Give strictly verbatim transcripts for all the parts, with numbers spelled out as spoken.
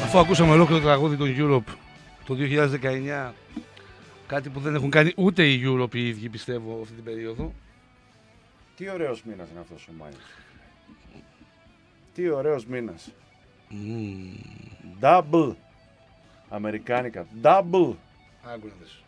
Αφού ακούσαμε ολόκληρο το τραγούδι των Europe το δύο χιλιάδες δεκαεννιά, κάτι που δεν έχουν κάνει ούτε οι Europe οι ίδιοι, πιστεύω, αυτή την περίοδο. Τι ωραίος μήνας είναι αυτός ο Μάιος. Τι ωραίος μήνας. Mm. Double. Αμερικάνικα. Double. Άκου να δεις.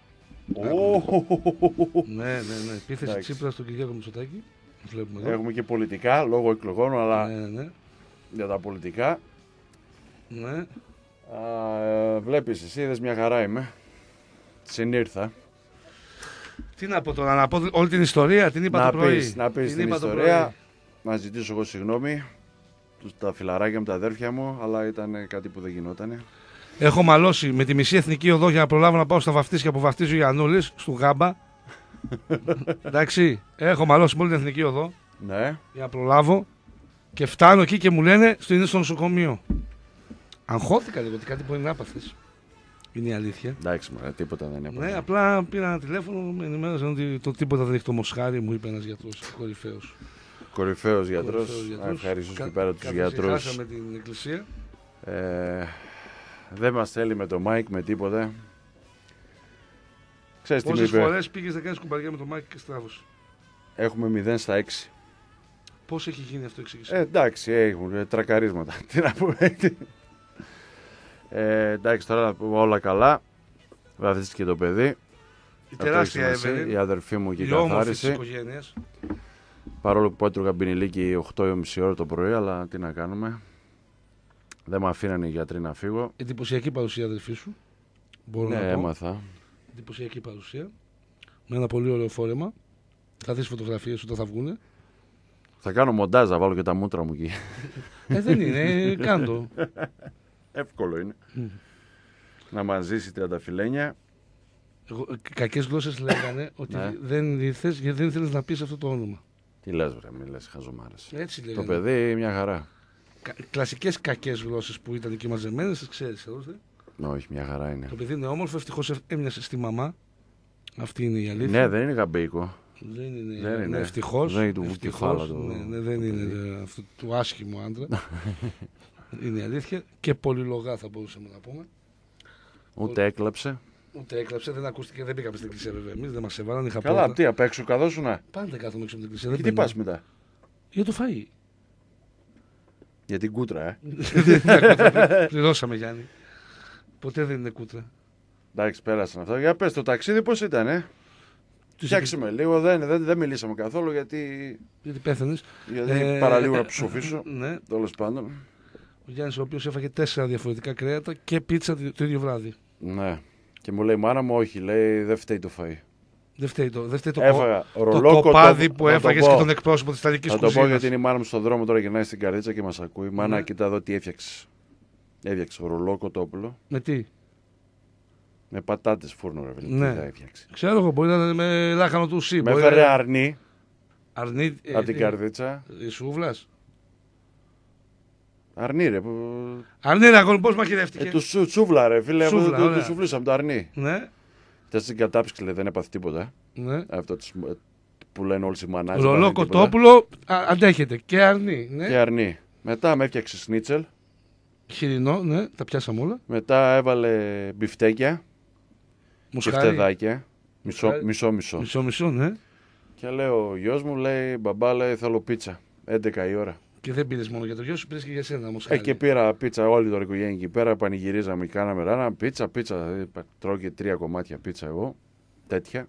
Oh. Ναι, ναι, ναι. Επίθεση Τσίπρα στον Κυριάκο Μητσοτάκη. Έχουμε και πολιτικά, λόγω εκλογών, αλλά ναι, ναι. για τα πολιτικά. Ναι. Α, ε, βλέπεις εσύ, είδες μια χαρά είμαι. Συνήρθα. Τι να πω τώρα, να πω όλη την ιστορία, την είπα να το πρωί. Πεις, να πεις την, την ιστορία, να ζητήσω εγώ συγγνώμη. Τα φιλαράκια μου, τα αδέρφια μου, αλλά ήταν κάτι που δεν γινότανε. Έχω μαλώσει με τη μισή εθνική οδό για να προλάβω να πάω στα βαφτίσια που βαφτίζει ο Γιαννούλης, στο Γάμπα. Εντάξει, έχω μαλώσει με όλη την εθνική οδό. Ναι. Για να προλάβω. Και φτάνω εκεί και μου λένε στο είναι στο νοσοκομείο. Αγχώθηκα λίγο ότι κάτι μπορεί να πάθεις. Είναι η αλήθεια. Εντάξει, μωρέ, τίποτα δεν έπαθε. Ναι, απλά πήρα ένα τηλέφωνο, με ενημέρωσαν ότι το τίποτα δεν έχει το μοσχάρι, μου είπε ένας γιατρός κορυφαίος. Κορυφαίος γιατρός. Ευχαριστώ και πέρα τους γιατρούς. Χάσαμε την εκκλησία. Ε, δεν μας θέλει με το Μάικ με τίποτα. Ξέρεις τι μου είπε. Πόσες φορές πήγες να κάνεις κουμπαριά με το Μάικ και στράβωσε. Έχουμε μηδέν στα έξι. Πώς έχει γίνει αυτό, εξήγησε. Ε, εντάξει, έχουν τρακαρίσματα. Τι να πούμε. Ε, εντάξει, τώρα να πούμε όλα καλά. Βαφτίστηκε το παιδί. Η τεράστια Εύερη. Η αδερφή μου και η καθάριση. Παρόλο που έτρωγα μπινιλίκι οκτώ και μισή ώρα το πρωί, αλλά τι να κάνουμε. Δεν με αφήνανε οι γιατροί να φύγω. Εντυπωσιακή παρουσία, αδερφή σου. Μπορώ ναι, να πω. έμαθα. Εντυπωσιακή παρουσία. Με ένα πολύ ωραίο φόρεμα. Θα δεις φωτογραφίες όταν θα βγούνε. Θα κάνω μοντάζ, θα βάλω και τα μούτρα μου εκεί. Ε, δεν είναι, κάντο. Εύκολο είναι. Mm. Να μαζίσει τριανταφυλλένια. Κακές γλώσσες λέγανε ότι ναι. δεν ήρθες γιατί δεν ήθελες να πεις αυτό το όνομα. Τι λες βρε, μη λες χαζομάρες. Έτσι λέγανε. Το παιδί μια χαρά. Κα, κλασικές κακές γλώσσες που ήταν εκεί μαζεμένες, τις ξέρεις εδώ. Ναι, όχι, μια χαρά είναι. Το παιδί είναι όμορφο, ευτυχώς έμοιασε στη μαμά. Αυτή είναι η αλήθεια. Ναι, δεν είναι γαμπέικο. Δεν είναι, δεν είναι. Ευτυχώς. Δεν είναι του βουκεφάλα το... ναι, ναι, δεν το είναι αυτό του άσχημου άντρα. Είναι η αλήθεια. Και πολυλογά θα μπορούσαμε να πούμε. Ούτε έκλαψε. Ούτε έκλαψε, δεν ακούστηκε, δεν πήγαμε στην εκκλησία βέβαια. Εμείς δεν μας έβαλαν, είχα καλά, πόρτα. Τι απ' έξω καδόσουνα. Πάντα κάθομαι έξω από την εκκλησία. Και τι πας μετά. Για το φαΐ. Για την κούτρα, ε. Πληρώσαμε, Γιάννη. Ποτέ δεν είναι κούτρα. Εντάξει, πέρασαν αυτά. Για πες, το ταξίδι πώς ήταν, ε. Φτιάξε με λίγο, δεν, δεν, δεν μιλήσαμε καθόλου γιατί. Γιατί πέθανες. Γιατί ε, παραλίγο ε, να ψοφήσω. Ναι. Τέλος πάντων. Ο Γιάννης, ο οποίος έφαγε τέσσερα διαφορετικά κρέατα και πίτσα το ίδιο βράδυ. Ναι. Και μου λέει, μάνα μου, όχι, λέει, δεν φταίει το φαΐ. Δεν φταίει το, δεν φταίει το, Έφαγα, το ρολόκο, κοπάδι το, που έφαγες και τον εκπρόσωπο της Ιταλικής κουζίνας. Θα το πω γιατί είναι η μάνα μου στον δρόμο τώρα γυρνάει στην καρδίτσα και μας ακούει. Μάνα, ναι. Κοίτα εδώ τι έφτιαξε. Έφτιαξε ρολό κοτόπουλο. Με τι? Με πατάτες φούρνο, ρε παιδί. Ναι. Τι θα έφτιαξε. Ξέρω εγώ, μπορεί να είναι με λάχανο του σι. Με έφερε να... αρνί. Αρνί. Από ε, την ε, καρδίτσα. Η σούβλας. Αρνί, ρε. Που... Αρνί, ρε, αγόρι, πώς μαχαιρεύτηκε. Ε, του σου, τσούβλα, ρε, φίλε. Σούβλα, του, του σουβλήσαμε το αρνί. Ναι. Τε στην κατάψυξη, λέει, δεν έπαθε τίποτα. Ναι. Αυτό που λένε όλοι οι μανάδες. Ρολό κοτόπουλο, αντέχεται. Και αρνί. Ναι. Και αρνί. Μετά με έφτιαξε σνίτσελ. Χοιρινό, ναι, τα πιάσαμε όλα. Μετά έβαλε μπιφτέκια. Μπιφτεδάκια. Μισό, μισό, μισό. Μισό, μισό, ναι. Και λέω ο γιος μου, λέει, μπαμπά, λέει, θέλω πίτσα. έντεκα η ώρα. Και δεν πήρες μόνο για το γιο σου, πήρες και για σένα όμως. Ε, και πήρα πίτσα όλη την οικογένεια εκεί πέρα. Πανηγυρίζαμε, κάναμε ράνα. Πίτσα, πίτσα. Τρώω και τρία κομμάτια πίτσα εγώ. Τέτοια.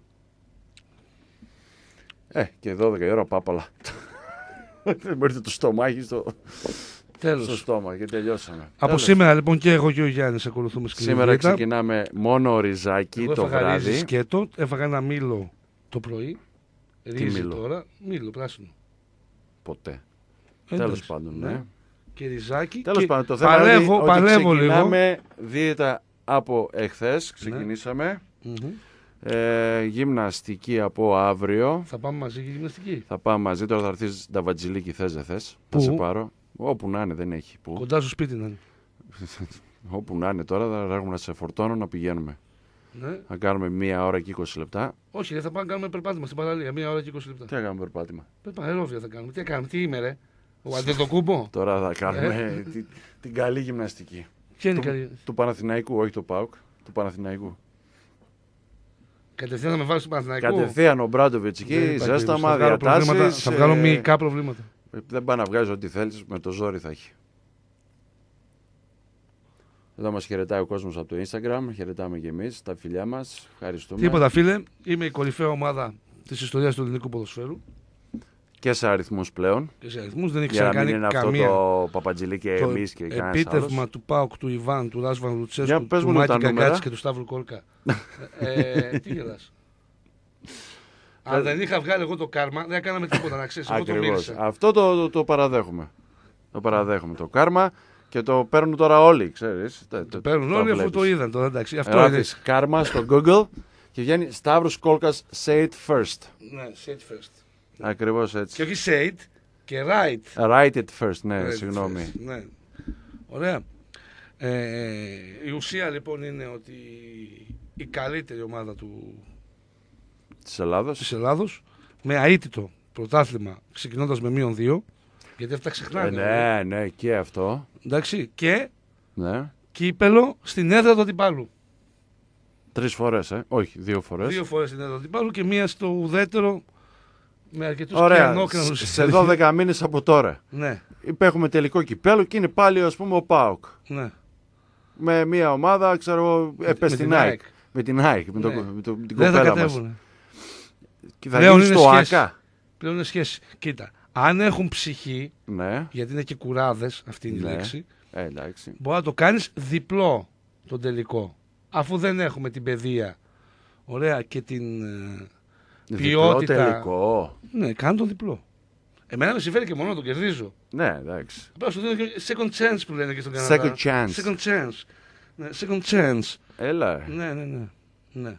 Ε, και δώδεκα η ώρα πάπαλα. Δεν μπορείτε το στομάχι στο... Τέλος. Στο στόμα και τελειώσαμε. Από Τέλος. Σήμερα λοιπόν και εγώ και ο Γιάννης ακολουθούμε σκληρή Σήμερα δίαιτα. ξεκινάμε μόνο ριζάκι εγώ το βράδυ. Σκέτο, έφαγα ένα μήλο το πρωί. Τι Ρύζι μήλο? τώρα. Μήλο πράσινο. Ποτέ. Ε, Τέλος πάντων, ναι. ναι. Και ριζάκι. Τέλος και πάντων, το θέμα παλεύω, είναι παλεύω ότι ξεκινάμε λίγο. δίαιτα από εχθές. Ξεκινήσαμε. Ναι. Mm-hmm. Ε, γυμναστική από αύριο. Θα πάμε μαζί για γυμναστική. Θα πάμε μαζί. Τώρα θα έρθεις τα βατζιλίκι, θες δεν θες. Θα σε πάρω. Όπου να είναι, δεν έχει. Πού. Κοντά στο σπίτι να είναι. Όπου να είναι τώρα, θα έχουμε να σε φορτώνω να πηγαίνουμε. Ναι. Θα κάνουμε μία ώρα και είκοσι λεπτά. Όχι, δεν θα πάμε να κάνουμε περπάτημα στην παραλία. Μία ώρα και είκοσι λεπτά. Τι θα κάνουμε περπάτημα. Περπατημα θα κάνουμε. Τι θα κάνουμε, τι είμαι, ρε. Ο Αντετοκούμπο. Τώρα θα κάνουμε την, την καλή γυμναστική. Ποια είναι του, η καλή. του Παναθηναϊκού, όχι του ΠΑΟΚ. Του Παναθηναϊκού. Κατευθείαν να με βάλει στο Παναθηναϊκό. Κατευθείαν ο Μπράντοβιτς εκεί, ζέσταμα, διατάσεις. Θα βγάλω μυϊκά προβλήματα. Δεν πάει να βγάζει ό,τι θέλεις, με το ζόρι θα έχει. Εδώ μας χαιρετάει ο κόσμος από το Instagram, χαιρετάμε και εμείς, τα φιλιά μας, ευχαριστούμε. Τίποτα φίλε, είμαι η κορυφαία ομάδα της ιστορίας του ελληνικού ποδοσφαίρου. Και σε αριθμούς πλέον. Και σε αριθμούς δεν έχει Για να μην ξανακάνει είναι καμία. αυτό το Παπατζηλί και Το εμείς και κανένας επίτευγμα άλλος. του ΠΑΟΚ, του Ιβάν, του Ράσβαν Λουτσέσκου, Για πες του μου Μάκη τα νούμερα. Γκαγκάτση και του Σταύρου Κόλκα. ε, τι γελάς. Αν δεν είχα βγάλει εγώ το κάρμα, δεν έκαναμε τίποτα να ξέρεις. Εγώ το Ακριβώς. μίλησα. Αυτό το, το, το παραδέχομαι. Το παραδέχομαι. Το κάρμα και το παίρνουν τώρα όλοι, ξέρεις. Το, Το παίρνουν όλοι αφού βλέπεις. το είδαν τώρα, εντάξει. Αυτό Γράφεις κάρμα στο Google και βγαίνει Σταύρος Κόλκας say it first. είναι. Ναι, say it first. Ακριβώς έτσι. Και όχι say it, και right. Write it first, ναι, Right συγγνώμη. first, ναι. Ωραία. Ε, η ουσία λοιπόν είναι ότι η καλύτερη ομάδα του, Της Ελλάδος. της Ελλάδος με αίτητο πρωτάθλημα ξεκινώντας με μείον δύο, γιατί αυτά Ε, ξεχνάνε. ναι, ναι, και αυτό. Εντάξει, και Ναι. κύπελο στην έδρα του αντιπάλου. Τρεις φορές, ε. Όχι, δύο φορές. Δύο φορές στην έδρα του αντιπάλου και μία στο ουδέτερο με αρκετούς Ωραία. κιανόκρανους. Σε- Σε δώδεκα μήνες από τώρα. Ναι, Έχουμε τελικό κυπέλο και είναι πάλι, ας πούμε, ο ΠΑΟΚ. ναι. Με μια ομάδα, ξέρω εγώ, έπες με στην την ΑΕΚ. ΑΕΚ. Με την ΑΕΚ, με, το, Ναι. με, το, με την Δεν θα κοπέλα μας. κατέβουνε. Και θα Πλέον γίνει είναι στο σχέση. ΆΚΑ. Πλέον είναι σχέση. Κοίτα, αν έχουν ψυχή, Ναι, γιατί είναι και κουράδες αυτή είναι η Ναι. λέξη, ε, εντάξει. μπορεί να το κάνεις διπλό τον τελικό. Αφού δεν έχουμε την παιδεία, ωραία, και την ε, Διπλό ποιότητα. τελικό. Ναι, κάνω το διπλό. Εμένα με συμφέρει και μόνο να το κερδίζω. Ναι, εντάξει. Απλά σου δίνω και second chance που λένε και στον Καναδά. Second chance. Second chance. Ναι, second chance. Έλα. ε. Ναι, ναι, ναι, ναι.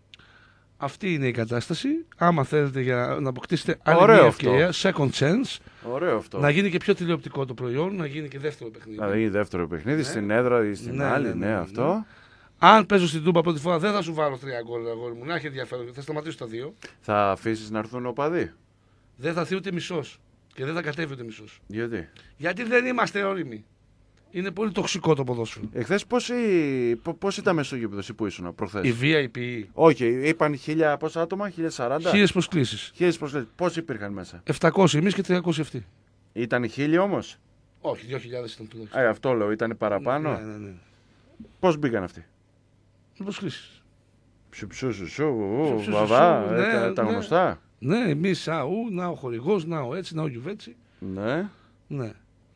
Αυτή είναι η κατάσταση. Άμα θέλετε για να αποκτήσετε άλλη Ωραίο μια αυτό. ευκαιρία, second chance, Ωραίο αυτό. να γίνει και πιο τηλεοπτικό το προϊόν, να γίνει και δεύτερο παιχνίδι. Να γίνει δεύτερο παιχνίδι Ναι. στην έδρα ή στην Ναι, άλλη, ναι, ναι, ναι, ναι. αυτό. Αν παίζω στην Τούμπα πρώτη φορά, δεν θα σου βάλω τρία γκολ, αγόρι μου. Να έχει ενδιαφέρον. Θα σταματήσω τα δύο. Θα αφήσει να έρθουν οπαδοί. Δεν θα έρθει ούτε μισό. Και δεν θα κατέβει ούτε μισό. Γιατί. Γιατί δεν είμαστε όριμοι. Είναι πολύ τοξικό το ποδόσφαιρο. Εχθές πώς, πώς ήταν μέσα στο γήπεδο, εσύ που ήσουν προχθές. Η βι άι πι. Όχι, είπαν χίλια πόσα άτομα, χίλια σαράντα. Χίλιε προσκλήσει. Χίλιες προσκλήσεις. Πώς υπήρχαν μέσα. επτακόσιοι εμεί και τριακόσιοι αυτοί. Ήταν χίλιοι όμως. Όχι, δύο χιλιάδες ήταν τουλάχιστον. Ε, αυτό λέω, ήταν παραπάνω. Ναι, ναι, ναι. Πώς μπήκαν αυτοί. Προσκλήσει. Ψου ψου σου σου, Ψου, ψου, βαβά, σου, ε, ναι, τα- τα ναι. γνωστά. Ναι, εμεί αού, να ο χορηγό, να ο έτσι, να ο γιουβέτσι. Ναι. Ναι.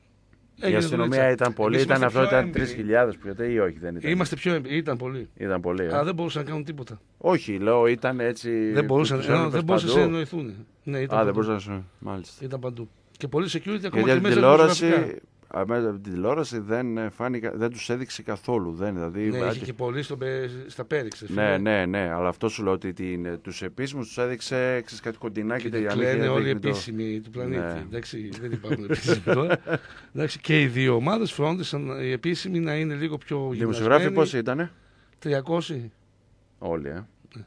Η Έγινε αστυνομία δουλίτσα. ήταν πολύ, Εμείς ήταν είμαστε αυτό, πιο ήταν έμπειροι. τρεις χιλιάδες που ή όχι, δεν ήταν. Είμαστε πιο έμπειροι. Ήταν πολύ. Ήταν πολύ. ε. Αλλά δεν μπορούσαν να κάνουν τίποτα. Όχι, λέω, ήταν έτσι. Δεν μπορούσαν, τους ενώ έβλεπες δεν μπορούσαν να παντού. συνεννοηθούν. Ναι, ήταν Α, δεν παντού. μπορούσαν να σου. Μάλιστα. Ήταν παντού. Και πολύ security ακόμα Γιατί και από την μέσα τηλεόραση, δημοσιογραφικά. α, μέσα από την τηλεόραση δεν, ε, φάνηκα, δεν τους έδειξε καθόλου. Δεν, δηλαδή, Ναι, άντε- είχε και πολύ στο, πε- στα πέριξε. ναι, ναι, ναι, αλλά αυτό σου λέω ότι την, τους επίσημους τους έδειξε ξέρεις, κάτι κοντινά και, Και η τα αλήθεια κλαίνε όλοι οι δείχνει το- επίσημοι του πλανήτη. Ναι. Εντάξει, δεν υπάρχουν επίσημοι τώρα. Εντάξει, και οι δύο ομάδες φρόντισαν οι επίσημοι να είναι λίγο πιο Οι γυμνασμένοι. δημοσιογράφοι πόσοι ήτανε, τριακόσιοι. όλοι, ε. Ναι.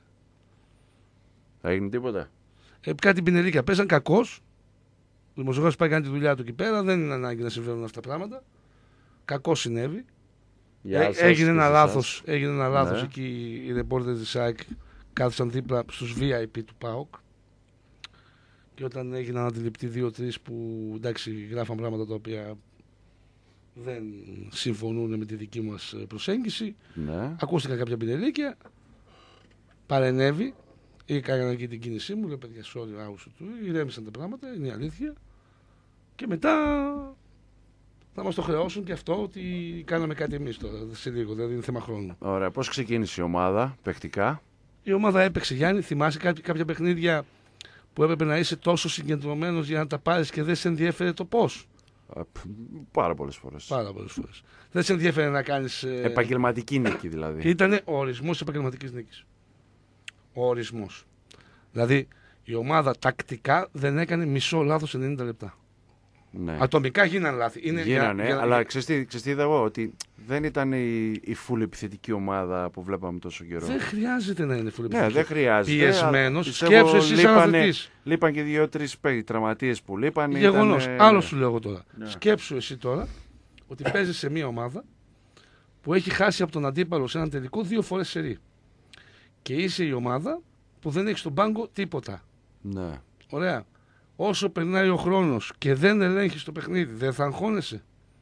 Θα έγινε τίποτα. Ε, κάτι πινελίκια. Παίζαν κακός. Ο δημοσιογράφος πάει κάνει τη δουλειά του εκεί πέρα. Δεν είναι ανάγκη να συμβαίνουν αυτά τα πράγματα. Κακός συνέβη. Γεια Ε, σας έγινε, και ένα σε εσάς. λάθος, έγινε ένα λάθος Ναι. εκεί οι ρεπόρτερ της ΑΕΚ κάθισαν δίπλα στους βι άι πι του ΠΑΟΚ και όταν έγιναν αντιληπτοί δύο-τρεις που εντάξει γράφαν πράγματα τα οποία δεν συμφωνούν με τη δική μας προσέγγιση, Ναι. ακούστηκαν κάποια πινελίκια, παρενέβη ή κάνανε εκεί την κίνησή μου, λέω παιδιά sorry άουσου του, ηρέμησαν τα πράγματα, είναι η αλήθεια και μετά θα μας το χρεώσουν και αυτό ότι κάναμε κάτι εμείς τώρα σε λίγο, δηλαδή είναι θέμα χρόνου. Ωραία, πώς ξεκίνησε η ομάδα, παιχτικά. Η ομάδα έπαιξε, Γιάννη, θυμάσαι κάποια, κάποια παιχνίδια που έπρεπε να είσαι τόσο συγκεντρωμένος για να τα πάρεις και δεν σε ενδιέφερε το πώς. Α, π, Πάρα πολλές φορές. Πάρα πολλές φορές. Δεν σε ενδιέφερε να κάνεις... Ε... Επαγγελματική νίκη Και δηλαδή. ήταν ο ορισμός της επαγγελματικής νίκης. Ο ορισμός. Δηλαδή η ομάδα τακτικά δεν έκανε μισό λάθος ενενήντα λεπτά. Ναι. Ατομικά γίνανε λάθη. Είναι Γίνανε, για- για- αλλά ξέρεις τι, ξέρεις τι είδα εγώ, ότι δεν ήταν η, η full επιθετική ομάδα που βλέπαμε τόσο καιρό. Δεν χρειάζεται να είναι φουλεπιστική. Ναι, δεν χρειάζεται. Πιεσμένος, αλλά πιστεύω σκέψου εσύ σαν λείπανε- αθλητής. Λείπαν και δύο-τρεις τραυματίες που λείπαν. Γεγονός. ήτανε- Άλλο σου λέω εγώ τώρα. Ναι. Σκέψου εσύ τώρα ότι παίζεις σε μια ομάδα που έχει χάσει από τον αντίπαλο σε έναν τελικό δύο φορές σερί. Και είσαι η ομάδα που δεν έχει στον πάγκο τίποτα. Ναι. Ωραία. Όσο περνάει ο χρόνος και δεν ελέγχεις το παιχνίδι, δεν θα αγχώνεσαι.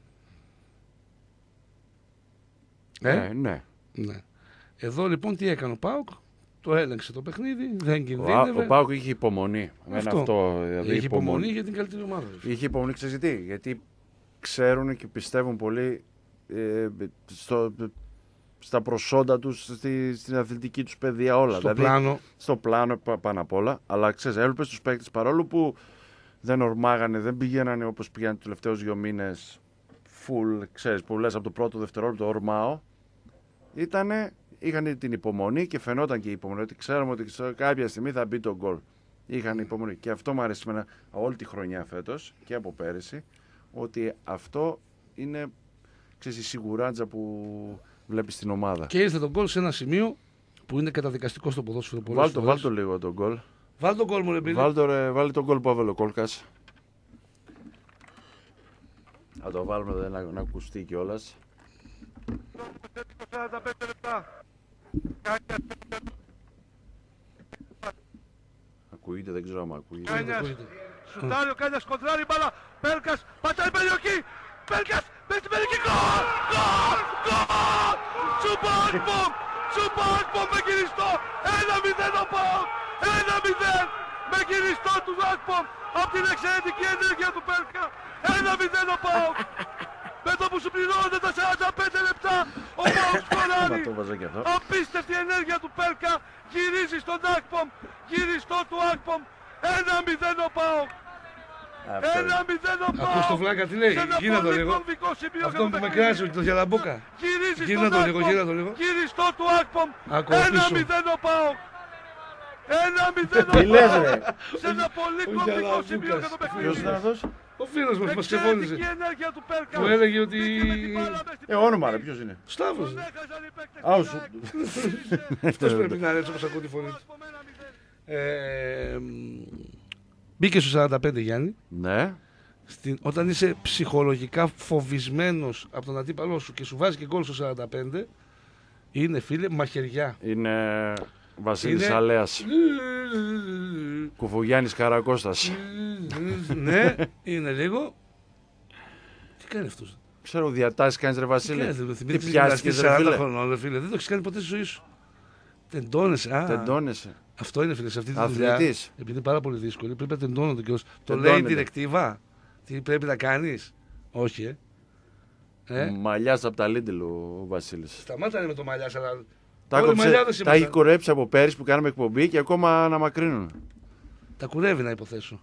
Ε, Ε? ναι. Ναι. Εδώ λοιπόν τι έκανε ο ΠΑΟΚ, το έλεγξε το παιχνίδι, δεν Ο, κινδύνευε. ο Πάοκ είχε υπομονή. Αυτό. αυτό δηλαδή, είχε υπομονή για την καλύτερη ομάδα. Είχε υπομονή, ξέρεις γιατί. Γιατί ξέρουν και πιστεύουν πολύ ε, στο, στα προσόντα τους, στη, στην αθλητική τους παιδεία, όλα. Στο δηλαδή, πλάνο. Στο πλάνο πα- πάνω απ' όλα. Αλλά ξέρεις, έβλεπες τους παίκτες παρόλο που δεν ορμάγανε, δεν πηγαίνανε όπως πήγαν τους τελευταίους δύο μήνες full, ξέρεις, που λες από το πρώτο δευτερόλεπτο ορμάω. Ήτανε, είχαν την υπομονή και φαινόταν και η υπομονή ότι ξέρουμε ότι κάποια στιγμή θα μπει το γκολ. Είχαν υπομονή. Και αυτό μου αρέσει εμένα όλη τη χρονιά φέτος και από πέρυσι, ότι αυτό είναι, ξέρεις, η σιγουράντζα που βλέπεις στην ομάδα. Και ήρθε τον γκολ σε ένα σημείο που είναι καταδικαστικό στο ποδόσφαιρο. Βάλ το, βάλ το λίγο τον γκολ. Βάλ τον γκολ μου, ρε Μπίλη. Βάλ το, ρε, βάλε τον γκολ που έβαλε ο Κόλκας. Θα το βάλουμε εδώ να, να ακουστεί κιόλας. σαράντα πέντε λεπτά. Ακούγεται, δεν ξέρω αν ακούγεται. Κάνιας, σουτάρει ο Κάνιας, κοντράρει μπάλα, Πέλκας, πατάει περιοχή, Πέλκας, μέσα στην περιοχή, γκολ, γκολ, γκολ, Τσουμπάκπομ, Τσουμπάκπομ με κυριστό, ένα μηδέν ο ΠΑΟΚ, ένα μηδέν, με κυριστό του Ακπομ, από την εξαιρετική ενέργεια του Πέλκα, ένα μηδέν ο ΠΑΟΚ, με το που σου πληρώνονται τα σαράντα πέντε λεπτά, ο ΠΑΟΚ σκοράρει, Το βάζα και αυτό. απίστευτη ενέργεια του Πέλκα, γυρίζει στον Ακπομ, γυριστό του Ακπομ, ένα μηδέν ο ΠΑΟΚ. Αυτό είναι. Ένα μηδέν ο ΠΑΟΚ. Ακούς το φλάκα τι λέει, Σε ένα γύρνα το πολύ λίγο. κομβικό σημείο Αυτό για το που με παιχνίδι. κράζει, το γυαλαμπούκα. Γυρίζει Γύρνα στον το λίγο, Ακπομ. γύρνα το λίγο. Γυριστό του Ακπομ. Ακόμα Ένα πίσω. μηδέν ο ΠΑΟΚ. Ένα μηδέν ο Τι λες, ΠΑΟΚ. ρε. Σε ένα πολύ Ο κομβικό Γιαλαμπούκας. σημείο για το Ποιος παιχνίδι. είναι αυτός? Ο φίλος μας μας ξεφώνησε. Εξαιρετική ενέργεια του Πέλκα. Μου έλεγε ότι... Μπήκε με την μπάλα μες στην Ε, όνομα ρε, ποιος είναι? Σταύρος. Τον έχασαν οι παίκτες Α, του ο σου. ΑΕΚ. Αυτός πρέπει να είναι έτσι όπως ακούω τη φωνή του. Ακπομ, ένα μηδέν. Ε, μ, Μπήκε στο σαράντα πέντε, Γιάννη. Ναι. Στην, όταν είσαι ψυχολογικά φοβισμένος από τον αντίπαλό σου και σου βάζει και γκολ στο σαράντα πέντε, είναι, φίλε, μαχαιριά. Είναι Βασίλης Είναι- Αλέας. Κουφουγιάννης Καρακώστας. Ναι, είναι λίγο. Τι κάνει αυτός? Ξέρω, διατάσεις κάνεις ρε Τι Βασίλη. κάνεις, ρε, Τι θυμήθηκες πιάστηκες ρε σαράντα φίλε. χρονών, ρε φίλε. Δεν το έχεις κάνει ποτέ στη ζωή σου. Τεντώνεσαι. Α, Τεντώνεσαι. αυτό είναι, φίλε, σε αυτή τη δουλειά. Αθλητής. Επειδή είναι πάρα πολύ δύσκολη, πρέπει να τεντώνονται κιόλας. Το λέει η Τεντώνεται. διρεκτίβα. Τι πρέπει να κάνεις? Όχι, ε. ε? Μαλλιάς από τα Λίντελ ο Βασίλης. Σταμάτα με το μαλλιά, αλλά. Τα, Όλοι έκοψε- μαλλιάδες τα ήμασταν. έχει κορέψει από πέρυσι που κάναμε εκπομπή και ακόμα αναμακρύνουν. Τα κουρεύει να υποθέσω.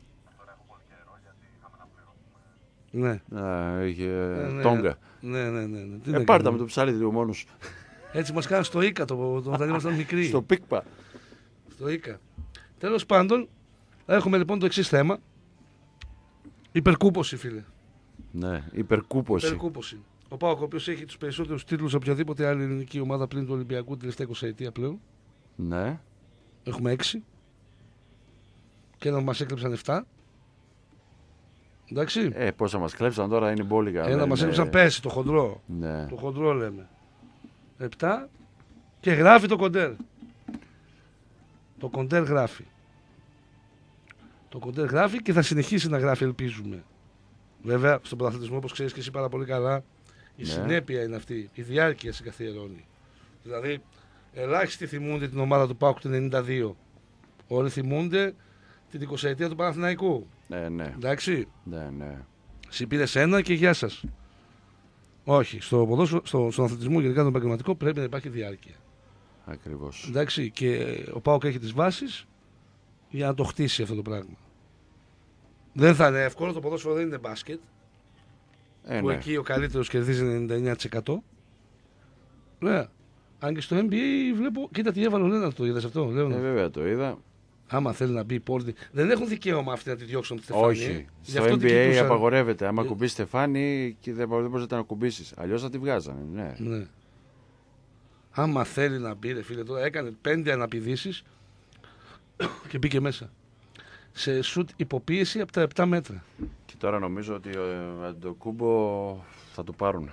Ναι. Α, είχε Ε, ναι. τόγκα. Ναι, ναι, ναι. ναι. Τι Ε, να πάρτα κάνουμε. με το ψάρι λίγο μόνος. Έτσι μας κάνουν στο Ίκα το, το, όταν ήμασταν μικροί. Στο πίκπα. Στο Ίκα. Τέλος πάντων, έχουμε λοιπόν το εξής θέμα. Υπερκούποση, φίλε. Ναι, υπερκούποση. Υπερκούποση. Ο ΠΑΟΚ, ο οποίος έχει τους περισσότερους τίτλους από οποιαδήποτε άλλη ελληνική ομάδα πλην του Ολυμπιακού την τελευταία εικοσαετία πλέον. Ναι. Έχουμε έξι. Και ένα μας έκλεψαν εφτά. Εντάξει. Ε, πόσα μας κλέψαν τώρα είναι μπόλικα. Ένα δεν μας είναι- έκλεψαν πέρσι, το χοντρό. Ναι. Το χοντρό λέμε. Επτά. Και γράφει το κοντέρ. Το κοντέρ γράφει. Το κοντέρ γράφει και θα συνεχίσει να γράφει, ελπίζουμε. Βέβαια, στον πρωταθλητισμό, όπως ξέρεις και εσύ πάρα πολύ καλά, η Ναι. συνέπεια είναι αυτή. Η διάρκεια σε καθιερώνει. Δηλαδή, ελάχιστοι θυμούνται την ομάδα του ΠΑΟΚ του ενενήντα δύο. Όλοι θυμούνται την εικοσαετία του Παναθηναϊκού. Ναι, ναι. Εντάξει. Ναι, ναι. Εσύ πήρες ένα και γεια σας. Όχι. Στο ποδόσφαιρο, στο, στον αθλητισμό, γενικά τον επαγγελματικό, πρέπει να υπάρχει διάρκεια. Ακριβώς. Εντάξει. Και ο ΠΑΟΚ έχει τις βάσεις για να το χτίσει αυτό το πράγμα. Δεν θα είναι εύκολο. Το ποδόσφαιρο δεν είναι μπάσκετ. Ε, Που ναι. εκεί ο καλύτερος κερδίζει ενενήντα εννέα τοις εκατό. Ναι. Αν και στο N B A βλέπω. Κοίτα τι έβαλε ο Λέναρτ, το είδες αυτό. Λέω, Ε, βέβαια το είδα. άμα θέλει να μπει η πόρτη. Δεν έχουν δικαίωμα αυτοί να τη διώξουν τη Στεφάνη. Όχι. Γι' Στο αυτό N την B A κοιτούσαν. απαγορεύεται. Άμα Ε. κουμπίσει στεφάνι και δεν δεν μπορείς να την ακουμπήσεις. Αλλιώς θα τη βγάζανε. Ναι. Ναι. Άμα θέλει να μπει, ρε φίλε, τώρα έκανε πέντε αναπηδήσεις και μπήκε μέσα. Σε σουτ υποπίεση από τα επτά μέτρα. Και τώρα νομίζω ότι ο Αντοκούμπο θα το πάρουν.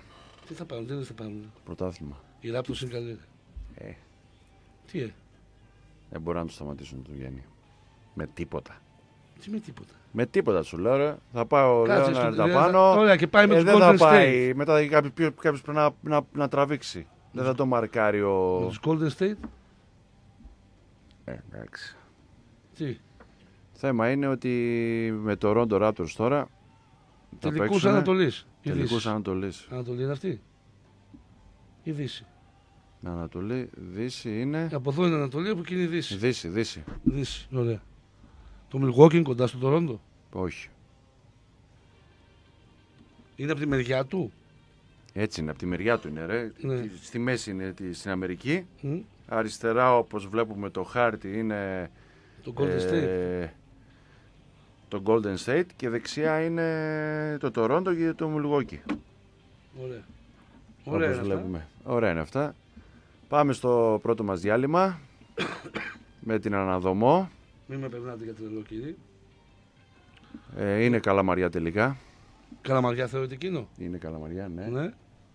Τι θα πάρουν, τι δεν θα πάρουν. Πρωτάθλημα. Η Raptors είναι καλή. Ε, Τι ε, δεν μπορούν να του σταματήσουν τον Γιάννη. Με τίποτα. τι με τίποτα. Με τίποτα σου λέω, ρε. Θα πάω Κάτσε λέω, να στο- τα ε, πάνω. Ωραία, και πάει με Ε, τους δεν Golden θα State. πάει. Μετά κάποιος κάποιος πρέπει να, να, να τραβήξει. Δεν θα το μαρκάρει ο. Με τους Golden State. Ε, εντάξει. Τι. Θέμα είναι ότι με το Rondo Raptors τώρα. θα Τελικούς παίξουνε Ανατολής. Η Τελικούς Δύση. Ανατολής. Ανατολή είναι αυτή. Η Δύση. Ανατολή, Δύση είναι. Από εδώ είναι Ανατολή, από εκεί είναι η Δύση. Δύση, Δύση. Δύση, ωραία. Το Milwaukee είναι κοντά στο Τορόντο. Όχι. Είναι από τη μεριά του. Έτσι είναι, από τη μεριά του είναι, ρε. Ναι. Στη μέση είναι τη- στην Αμερική. Μ, Αριστερά, όπως βλέπουμε το χάρτη, είναι Το Golden State. ε, το Golden State και δεξιά είναι το Toronto και το Milwaukee. Ωραία. Ωραία Όπως είναι αυτά. βλέπουμε. Ωραία είναι αυτά. Πάμε στο πρώτο μας διάλειμμα με την αναδομό. Μην με περνάτε για τρελό, κύριε. Ε, είναι καλαμαριά τελικά. Καλαμαριά θεωρείται εκείνο. Είναι καλαμαριά, ναι. Ναι.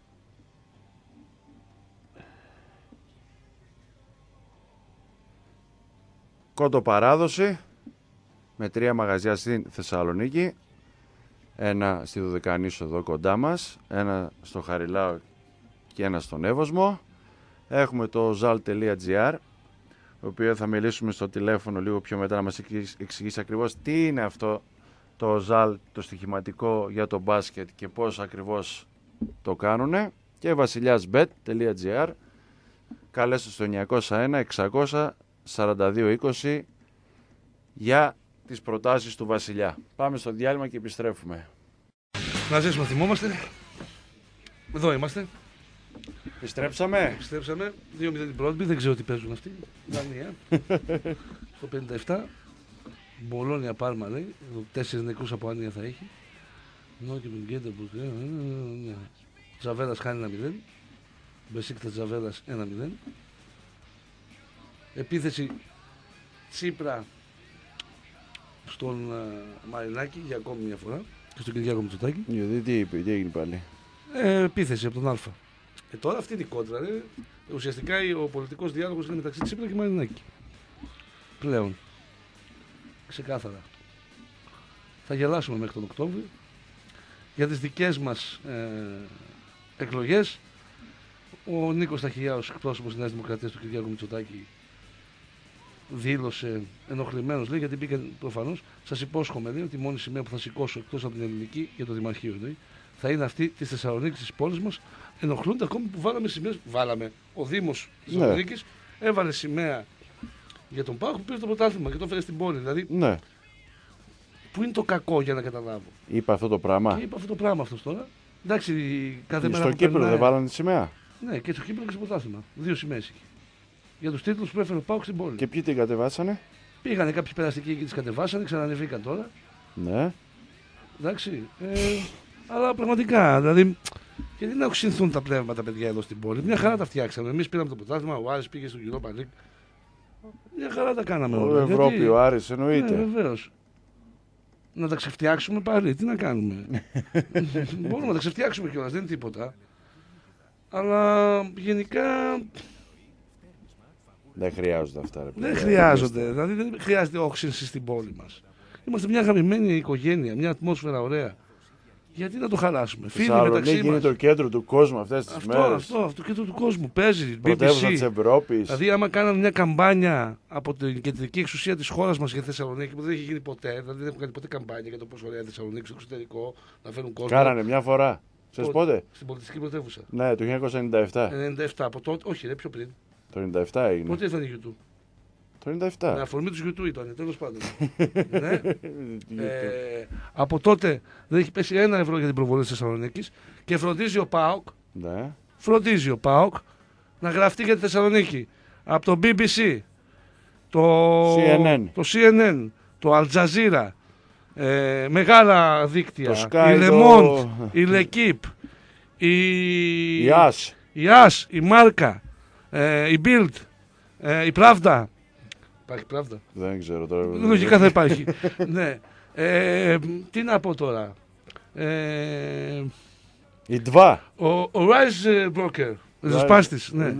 Κόντο παράδοση με τρία μαγαζιά στην Θεσσαλονίκη. Ένα στη Δωδεκανήσο εδώ κοντά μας. Ένα στο Χαριλάο και ένα στον Εύωσμο. Έχουμε το zal.gr, το οποίο θα μιλήσουμε στο τηλέφωνο λίγο πιο μετά να μας εξηγήσει ακριβώς τι είναι αυτό το zal, το στοιχηματικό για το μπάσκετ και πώς ακριβώς το κάνουνε. Και βασιλιάσbet.gr. Καλέστε στο εννιακόσια ένα εξακόσια σαράντα δύο είκοσι για τις προτάσεις του Βασιλιά. Πάμε στο διάλειμμα και επιστρέφουμε. Να ζήσουμε, θυμόμαστε. Εδώ είμαστε. Επιστρέψαμε. Επιστρέψαμε. δύο μηδέν την πρώτη. Δεν ξέρω τι παίζουν αυτοί. Δανία. Στο πενήντα επτά. Μπολόνια Πάρμα λέει. Τέσσερις νεκρούς από άνοια θα έχει. Νό και με Γκέντεμπουργκ. Τζαβέλας χάνει ένα μηδέν. Μπεσίκτα Τζαβέλας ένα μηδέν. Επίθεση Τσίπρα στον uh, Μαρινάκη για ακόμη μια φορά και στον Κυριάκο Μητσοτάκη. Γιατί τι είπε, τι έγινε πάλι. Ε, επίθεση από τον Α. Ε, τώρα αυτή είναι η κόντρα. Ρε. Ουσιαστικά ο πολιτικός διάλογος είναι μεταξύ Τσίπρα και Μαρινάκη. Πλέον. Ξεκάθαρα. Θα γελάσουμε μέχρι τον Οκτώβριο. Για τις δικές μας ε, εκλογές ο Νίκος Ταχιάος, εκπρόσωπος της Νέας Δημοκρατίας του Κυριάκου Μητσοτάκη, δήλωσε ενοχλημένος, λέει, γιατί μπήκε προφανώς. Σας υπόσχομαι, λέει, ότι η μόνη σημαία που θα σηκώσω εκτός από την ελληνική για το Δημαρχείο, λέει, θα είναι αυτή της Θεσσαλονίκης, της πόλης μας. Ενοχλούνται ακόμη που βάλαμε σημαίες. Βάλαμε. Ο Δήμος της Ναι. Θεσσαλονίκης έβαλε σημαία για τον Πάκο που πήρε το πρωτάθλημα και το έφερε στην πόλη. Δηλαδή, Ναι, πού είναι το κακό για να καταλάβω. είπα αυτό το πράγμα. Και είπα αυτό το πράγμα αυτό τώρα. Εντάξει, κάθε μέρα. Στο που Κύπρο περνάει- δεν βάλανε τη σημαία. Ναι, και στο Κύπρο και στο πρωτάθλημα. Δύο σημαίες είχε. Για τους τίτλους που έφερε ο Πάοκ στην πόλη. Και ποιοι την κατεβάσανε. Πήγανε κάποιοι περαστικοί και τις κατεβάσανε, ξανανεβήκαν τώρα. Ναι. Εντάξει. Ε, αλλά πραγματικά, δηλαδή, γιατί να οξυνθούν τα πνεύματα, παιδιά, εδώ στην πόλη. Μια χαρά τα φτιάξαμε. Εμείς πήραμε το πρωτάθλημα, ο Άρης πήγε στο Europa League. Μια χαρά τα κάναμε Ο όλα. Ευρώπη, Γιατί- ο Άρης Ναι, εννοείται. βεβαίως. Να τα ξεφτιάξουμε πάλι, τι να κάνουμε. Μπορούμε να τα ξεφτιάξουμε κιόλας, δεν είναι τίποτα. Αλλά γενικά Δεν χρειάζονται αυτά. Ρε, δεν παιδιά. χρειάζονται. Δηλαδή δεν χρειάζεται όξυνση στην πόλη μας. Είμαστε μια γαμημένη οικογένεια, μια ατμόσφαιρα ωραία. Γιατί να το χαλάσουμε. Η Φίλοι μεταξύ Θεσσαλονίκη είναι μας. το κέντρο του κόσμου αυτές τις Αυτό, μέρες. αυτό, αυτό και το του κόσμου. Παίζει. μπι μπι Πρωτεύουσα της σι. Ευρώπης. Δηλαδή, άμα κάνανε μια καμπάνια από την κεντρική εξουσία της χώρας μας για τη Θεσσαλονίκη, που δεν έχει γίνει ποτέ, δηλαδή δεν έχουν κάνει ποτέ καμπάνια για το πόσο ωραία η Θεσσαλονίκη στο εξωτερικό, να φέρουν κόσμο. Κάνανε μια φορά. Ξέρεις Πότε? πότε. Στην πολιτιστική πρωτεύουσα. Ναι, το χίλια εννιακόσια ενενήντα επτά. ενενήντα επτά από τότε, όχι, ρε, πιο πριν. Το ενενήντα επτά έγινε. Πότε ήταν η YouTube. Το ενενήντα Με επτά. αφορμή του YouTube ήταν, τέλος πάντων. Ναι. Ε, από τότε δεν έχει πέσει ένα ευρώ για την προβολή της Θεσσαλονίκης και φροντίζει ο ΠΑΟΚ, Ναι. φροντίζει ο ΠΑΟΚ να γραφτεί για τη Θεσσαλονίκη από το μπι μπι σι, το σι εν εν, το σι εν εν, το Al Jazeera, ε, μεγάλα δίκτυα, Το Sky, η Le το- Monde, η L'Equipe, η Η Άς. η As, η Μάρκα, ε, η Bild, ε, η Pravda. Υπάρχει Pravda. Δεν ξέρω τώρα. Λογικά θα υπάρχει. Ναι. Ε, τι να πω τώρα. Ε, Η Ντβά. Ο, ο Rise Broker. Ριζοσπάστης, ναι.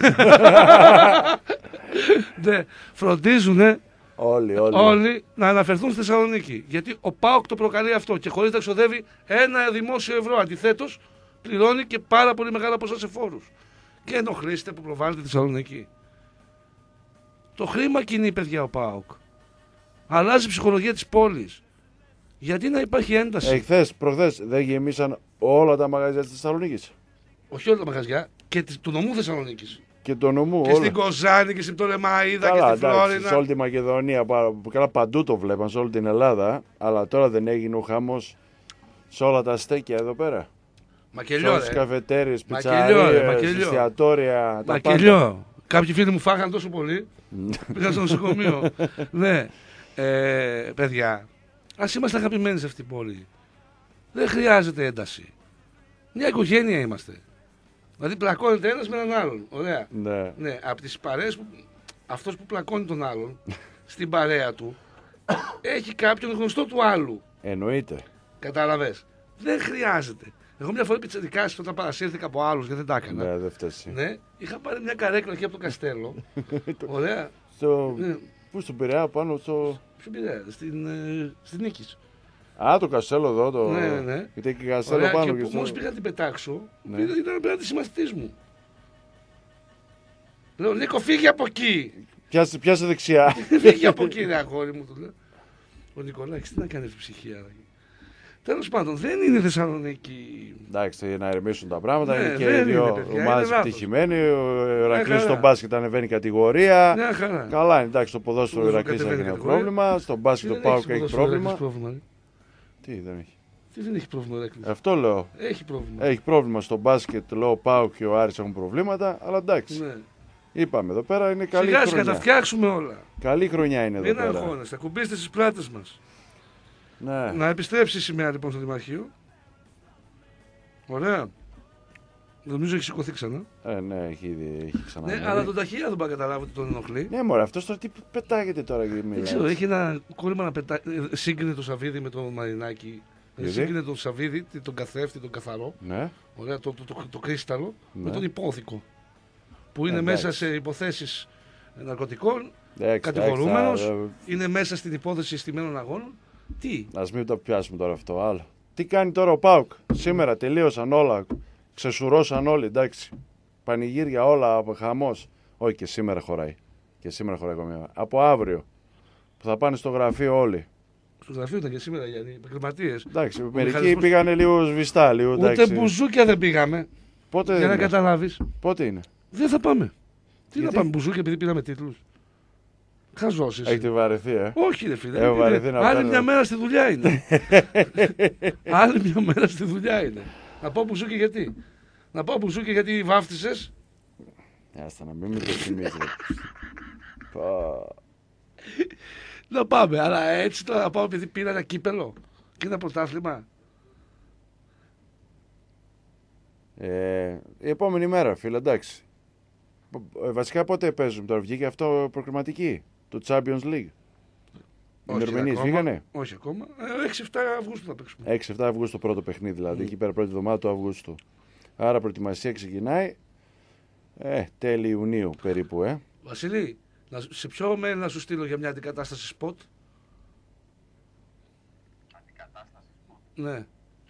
Ναι. Φροντίζουν Όλοι, όλοι. όλοι να αναφερθούν στη Θεσσαλονίκη. Γιατί ο ΠΑΟΚ το προκαλεί αυτό και χωρίς να ξοδεύει ένα δημόσιο ευρώ. Αντιθέτως, πληρώνει και πάρα πολύ μεγάλα ποσά σε φόρους. Και ενοχλείστε που προβάλλεται τη Θεσσαλονίκη. Το χρήμα κινεί, παιδιά, ο ΠΑΟΚ. Αλλάζει η ψυχολογία της πόλης. Γιατί να υπάρχει ένταση. Εχθές, προχθές, δεν γεμίσαν όλα τα μαγαζιά της Θεσσαλονίκης. Όχι όλα τα μαγαζιά, και του νομού Θεσσαλονίκης. Και το νομού. Και όλα. στην Κοζάνη και στην Πτολεμαΐδα Καλά, και στη εντάξει, Φλόρινα. σε όλη τη Μακεδονία, καλά παντού το βλέπαν, σε όλη την Ελλάδα. Αλλά τώρα δεν έγινε ο χαμός σε όλα τα στέκια εδώ πέρα. Μακελιό, Σε όλες τις ρε. καφετέριες, Μακελιό, ρε, πιτσαρίες, μακελιό. εστιατόρια, τα πάντα. Μακελιό. Κάποιοι φίλοι μου φάγαν τόσο πολύ. Πήγαν στο νοσοκομείο. Ναι. Ε, παιδιά, ας είμαστε αγαπημένοι σε αυτή την πόλη. Δεν χρειάζεται ένταση. Μια οικογένεια είμαστε. Δηλαδή πλακώνεται ένας με έναν άλλον. Ωραία. Ναι. Ναι, από τις παρέες που αυτός που πλακώνει τον άλλον στην παρέα του έχει κάποιον γνωστό του άλλου. Εννοείται. Κατάλαβες. Δεν χρειάζεται. Εγώ μια φορά πιτσιρικάς όταν παρασύρθηκα από άλλους γιατί δεν τα έκανα. Ναι, δεν φταίει. Ναι, είχα πάρει μια καρέκλα εκεί από το Καστέλο. Ωραία. Στο... Ναι. Πού στον Πειραιά, πάνω στο... Ποιο πειράζει, στην, ε, στην Νίκης. Α, το Καστέλο εδώ, το... Ναι, ναι, ναι. Γιατί έχει Καστέλο Ωραία, πάνω και και που στο... μόλις πήγα να την πετάξω, Ναι. είδα- ήταν απέναντι συμμαθητής μου. Λέω, Νίκο, φύγε από εκεί. Πιάσε, πιάσε δεξιά. Φύγε από εκεί, ρε αγόρι μου, του λέω. Ο Νικολάκης τι να κάνει αυτή η ψυχία. Τέλος πάντων, δεν είναι Θεσσαλονίκη. Εντάξει, να ηρεμήσουν τα πράγματα. Ναι, είναι και δεν οι είναι, δύο παιδιά, ομάδες είναι λάθος. επιτυχημένοι. Ο Ηρακλής χαρά. στο μπάσκετ ανεβαίνει κατηγορία. Μια χαρά. Καλά είναι, εντάξει, το ποδόσφαιρο ο Ποδόσφαιρο Ηρακλής κατεβαίνει έχει ένα κατηγορία. πρόβλημα. Στο μπάσκετ Δεν το ΠΑΟΚ στο έχει ποδόσφαιρο, πρόβλημα. έχεις πρόβλημα. ρε. Τι δεν έχει. Τι δεν έχει πρόβλημα, ρε. Αυτό λέω. Έχει πρόβλημα. Έχει πρόβλημα στο μπάσκετ, λέω ο ΠΑΟΚ και ο Άρης έχουν προβλήματα. Αλλά εντάξει, Ναι. είπαμε εδώ πέρα είναι καλή Σιγά σιγά τα χρονιά. φτιάξουμε όλα. Καλή χρονιά είναι εδώ Μην πέρα. αγχώνεστε, ακουμπήστε στις πλάτες μας. Ναι. Να επιστρέψει η σημαία λοιπόν στο Δημαρχείο. Ωραία. Νομίζω έχει σηκωθεί ξανά. Ε, ναι, έχει ήδη έχει ξανανέβει. Ναι, αλλά τον ταχεία δεν πάει να καταλάβω ότι τον ενοχλεί. Ναι, μωρέ, αυτός τώρα τι πετάγεται τώρα και μιλάει. Δεν ξέρω, έχει ένα κόλλημα να πετάει. ε, Σύγκρινε το Σαββίδι με τον Μαρινάκη. Ε, Γιατί? Σύγκρινε τον Σαββίδι, τον καθρέφτη, τον καθαρό. Ναι. Ωραία, το, το, το, το κρίσταλο Ναι. με τον υπόθηκο. Που είναι Εντάξει. μέσα σε υποθέσεις ναρκωτικών. Εντάξει, Κατηγορούμενος. εντάξει, Είναι μέσα στην υπόθεση στημένων αγώνων. Τι. α μην το πιάσουμε τώρα αυτό άλλο. Τι κάνει τώρα ο ΠΑΟΚ. Σήμερα τελείωσαν όλα. Ξεσουρώσαν όλοι, εντάξει. Πανηγύρια όλα, χαμός. Όχι, και σήμερα χωράει. Και σήμερα χωράει ακόμα μια. Από αύριο που θα πάνε στο γραφείο όλοι. Στο γραφείο ήταν και σήμερα για επαγγελματίες. Εντάξει, μερικοί μηχανισμός- πήγανε λίγο σβηστά, λίγο Ούτε εντάξει. μπουζούκια δεν πήγαμε. Πότε Για να είναι. καταλάβεις. Πότε είναι. Δεν θα πάμε. Τι Γιατί? να πάμε μπουζούκια επειδή πήραμε τίτλους. Χαζός είσαι. Έχετε βαρεθεί, ε. Όχι, ρε φίλε. Έχω είναι- βαρεθεί να άλλη παίρνω. μια μέρα στη δουλειά είναι. Άλλη μια μέρα στη δουλειά είναι. Να πάω μπουζούκι γιατί. Να πάω μπουζούκι γιατί βάφτισες. Άστα να μην με το θυμίζετε. Πα. Να πάμε. Αλλά έτσι τώρα να πάω επειδή πήρα ένα κύπελο και ένα πρωτάθλημα. Ε, η επόμενη μέρα, φίλε, εντάξει. Ε, βασικά πότε παίζουμε τώρα, βγήκε αυτό προκριματική, το Champions League. Οι Όχι Ερμηνείς ακόμα. βγήκανε. Όχι ακόμα. Ε, έξι εφτά Αυγούστου θα παίξουμε. έξι εφτά Αυγούστου το πρώτο παιχνίδι, δηλαδή, Mm. εκεί πέρα πρώτη εβδομάδα του Αυγούστου. Άρα προετοιμασία ξεκινάει. Ε, τέλη Ιουνίου περίπου, ε. Βασίλη, να, σε ποιο mail να σου στείλω για μια αντικατάσταση spot. Αντικατάσταση. Ναι.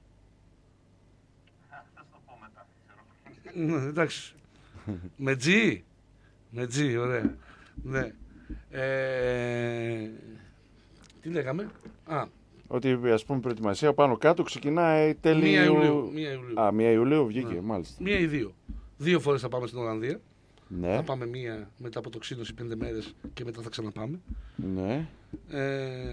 Θα το πω μετά. ξέρω. Ναι, εντάξει. Με G. Με G, ωραία. Ναι. Ε, τι λέγαμε. Α, Ότι ας πούμε προετοιμασία πάνω κάτω ξεκινάει τέλη μία Ιου- Ιουλίου. Μία Ιουλίου. Α, μία Ιουλίου βγήκε, Ναι. μάλιστα. Μία ή δύο. Δύο φορές θα πάμε στην Ολλανδία. Ναι, Θα πάμε μία μετά από το ξύνωση πέντε μέρες και μετά θα ξαναπάμε. ναι. Ε,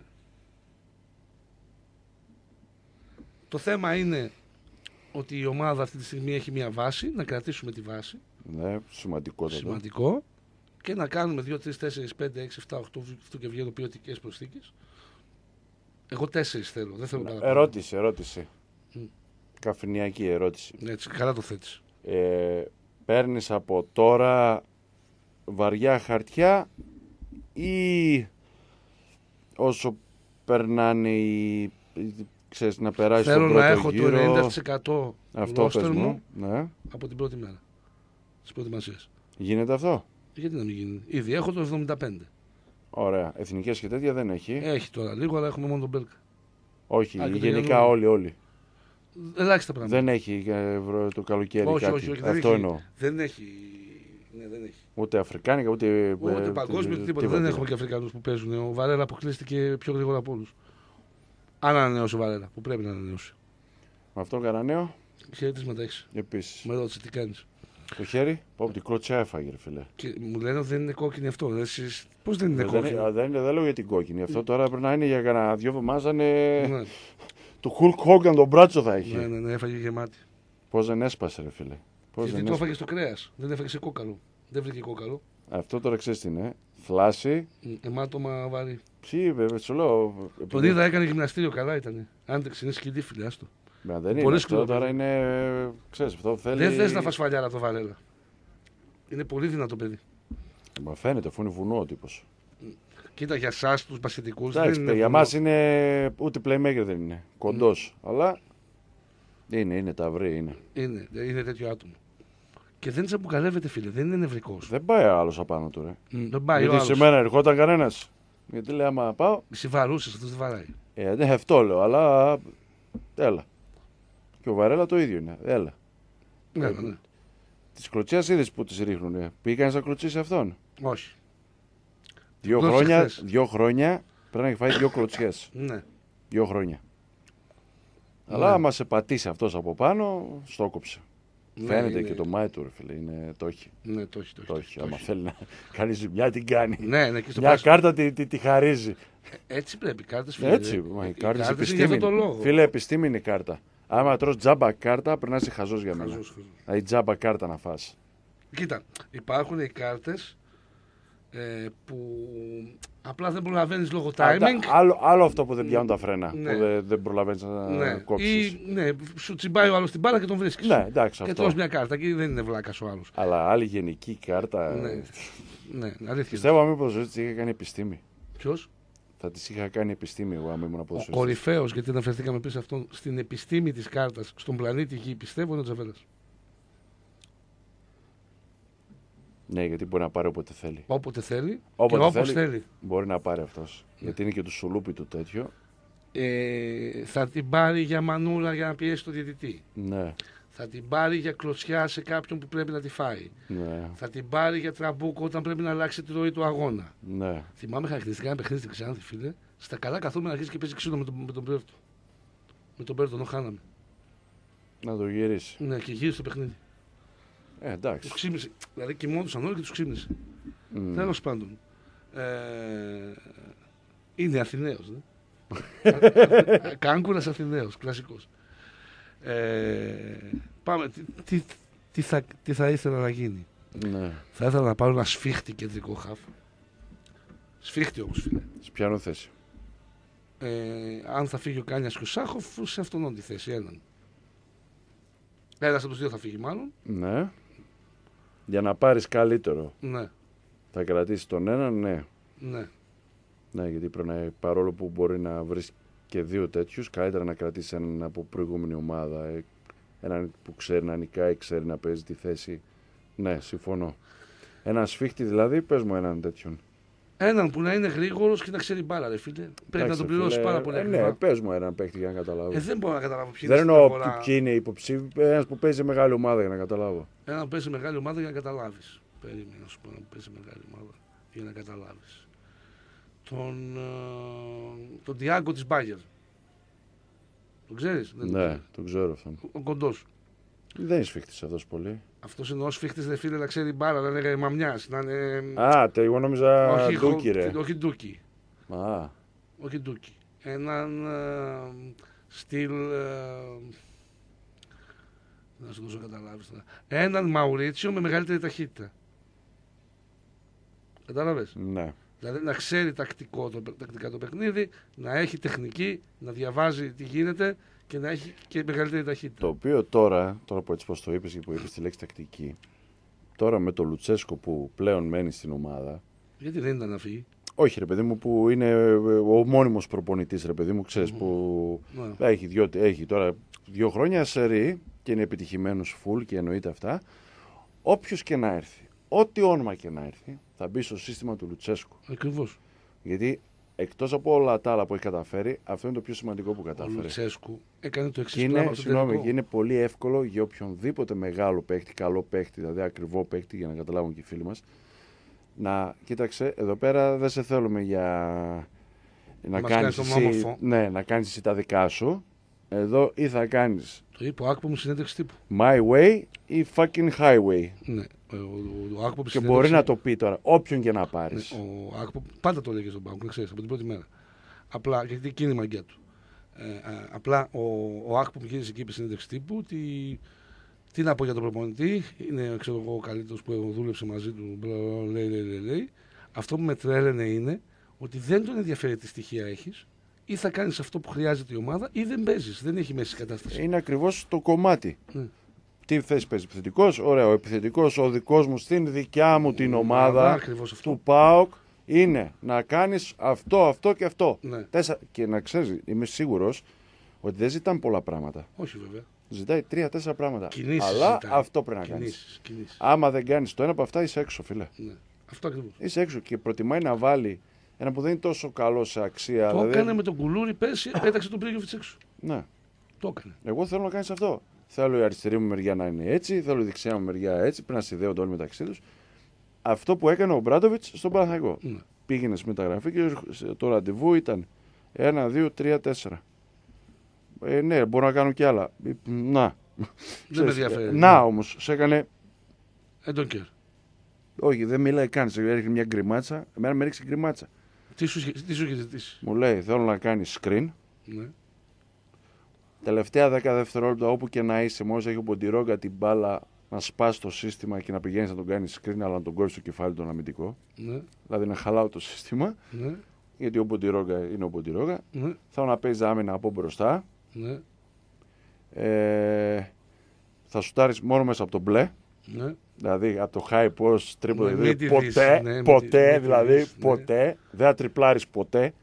το θέμα είναι ότι η ομάδα αυτή τη στιγμή έχει μία βάση, να κρατήσουμε τη βάση, Ναι, σημαντικότατο. σημαντικό, και να κάνουμε δύο, τρεις, τέσσερις, πέντε, έξι, εφτά, οκτώ, αυτό και βγαίνουν ποιοτικές προσθήκες. Εγώ τέσσερις θέλω, δεν θέλω παραπάνω. Ερώτηση, ερώτηση. Μμ. Καφενειακή ερώτηση. Έτσι, καλά το θέτεις. Ε, παίρνεις από τώρα βαριά χαρτιά ή όσο περνάνε οι, ξέρεις, να περάσει Θέλω τον να πρώτο έχω γύρο. το ενενήντα τοις εκατό Αυτό πες ρόστερ μου. μου Ναι. από την πρώτη μέρα της προετοιμασίας. Γίνεται αυτό. Γιατί να μην γίνει. Ήδη έχω το εβδομήντα πέντε. Ωραία. Εθνικές και τέτοια δεν έχει. Έχει τώρα λίγο, αλλά έχουμε μόνο τον Μπέλκα. Όχι, Α, και το γενικά Ιανουάριο. όλοι, όλοι. Ελάχιστα πράγματα. Δεν έχει ε, βρω, το καλοκαίρι όχι, κάτι. όχι, όχι, δεν Αυτό έχει, εννοώ. Δεν έχει. Ναι, δεν έχει. Ούτε Αφρικάνικα, ούτε. Ούτε ε, παγκόσμιο, ούτε τίποτα. τίποτα, Δεν τίποτα. έχουμε και Αφρικανούς που παίζουν. Ο Βαρέλα αποκλείστηκε πιο γρήγορα από όλους. Αν ανανεώσει ο Βαρέλα, που πρέπει να ανανεώσει. Με αυτό Καρανέο, Χαιρετίσματα έχεις. επίσης. Με ρώτησε τι κάνεις. Το χέρι, πω από την κλωτσιά έφαγε, ρε φίλε. Και μου λένε ότι δεν είναι κόκκινη αυτό. Εσείς... Πώς δεν είναι Ε, δεν, κόκκινη. είναι- δεν, είναι- δεν λέω για την κόκκινη. Αυτό τώρα πρέπει να είναι για κανένα δυο εβδομάδες. Είναι... Ναι, Του Hulk Hogan τον μπράτσο θα έχει. ναι, ναι, ναι, έφαγε γεμάτη. Πώς δεν έσπασε, ρε φίλε. Πώς Γιατί δεν το έσπασε. έφαγε στο κρέας. Δεν έφαγε σε κόκαλο. Δεν βρήκε κόκαλο. Αυτό τώρα ξέρεις τι είναι. Θλάση. Μ, Αιμάτωμα βαρύ. Ψή, βέβαια, σου λέω. Τον επειδή- είδα, έκανε γυμναστήριο, καλά ήταν. Άντεξε, είναι σκυλί, φίλε, άστο. Μα δεν είναι. Πολύ Αυτό σκληρό, τώρα παιδί. είναι. Ξέρεις, αυτό θέλει. Δεν θες να φας φαλιάρα το Βαρέλα. Είναι πολύ δυνατό παιδί. Μα φαίνεται, αφού είναι βουνό ο τύπος. Κοίτα, για εσά του μπασκετικού. Εντάξει, για μας είναι. Ούτε playmaker δεν είναι. Κοντός. Αλλά. Είναι, είναι ταυρί, είναι. Είναι, είναι τέτοιο άτομο. Και δεν τσαμπουκαλεύεται, φίλε, δεν είναι νευρικό. Δεν πάει άλλος απάνω του, ρε. Δεν πάει ο Γιατί σε άλλος. μένα ερχόταν κανένας. Γιατί λέει, άμα πάω. Εσύ βαρούσες, αυτός δεν βαράει. Ε, δεν αυτό λέω, αλλά. Έλα. Και ο Βαρέλα το ίδιο είναι. Έλα. Ναι, ναι. Τη κλωτσιά είδε που τη ρίχνουνε. Πήγαν να κλωτσίσει αυτόν. Όχι. Δύο Κλώτσε χρόνια, χθες. δύο χρόνια πρέπει να έχει φάει δύο κλωτσιές. Ναι. Δύο χρόνια. Ναι. Αλλά άμα σε πατήσει αυτός από πάνω, στο κόψε. Ναι, Φαίνεται είναι- και το μάτι του, ρε φίλε. Είναι, το έχει. Ναι, το έχει. Το έχει, Το έχει. το Άμα έχει. θέλει να κάνει ζημιά, την κάνει. Ναι, ναι, και στο Μια πράσινο. κάρτα τη, τη, τη χαρίζει. Έτσι πρέπει, κάρτες φίλε. Έτσι. Μα, οι Οι κάρτες κάρτες είναι για επιστήμη. αυτό το λόγο. Φίλε, επιστήμη είναι η κάρτα. Άμα τρως τζάμπα κάρτα, πρέπει να είσαι χαζός για μένα. Χαζός, χαζός. Δηλαδή τζάμπα κάρτα να φας. Κοίτα, υπάρχουν οι κάρτες ε, που απλά δεν προλαβαίνει λόγω timing. Αυτά- Άλλο, άλλο αυτό που δεν πιάνουν τα φρένα. Ναι. Που δεν, δεν προλαβαίνει να Ναι. κόψει. Ή ναι, σου τσιμπάει ο άλλο την μπάλα και τον βρίσκει. Ναι, εντάξει Και αυτό. τρως μια κάρτα και δεν είναι βλάκα ο άλλο. Αλλά άλλη γενική κάρτα. Ναι. Ναι, αλήθεια. Πιστεύω μήπως ότι τη είχα κάνει επιστήμη. Ποιο? Θα τη είχα κάνει επιστήμη εγώ, αν ήμουν Ο ποδοσφαιριστής. κορυφαίο, γιατί αναφερθήκαμε πριν σε αυτόν, στην επιστήμη τη κάρτα, στον πλανήτη Γη, πιστεύω είναι ο Τζαβέλα. Ναι, γιατί μπορεί να πάρει όποτε θέλει. Όποτε θέλει Όποτε και όπω θέλει. θέλει. Μπορεί να πάρει αυτό. Ναι. Γιατί είναι και του σουλούπι του τέτοιο. Ε, θα την πάρει για μανούλα για να πιέσει τον διαιτητή. Ναι, Θα την πάρει για κλωτσιά σε κάποιον που πρέπει να τη φάει. ναι, Θα την πάρει για τραμπούκο όταν πρέπει να αλλάξει τη ροή του αγώνα. ναι. Θυμάμαι χαρακτηριστικά ένα παιχνίδι στην Ξάνθη, φίλε. Στα καλά καθόμενα αρχίζει και παίζει ξύλο με τον, με τον Μπέρτο. Με τον Μπέρτο, ενώ χάναμε. Να το γυρίσει. Ναι, και γύρισε το παιχνίδι. Ε, Του εντάξει. ξύπνησε. Δηλαδή κοιμόντουσαν όλοι και του ξύπνησε. Μμ. Τέλο πάντων. Ε, είναι Αθηναίος, ναι. Κάγκουρας Αθηναίος, κλασικός. Ε, πάμε. Τι, τι, τι, θα, τι θα ήθελα να γίνει. Ναι. Θα ήθελα να πάρω ένα σφίχτη κεντρικό χαφ. Σφίχτη όμως, φίλε. Σε πιάνω θέση. Ε, αν θα φύγει ο Κάνιας και ο Σάχοφ, σε αυτόν τη θέση, έναν. Ένας από τους δύο θα φύγει μάλλον. Ναι. Για να πάρεις καλύτερο. Ναι, Θα κρατήσει τον έναν, ναι. ναι. Ναι, γιατί πρέπει να, παρόλο που μπορεί να βρει και δύο τέτοιους, καλύτερα να κρατήσει έναν από προηγούμενη ομάδα. ε, Έναν που ξέρει να νικάει, ξέρει να παίζει τη θέση. Ναι, συμφωνώ. Ένα σφίχτη δηλαδή, πες μου έναν τέτοιον. Έναν που να είναι γρήγορος και να ξέρει μπάλα, ρε φίλε. Πρέπει να Εντάξει, τον πληρώσει φίλε, πάρα πολύ ε, ακριβά. Ναι, πες μου έναν παίκτη για να καταλάβω. Ε, δεν μπορώ να καταλάβω ποιοι δεν είναι εννοώ στην αγορά. ποιοι είναι υποψήφοι, ένα που παίζει σε μεγάλη ομάδα για να καταλάβω. Ένα που παίζει σε μεγάλη ομάδα για να καταλάβει. Περίμενα να σου πω ένα που παίζει σε μεγάλη ομάδα για να καταλάβει. Τον, ε, τον Διάγκο της Μπάγερ. Τον ξέρεις? Δεν τον Ναι, ξέρεις. τον ξέρω αυτόν. Ο, ο κοντός. Δεν είναι σφίχτης αυτός πολύ. Αυτός είναι ο σφίχτης, ρε φίλε, να ξέρει μπάλα, να είναι μαμιάς, να είναι... Α, τε, εγώ νόμιζα όχι, ντούκι χο- ρε. όχι ντούκι. Α, Όχι ντούκι. Έναν ε, στυλ... Ε, να σου δώσω να καταλάβεις τώρα. Έναν Μαουρίτσιο με μεγαλύτερη ταχύτητα. Κατάλαβες? ναι. Δηλαδή να ξέρει τακτικό το, τακτικά το παιχνίδι, να έχει τεχνική, να διαβάζει τι γίνεται και να έχει και μεγαλύτερη ταχύτητα. Το οποίο τώρα, τώρα που έτσι πως το είπες και που είπες τη λέξη τακτική, τώρα με το Λουτσέσκο που πλέον μένει στην ομάδα, Γιατί δεν ήταν να φύγει. Όχι, ρε παιδί μου, που είναι ο μόνιμος προπονητής, ρε παιδί μου, ξέρεις, mm-hmm. που ναι. έχει, δυο, έχει τώρα δύο χρόνια σερί και είναι επιτυχημένος full και εννοείται αυτά. Όποιος και να έρθει, ό,τι όνομα και να έρθει, θα μπει στο σύστημα του Λουτσέσκου. Ακριβώς. Γιατί εκτός από όλα τα άλλα που έχει καταφέρει, αυτό είναι το πιο σημαντικό που κατάφερε. Ο Λουτσέσκου έκανε το εξής είναι, πράγμα. Συγγνώμη, είναι πολύ εύκολο για οποιονδήποτε μεγάλο παίχτη, καλό παίχτη, δηλαδή ακριβό παίχτη, για να καταλάβουν και οι φίλοι μας, να κοίταξε, εδώ πέρα δεν σε θέλουμε για να κάνεις, εσύ, ναι, να κάνεις εσύ τα δικά σου. Εδώ ή θα κάνεις το είπε ο Άκπο μου συνέντευξη τύπου. My way ή fucking highway. Ναι, ο, ο, ο Άκπο και μπορεί να το πει τώρα, όποιον και να πάρεις. Ναι, ο Άκπο πάντα το λέγε στον Πάοκ, ξέρεις, από την πρώτη μέρα. Απλά, γιατί εκείνη η μαγκιά του. Ε, α, απλά ο, ο Άκπο μου γύρισε εκεί είπε συνέντευξη τύπου ότι τι να πω για τον προπονητή, είναι ξέρω εγώ, ο καλύτερος που δούλεψε μαζί του. Λέει, λέει, λέει, λέει. Αυτό που με τρέλαινε είναι ότι δεν τον ενδιαφέρει τι στοιχεία έχεις. Ή θα κάνεις αυτό που χρειάζεται η ομάδα ή δεν παίζεις. Δεν έχει μέση κατάσταση. Είναι ακριβώς το κομμάτι. Mm. Τι θέση παίζει επιθετικός? Ωραία, ο επιθετικός ο δικός μου στην δικιά μου την ομάδα του ΠΑΟΚ είναι να κάνεις αυτό, αυτό και αυτό. Ναι. Τέσσερα... Και να ξέρεις, είμαι σίγουρος ότι δεν ζητάνε πολλά πράγματα. Όχι βέβαια. Ζητάει τρία-τέσσερα πράγματα. Κινήσεις αλλά ζητάει. αυτό πρέπει να Κινήσεις, κάνεις. κινήσεις. Άμα δεν κάνεις το ένα από αυτά, είσαι έξω, φίλε. Ναι. Αυτό ακριβώς. Είσαι έξω και προτιμάει να βάλει ένα που δεν είναι τόσο καλό σε αξία. Το δηλαδή... έκανε με τον Κουλούρη πέρσι, πέταξε τον Πρίγιοβιτς έξω. Ναι. Το έκανε. Εγώ θέλω να κάνεις αυτό. Θέλω η αριστερή μου μεριά να είναι έτσι, θέλω η δεξιά μου μεριά έτσι, πρέπει να συνδέονται όλοι μεταξύ τους. Αυτό που έκανε ο Μπράντοβιτς στον Παναθηναϊκό. Ναι. Πήγαινε στη μεταγραφή και το ραντεβού ήταν ένα, δύο, τρία, τέσσερα. Ε, ναι, μπορώ να κάνω κι άλλα. Να. Δεν με ενδιαφέρει. Να όμως, σε έκανε. I don't care. Όχι, δεν μιλάει καν. Σε έριχνε μια γκριμάτσα. Εμένα με έριξε γκριμάτσα. Τι σου, τι σου έχει ζητήσει? Μου λέει, θέλω να κάνει screen. Ναι. Τελευταία δέκα δευτερόλεπτα, όπου και να είσαι, μόλις έχει ο Ποντιρόγκα την μπάλα, να σπάσει το σύστημα και να πηγαίνει να τον κάνει screen, αλλά να τον κόψει στο κεφάλι τον αμυντικό. Ναι. Δηλαδή να χαλάω το σύστημα. Ναι. Γιατί ο Ποντιρόγκα είναι ο Ποντιρόγκα. Ναι. Θέλω να παίζει άμυνα από μπροστά. Ναι. Ε, θα σουτάρεις μόνο μέσα από το μπλε. Ναι. Δηλαδή από το high post τρίποντο. Ναι, δηλαδή, ποτέ, ποτέ, ναι, ποτέ, μη δηλαδή δεις, ναι. ποτέ. Δεν θα τριπλάρεις ποτέ.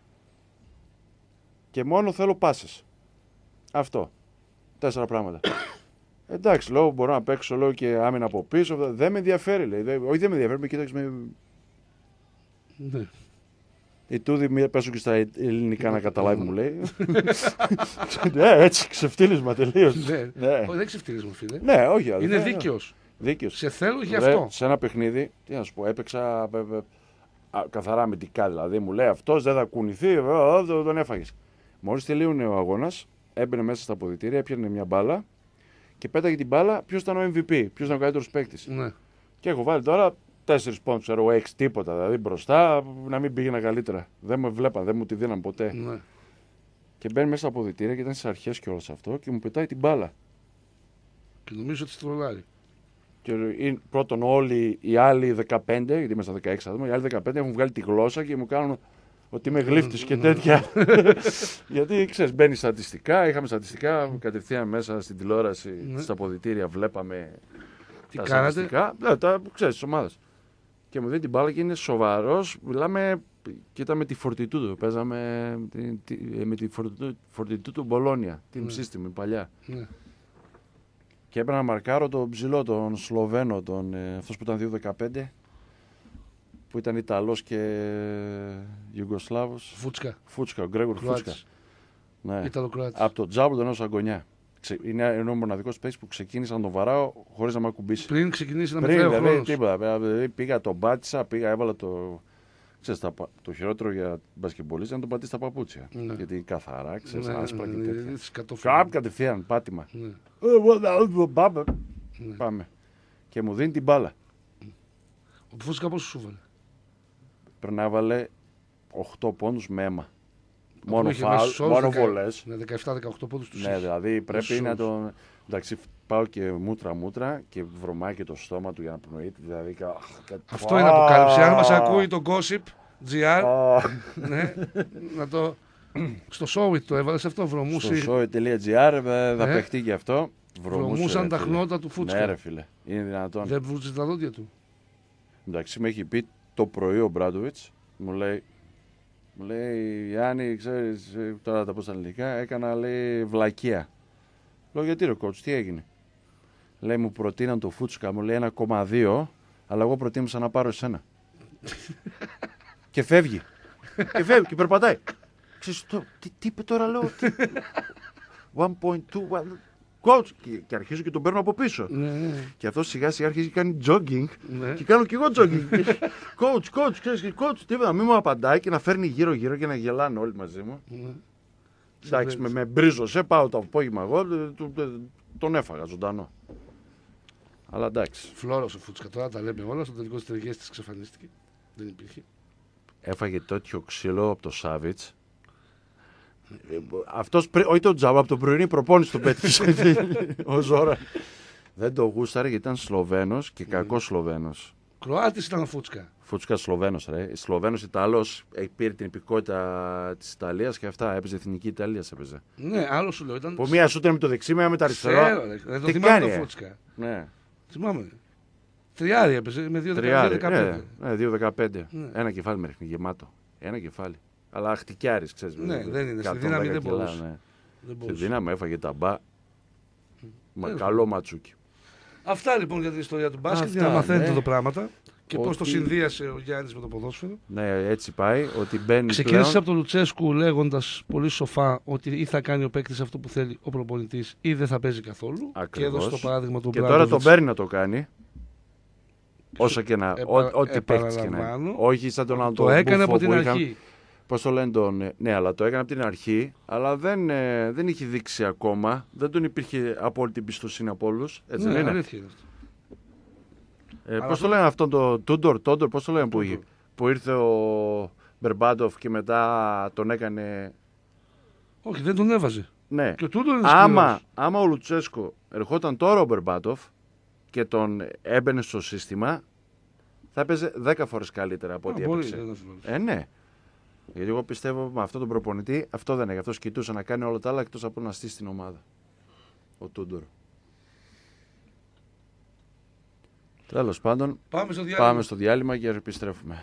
Και μόνο θέλω πάσες. Αυτό. Τέσσερα πράγματα. Εντάξει, λέω, μπορώ να παίξω λέω, και άμυνα από πίσω. Δεν με ενδιαφέρει, λέει. Δεν, όχι, δεν με ενδιαφέρει, με κοίταξε με. Ναι. Η Τούδη, πέσω και στα ελληνικά να καταλάβει, μου λέει. Ναι, έτσι, ξεφτύλισμα τελείως. Ναι, ναι. δεν ξεφτύλισμα, φίλε. Ναι, όχι. Είναι ναι, δίκαιος. Δίκαιος. Σε θέλω γι' Ρε, αυτό. σε ένα παιχνίδι, τι να σου πω, έπαιξα α, α, καθαρά αμυντικά. Δηλαδή μου λέει αυτός δεν θα κουνηθεί, α, τον έφαγες. Μόλις τελείωνε ο αγώνας, έμπαινε μέσα στα αποδυτήρια, έπιανε μια μπάλα και πέταγε την μπάλα ποιος ήταν ο εμ βι πι, ποιος ήταν ο καλύτερος παίκτης. Ναι. Και έχω βάλει τώρα τέσσερις πόντους, ξέρω, έξι τίποτα. Δηλαδή μπροστά να μην πήγαινα καλύτερα. Δεν με βλέπαν, δεν μου τη δίναν ποτέ. Ναι. Και μπαίνει μέσα στα αποδυτήρια και ήταν στις αρχές και όλο αυτό και μου πετάει την μπάλα. Και νομίζω ότι στρολάρει. Και πρώτον, όλοι οι άλλοι δεκαπέντε, γιατί είμαι στα δεκαέξι άτομα, οι άλλοι δεκαπέντε έχουν βγάλει τη γλώσσα και μου κάνουν ότι είμαι γλύφτης και τέτοια. Γιατί ξέρεις, μπαίνει στατιστικά, είχαμε στατιστικά κατευθείαν μέσα στην τηλεόραση, ναι. στα αποδυτήρια, βλέπαμε τι τα κάνατε? στατιστικά. Ναι, τα ξέρεις, τις ομάδες. Και μου δίνει την μπάλα και είναι σοβαρός. Μιλάμε, κοίτα με τη Φορτιτούτο. Παίζαμε τη, τη, με τη Φορτιτούτο Μπολόνια, την ναι. σύστημη παλιά. Ναι. Και έπρεπε να μαρκάρω τον ψηλό, τον Σλοβαίνο, τον, ε, αυτός που ήταν δύο δεκαπέντε, που ήταν Ιταλός και Ιουγκοσλάβος. Φούτσκα. Φούτσκα, ο Γκρέγορ Φούτσκα. Ναι. Ιταλοκράτης. Από τον τζάμπο τον έδωσα γωνιά. Είναι ο μοναδικός παίκτης που ξεκίνησα να τον βαράω χωρίς να με ακουμπήσει. Πριν ξεκινήσει να Πριν, μετράει ο δηλαδή, χρόνος. τίποτα. Δηλαδή, πήγα, τον πάτησα, πήγα, έβαλα το. Ξέρεις, τα, το χειρότερο για μπασκετμπολίστα είναι να τον πατήσει τα παπούτσια. Ναι. Γιατί καθαρά, ξέρεις, Ναι, άσπρα ναι, και ναι, τέτοια. ναι, σκατόφυλλο. Κάπου κατευθείαν, πάτημα. Ναι. Πάμε. Ναι. Πάμε. Και μου δίνει την μπάλα. Ο Φούσκα πόσο σου βάλε? Πρέπει να έβαλε οκτώ πόντους με αίμα. Που Μόνο είχε φάουλ, μέσους όρους μόνο δεκα- βολές. Ναι, δεκαεπτά δεκαοκτώ πόντους τους Ναι, είχε. δηλαδή πρέπει Μέσους να όρους. τον. Εντάξει, πάω και μούτρα-μούτρα και βρωμάει και το στόμα του για να πνοείται. Δηλαδή, κα- κάτι- Αυτό Α, είναι αποκάλυψη. Αν μας ακούει το Gossip τζι αρ, α, ναι, να το. Στο show το έβαλες αυτό, Στο βρωμούσε. show.gr θα Ε, παιχτεί και αυτό. Βρωμούσε, Βρωμούσαν ρε τα φίλε. χνότα του Φούτσκα. Ναι, ρε φίλε. Είναι δυνατόν. Δεν βρούσε τα δόντια του. Εντάξει, με έχει πει το πρωί ο Μπράντοβιτς, μου λέει Μου λέει, Γιάννη, ξέρεις, τώρα τα πω στα ελληνικά, έκανα, λέει, βλακεία. Λέω, γιατί ρε coach, τι έγινε? Λέει, μου προτείναν το Φούτσκα, μου λέει ένα κόμμα δύο, αλλά εγώ προτίμησα να πάρω εσένα. Και φεύγει. Και φεύγει και περπατάει. Ξέρεις, το, τι, τι είπε τώρα, λέω. ένα κόμμα δύο, coach. Και, και αρχίζω και τον παίρνω από πίσω. Ναι, ναι. Και αυτό σιγά σιγά αρχίζει και κάνει jogging. Ναι. Και κάνω κι εγώ jogging. coach, coach, ξέρεις, coach, τίποτα. Μην μου απαντάει και να φέρνει γύρω-γύρω και να γελάνε όλοι μαζί μου. Ναι. Εντάξει, με, με μπρίζωσε, πάω το απόγευμα εγώ, τον έφαγα ζωντανό. Αλλά εντάξει. Φλόρος ο Φούτσκα, τώρα τα λέμε όλα. Στο τελικό της τελεγές της εξαφανίστηκε. Δεν υπήρχε. Έφαγε τέτοιο ξύλο από το Σάβιτς. Αυτός, όχι τον Τζάμπα, από τον πρωινή προπόνηση τον πέτυχε ο Ζόρα. Δεν το γούσταρε γιατί ήταν Σλοβαίνος και κακός Σλοβαίνος. Κροάτης ήταν ο Φούτσκα. Φούτσκα Σλοβαίνος, ρε. Σλοβαίνος Ιταλός, πήρε την υπηκότητα της Ιταλίας και αυτά. Έπαιζε εθνική Ιταλία, έπαιζε. Ναι, άλλο σου λέω. Ήταν... Που μία σου ήταν με το δεξί, μία με το αριστερό. Ξέρω, ρε. Δεν το Τι θυμάμαι κάνει, το ε? Φούτσκα. Ναι. Θυμάμαι. Τριάρι έπαιζε με δύο δεκαπέντε. Ναι, δύο δεκαπέντε. Ναι. Ένα κεφάλι με ρίχνει γεμάτο. Ένα κεφάλι. Αλλά χτυκιάρης, ξέρεις. Ναι, δεν είναι. Στη δύναμη δεν μπορούσε. Ναι. Δεν Στη δύναμη έφαγε τα μπα. Μα, Έλα. καλό ματσούκι. Αυτά λοιπόν για την ιστορία του μπάσκετ, Αυτά, για να μαθαίνετε ναι. εδώ πράγματα. Και Ότι- πώς το συνδύασε ο Γιάννης με το ποδόσφαιρο. Ναι, έτσι πάει. Ότι μπαίνει Ξεκίνησε πλέον. από τον Λουτσέσκου λέγοντας πολύ σοφά ότι ή θα κάνει ο παίκτης αυτό που θέλει ο προπονητής ή δεν θα παίζει καθόλου. Ακριβώς. Και έδωσε το παράδειγμα του Και τώρα Μπράντοβιτς. τον παίρνει να το κάνει. Όσο και να. Επα- ό- Ό,τι παίχτης και να είναι. επαναλαμβάνω, Όχι σαν τον Το έκανε από την αρχή. αρχή. Πώς το λένε τον. Ναι, αλλά το έκανε από την αρχή. Αλλά δεν, ε, δεν είχε δείξει ακόμα. Δεν τον υπήρχε απόλυτη εμπιστοσύνη από όλους. Έτσι Ναι, δεν είναι. αλήθεια είναι αυτό. Ε, Αλλά πώς αυτό- το λένε αυτόν τον Τούντορ, Τόντορ, πώς το λένε που, Τούντορ. είχε, που ήρθε ο Μπερμπάντοφ και μετά τον έκανε. Όχι, δεν τον έβαζε. Ναι. Και ο Τούντορ είναι Άμα, σκληρός. άμα ο Λουτσέσκο ερχόταν τώρα ο Μπερμπάτοφ και τον έμπαινε στο σύστημα, θα έπαιζε δέκα φορές καλύτερα από ό,τι Α, μπορεί, έπαιξε. δεν αμφιβάλλω. Ε, ναι. Γιατί εγώ πιστεύω με αυτόν τον προπονητή αυτό δεν έχει. Αυτός κοιτούσε να κάνει όλα τα άλλα εκτός από να στήσει την ομάδα. Ο Τούντορ. Τέλος πάντων, Πάμε στο διάλειμμα. πάμε στο διάλειμμα και επιστρέφουμε.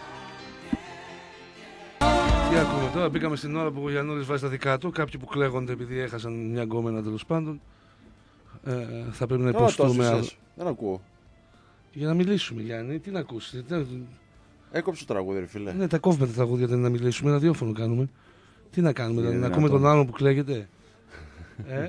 Τι ακούμε τώρα, μπήκαμε στην ώρα που ο Γιαννούλης βάζει τα δικά του. Κάποιοι που κλαίγονται επειδή έχασαν μια γκόμενα τέλος πάντων. Ε, θα πρέπει να Τώρα το υποστούμε. άσυσες. Δεν ακούω. Για να μιλήσουμε, Γιάννη, τι να ακούσει. Έκοψε το τραγούδι, ρε φίλε. Ναι, τα κόβουμε τα τραγούδια, δεν είναι να μιλήσουμε, ραδιόφωνο κάνουμε. Τι να κάνουμε, δηλαδή, Είναι να ακούμε δυνατόν. τον άλλον που κλαίγεται. ε.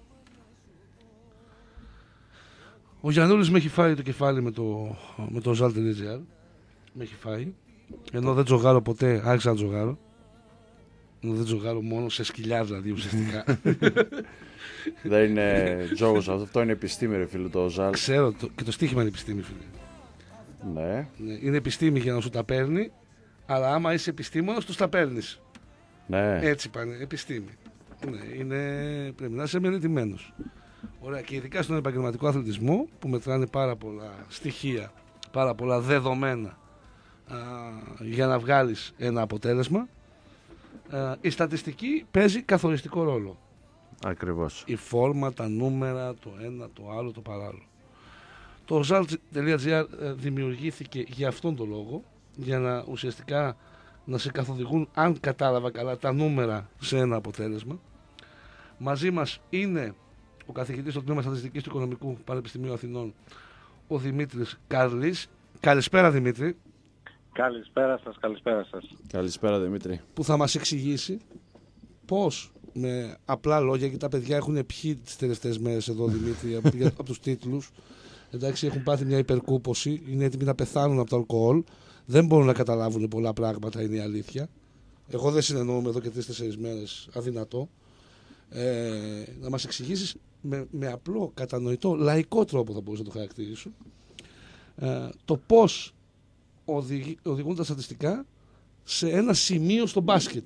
Ο Γιαννούλης με έχει φάει το κεφάλι με το, με το ζάλ.gr. Με έχει φάει. Ενώ δεν τζογάρω ποτέ, άρχισα να τζογάρω. Ενώ δεν τζογάρω μόνο σε σκυλιά δηλαδή ουσιαστικά. Δεν είναι τζόγος αυτό, αυτό είναι επιστήμη, ρε φίλε, το Ζαλ. Ξέρω το, και το στοίχημα είναι επιστήμη, φίλε. Ναι. Ναι, είναι επιστήμη για να σου τα παίρνει, αλλά άμα είσαι επιστήμονας, τους τα παίρνεις. Ναι. Έτσι πάνε, επιστήμη. Ναι, είναι, πρέπει να είσαι μελετημένος. Ωραία, και ειδικά στον επαγγελματικό αθλητισμό που μετράνε πάρα πολλά στοιχεία, πάρα πολλά δεδομένα α, για να βγάλεις ένα αποτέλεσμα, α, η στατιστική παίζει καθοριστικό ρόλο. Ακριβώς. Η φόρμα, τα νούμερα, το ένα, το άλλο, το παράλληλο. Το ζάλ.gr δημιουργήθηκε για αυτόν τον λόγο, για να ουσιαστικά να σε καθοδηγούν, αν κατάλαβα καλά, τα νούμερα σε ένα αποτέλεσμα. Μαζί μας είναι ο καθηγητής στο τμήμα Στατιστικής του Οικονομικού Πανεπιστημίου Αθηνών, ο Δημήτρης Καρλής. Καλησπέρα, Δημήτρη. Καλησπέρα σας, καλησπέρα σας. Καλησπέρα, Δημήτρη. Που θα μας εξηγήσει πώς, με απλά λόγια, και τα παιδιά έχουν πιει τις τελευταίες μέρες εδώ, Δημήτρη, από, για- από τους τίτλους. Εντάξει, έχουν πάθει μια υπερκούπωση, είναι έτοιμοι να πεθάνουν από το αλκοόλ. Δεν μπορούν να καταλάβουν πολλά πράγματα, είναι η αλήθεια. Εγώ δεν συνεννοούμαι εδώ και τρεις-τέσσερις μέρες, αδυνατό. Ε, να μας εξηγήσεις με, με απλό, κατανοητό, λαϊκό τρόπο, θα μπορούσα να το χαρακτηρίσω, ε, το πώς οδηγεί, οδηγούν τα στατιστικά σε ένα σημείο στο μπάσκετ.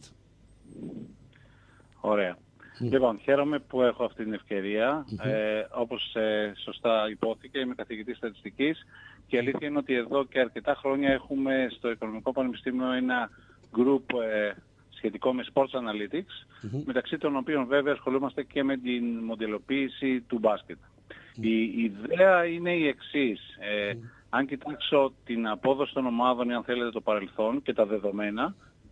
Ωραία. Λοιπόν, χαίρομαι που έχω αυτή την ευκαιρία. Ε, όπως ε, σωστά υπόθηκε, είμαι καθηγητής στατιστικής και η αλήθεια είναι ότι εδώ και αρκετά χρόνια έχουμε στο Οικονομικό Πανεπιστήμιο ένα group ε, σχετικό με sports analytics, μεταξύ των οποίων βέβαια ασχολούμαστε και με την μοντελοποίηση του μπάσκετ. Η ιδέα είναι η εξής. Ε, αν κοιτάξω την απόδοση των ομάδων ή αν θέλετε το παρελθόν και τα δεδομένα,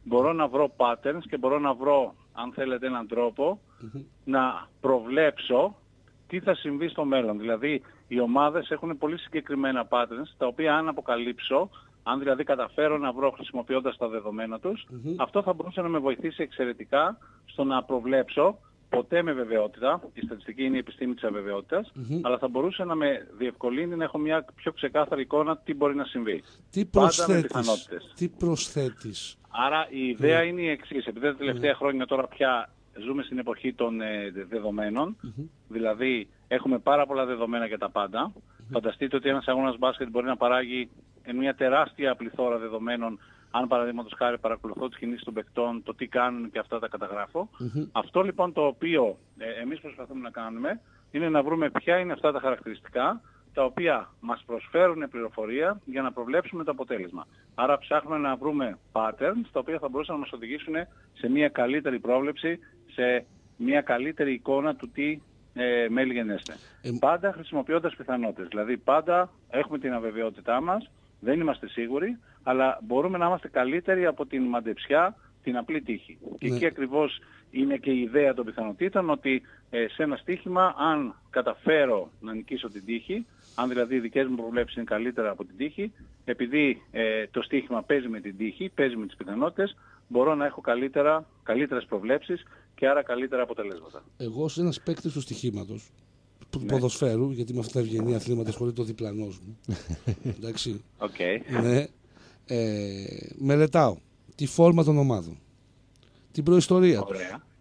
μπορώ να βρω patterns και μπορώ να βρω, αν θέλετε, έναν τρόπο mm-hmm. να προβλέψω τι θα συμβεί στο μέλλον. Δηλαδή, οι ομάδες έχουν πολύ συγκεκριμένα patterns, τα οποία αν αποκαλύψω, αν δηλαδή καταφέρω να βρω χρησιμοποιώντας τα δεδομένα τους, mm-hmm. αυτό θα μπορούσε να με βοηθήσει εξαιρετικά στο να προβλέψω, ποτέ με βεβαιότητα, η στατιστική είναι η επιστήμη της αβεβαιότητας, mm-hmm. αλλά θα μπορούσε να με διευκολύνει να έχω μια πιο ξεκάθαρη εικόνα τι μπορεί να συμβεί. Τι προσθέτεις. Τι προσθέτεις. Άρα η ιδέα mm. είναι η εξής. Επειδή τα τελευταία mm. χρόνια τώρα πια ζούμε στην εποχή των ε, δεδομένων, mm-hmm. δηλαδή έχουμε πάρα πολλά δεδομένα για τα πάντα. Mm-hmm. Φανταστείτε ότι ένας αγώνας μπάσκετ μπορεί να παράγει μια τεράστια πληθώρα δεδομένων. Αν παραδείγματος χάρη παρακολουθώ τις κινήσεις των παικτών, το τι κάνουν και αυτά τα καταγράφω. Mm-hmm. Αυτό λοιπόν το οποίο ε, εμείς προσπαθούμε να κάνουμε είναι να βρούμε ποια είναι αυτά τα χαρακτηριστικά τα οποία μας προσφέρουν πληροφορία για να προβλέψουμε το αποτέλεσμα. Άρα ψάχνουμε να βρούμε patterns τα οποία θα μπορούσαν να μας οδηγήσουν σε μια καλύτερη πρόβλεψη, σε μια καλύτερη εικόνα του τι ε, μέλη γενέστε. Ε... Πάντα χρησιμοποιώντας πιθανότητες. Δηλαδή πάντα έχουμε την αβεβαιότητά μας, δεν είμαστε σίγουροι, αλλά μπορούμε να είμαστε καλύτεροι από την μαντεψιά, την απλή τύχη. Ναι. Και εκεί ακριβώς είναι και η ιδέα των πιθανότητων, ότι ε, σε ένα στοίχημα, αν καταφέρω να νικήσω την τύχη, αν δηλαδή οι δικές μου προβλέψεις είναι καλύτερα από την τύχη, επειδή ε, το στοίχημα παίζει με την τύχη, παίζει με τις πιθανότητες, μπορώ να έχω καλύτερα, καλύτερες προβλέψεις και άρα καλύτερα αποτελέσματα. Εγώ ως ένας παίκτης του στοιχήματος, του ναι. ποδοσφαίρου, γιατί με αυτά τα ευγενή αθλήματα ασχολείται ο διπλανός μου. Εντάξει. Okay. Ναι. Ε, μελετάω τη φόρμα των ομάδων, την προϊστορία τους,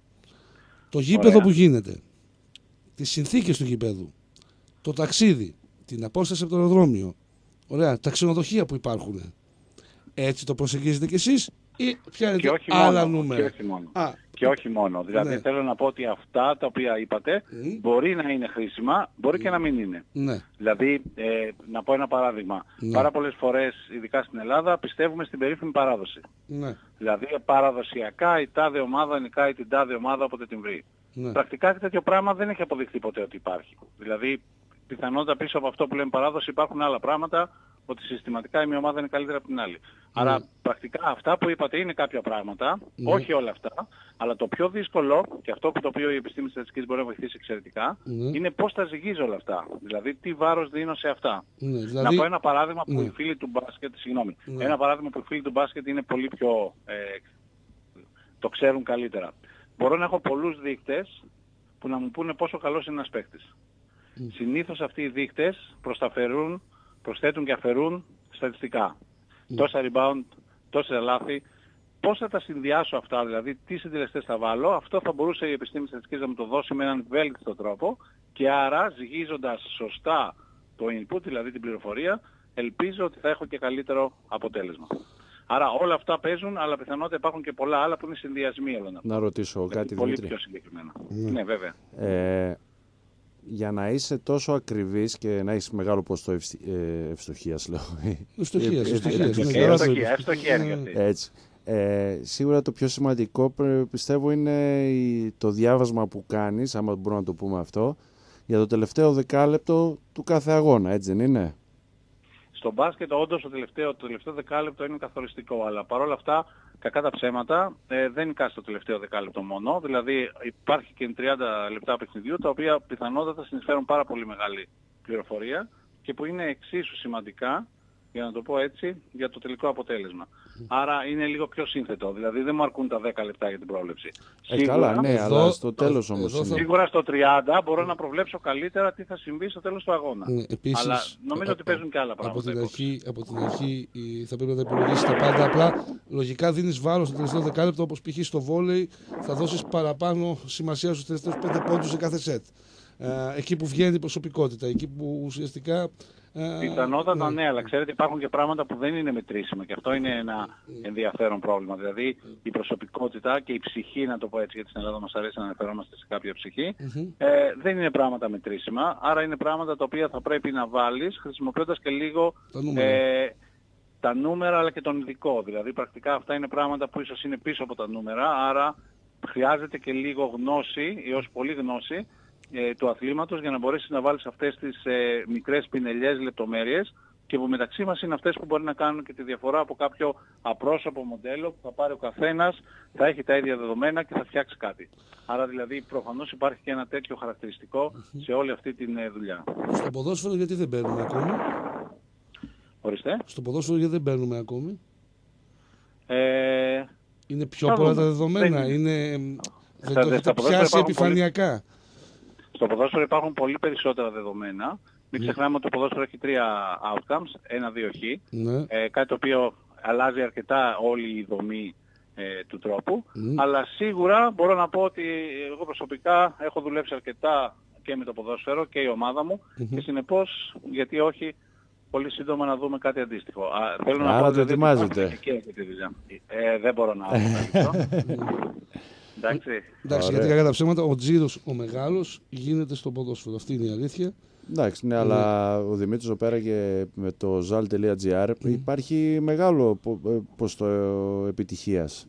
το γήπεδο Ωραία. που γίνεται, τις συνθήκες του γήπεδου, το ταξίδι, την απόσταση από το αεροδρόμιο, Ωραία, τα ξενοδοχεία που υπάρχουν. Έτσι το προσεγγίζετε κι εσείς ή πιάνετε άλλα μόνο, νούμερα? Και όχι μόνο. Α. Και όχι μόνο. Δηλαδή ναι. θέλω να πω ότι αυτά τα οποία είπατε mm. μπορεί να είναι χρήσιμα, μπορεί mm. και να μην είναι. Ναι. Δηλαδή, ε, να πω ένα παράδειγμα. Ναι. Πάρα πολλές φορές, ειδικά στην Ελλάδα, πιστεύουμε στην περίφημη παράδοση. Ναι. Δηλαδή, παραδοσιακά η τάδε ομάδα νικάει την τάδε ομάδα όποτε την βρει. Ναι. Πρακτικά τέτοιο πράγμα δεν έχει αποδειχθεί ποτέ ότι υπάρχει. Δηλαδή, πιθανότατα πίσω από αυτό που λέμε παράδοση υπάρχουν άλλα πράγματα, ότι συστηματικά η μία ομάδα είναι καλύτερα από την άλλη. Mm. Άρα πρακτικά αυτά που είπατε είναι κάποια πράγματα, mm. όχι όλα αυτά, αλλά το πιο δύσκολο, και αυτό που το οποίο η επιστήμη της στατιστικής μπορεί να βοηθήσει εξαιρετικά, mm. είναι πώς τα ζυγίζω όλα αυτά. Δηλαδή τι βάρος δίνω σε αυτά. Mm. Δηλαδή... Να πω ένα παράδειγμα που mm. οι φίλοι του μπάσκετ, συγγνώμη, mm. ένα παράδειγμα που οι φίλοι του μπάσκετ είναι πολύ πιο, ε, το ξέρουν καλύτερα. Μπορώ να έχω πολλούς δείκτες που να μου πούνε πόσο καλός είναι ένας παίκτης. Mm. Συνήθως αυτοί οι δείκτες προσταφερούν, προσθέτουν και αφαιρούν στατιστικά. Mm. Τόσα rebound, τόσα λάθη. Πώς θα τα συνδυάσω αυτά, δηλαδή τι συντελεστές θα βάλω, αυτό θα μπορούσε η επιστήμη στατιστικής να μου το δώσει με έναν βέλτιστο τρόπο και άρα ζυγίζοντας σωστά το input, δηλαδή την πληροφορία, ελπίζω ότι θα έχω και καλύτερο αποτέλεσμα. Άρα όλα αυτά παίζουν, αλλά πιθανότατα υπάρχουν και πολλά άλλα που είναι συνδυασμοί. Να ρωτήσω κάτι, πολύ Δημήτρη. Πιο συγκεκριμένα. Mm. Ναι, βέβαια. Ε, για να είσαι τόσο ακριβής και να έχεις μεγάλο ποσοστό ευστοχίας, λέω. Ευστοχίας, ευστοχίας. Έτσι. Ε, σίγουρα το πιο σημαντικό πιστεύω είναι το διάβασμα που κάνεις, άμα μπορούμε να το πούμε αυτό, για το τελευταίο δεκάλεπτο του κάθε αγώνα, έτσι δεν είναι? Στο μπάσκετ όντως το τελευταίο, το τελευταίο δεκάλεπτο είναι καθοριστικό, αλλά παρόλα αυτά, κακά τα ψέματα, ε, δεν εικάζει το τελευταίο δεκάλεπτο μόνο. Δηλαδή υπάρχει και τριάντα λεπτά παιχνιδιού, τα οποία πιθανότατα συνεισφέρουν πάρα πολύ μεγάλη πληροφορία και που είναι εξίσου σημαντικά, για να το πω έτσι, για το τελικό αποτέλεσμα. Άρα είναι λίγο πιο σύνθετο. Δηλαδή δεν μου αρκούν τα δέκα λεπτά για την πρόβλεψη. Ε, σίγουρα, καλά, ναι, εδώ, αλλά στο τέλος όμως. Εδώ, σίγουρα στο τριάντα μπορώ να προβλέψω καλύτερα τι θα συμβεί στο τέλος του αγώνα. Ναι, επίσης, αλλά νομίζω α, ότι παίζουν και άλλα πράγματα. Από την, αρχή, από την αρχή θα πρέπει να τα υπολογίσεις τα πάντα. Απλά λογικά δίνεις βάρος στο τελευταίο δεκάλεπτο, όπως π.χ. στο βόλεϊ θα δώσεις παραπάνω σημασία στους τελευταίους πέντε πόντους σε κάθε σετ. Ε, εκεί που βγαίνει η προσωπικότητα, εκεί που ουσιαστικά... Πιθανότατα ναι. ναι, αλλά ξέρετε υπάρχουν και πράγματα που δεν είναι μετρήσιμα και αυτό είναι ένα ενδιαφέρον πρόβλημα. Δηλαδή η προσωπικότητα και η ψυχή, να το πω έτσι, γιατί στην Ελλάδα μας αρέσει να αναφερόμαστε σε κάποια ψυχή, mm-hmm. ε, δεν είναι πράγματα μετρήσιμα, άρα είναι πράγματα τα οποία θα πρέπει να βάλεις χρησιμοποιώντας και λίγο τα νούμερα. Ε, τα νούμερα αλλά και τον ειδικό. Δηλαδή πρακτικά αυτά είναι πράγματα που ίσως είναι πίσω από τα νούμερα, άρα χρειάζεται και λίγο γνώση έως πολύ γνώση του αθλήματος για να μπορέσεις να βάλεις αυτές τις ε, μικρές πινελιές λεπτομέρειες και που μεταξύ μας είναι αυτές που μπορεί να κάνουν και τη διαφορά από κάποιο απρόσωπο μοντέλο που θα πάρει ο καθένας, θα έχει τα ίδια δεδομένα και θα φτιάξει κάτι. Άρα δηλαδή προφανώς υπάρχει και ένα τέτοιο χαρακτηριστικό σε όλη αυτή τη δουλειά. Στο ποδόσφαιρο γιατί δεν παίρνουμε ακόμη? Ορίστε. Στο ποδόσφαιρο γιατί δεν παίρνουμε ακόμη? Ε... Είναι πιο πολλά τα δεδομένα, δεν... είναι... δεν θα, το έχετε πιάσει επιφανειακά. Πολύ... Στο ποδόσφαιρο υπάρχουν πολύ περισσότερα δεδομένα. Μην ξεχνάμε ότι το ποδόσφαιρο έχει τρία outcomes, ένα, δύο, χ. Ναι. Ε, κάτι το οποίο αλλάζει αρκετά όλη η δομή ε, του τρόπου. Mm. Αλλά σίγουρα μπορώ να πω ότι εγώ προσωπικά έχω δουλέψει αρκετά και με το ποδόσφαιρο και η ομάδα μου mm-hmm. και συνεπώς, γιατί όχι, πολύ σύντομα να δούμε κάτι αντίστοιχο. Α, θέλω Άρα να πω το ετοιμάζετε. Ε, δεν μπορώ να αποκαλύψω. Εντάξει. Εντάξει, γιατί κατά ψέματα ο τζίρος ο μεγάλος γίνεται στο ποδόσφαιρο. Αυτή είναι η αλήθεια. Εντάξει, ναι, αλλά ο Δημήτρης εδώ πέρα και με το ζαλ τελεία τζι άρ mm. υπάρχει μεγάλο ποσοστό επιτυχίας.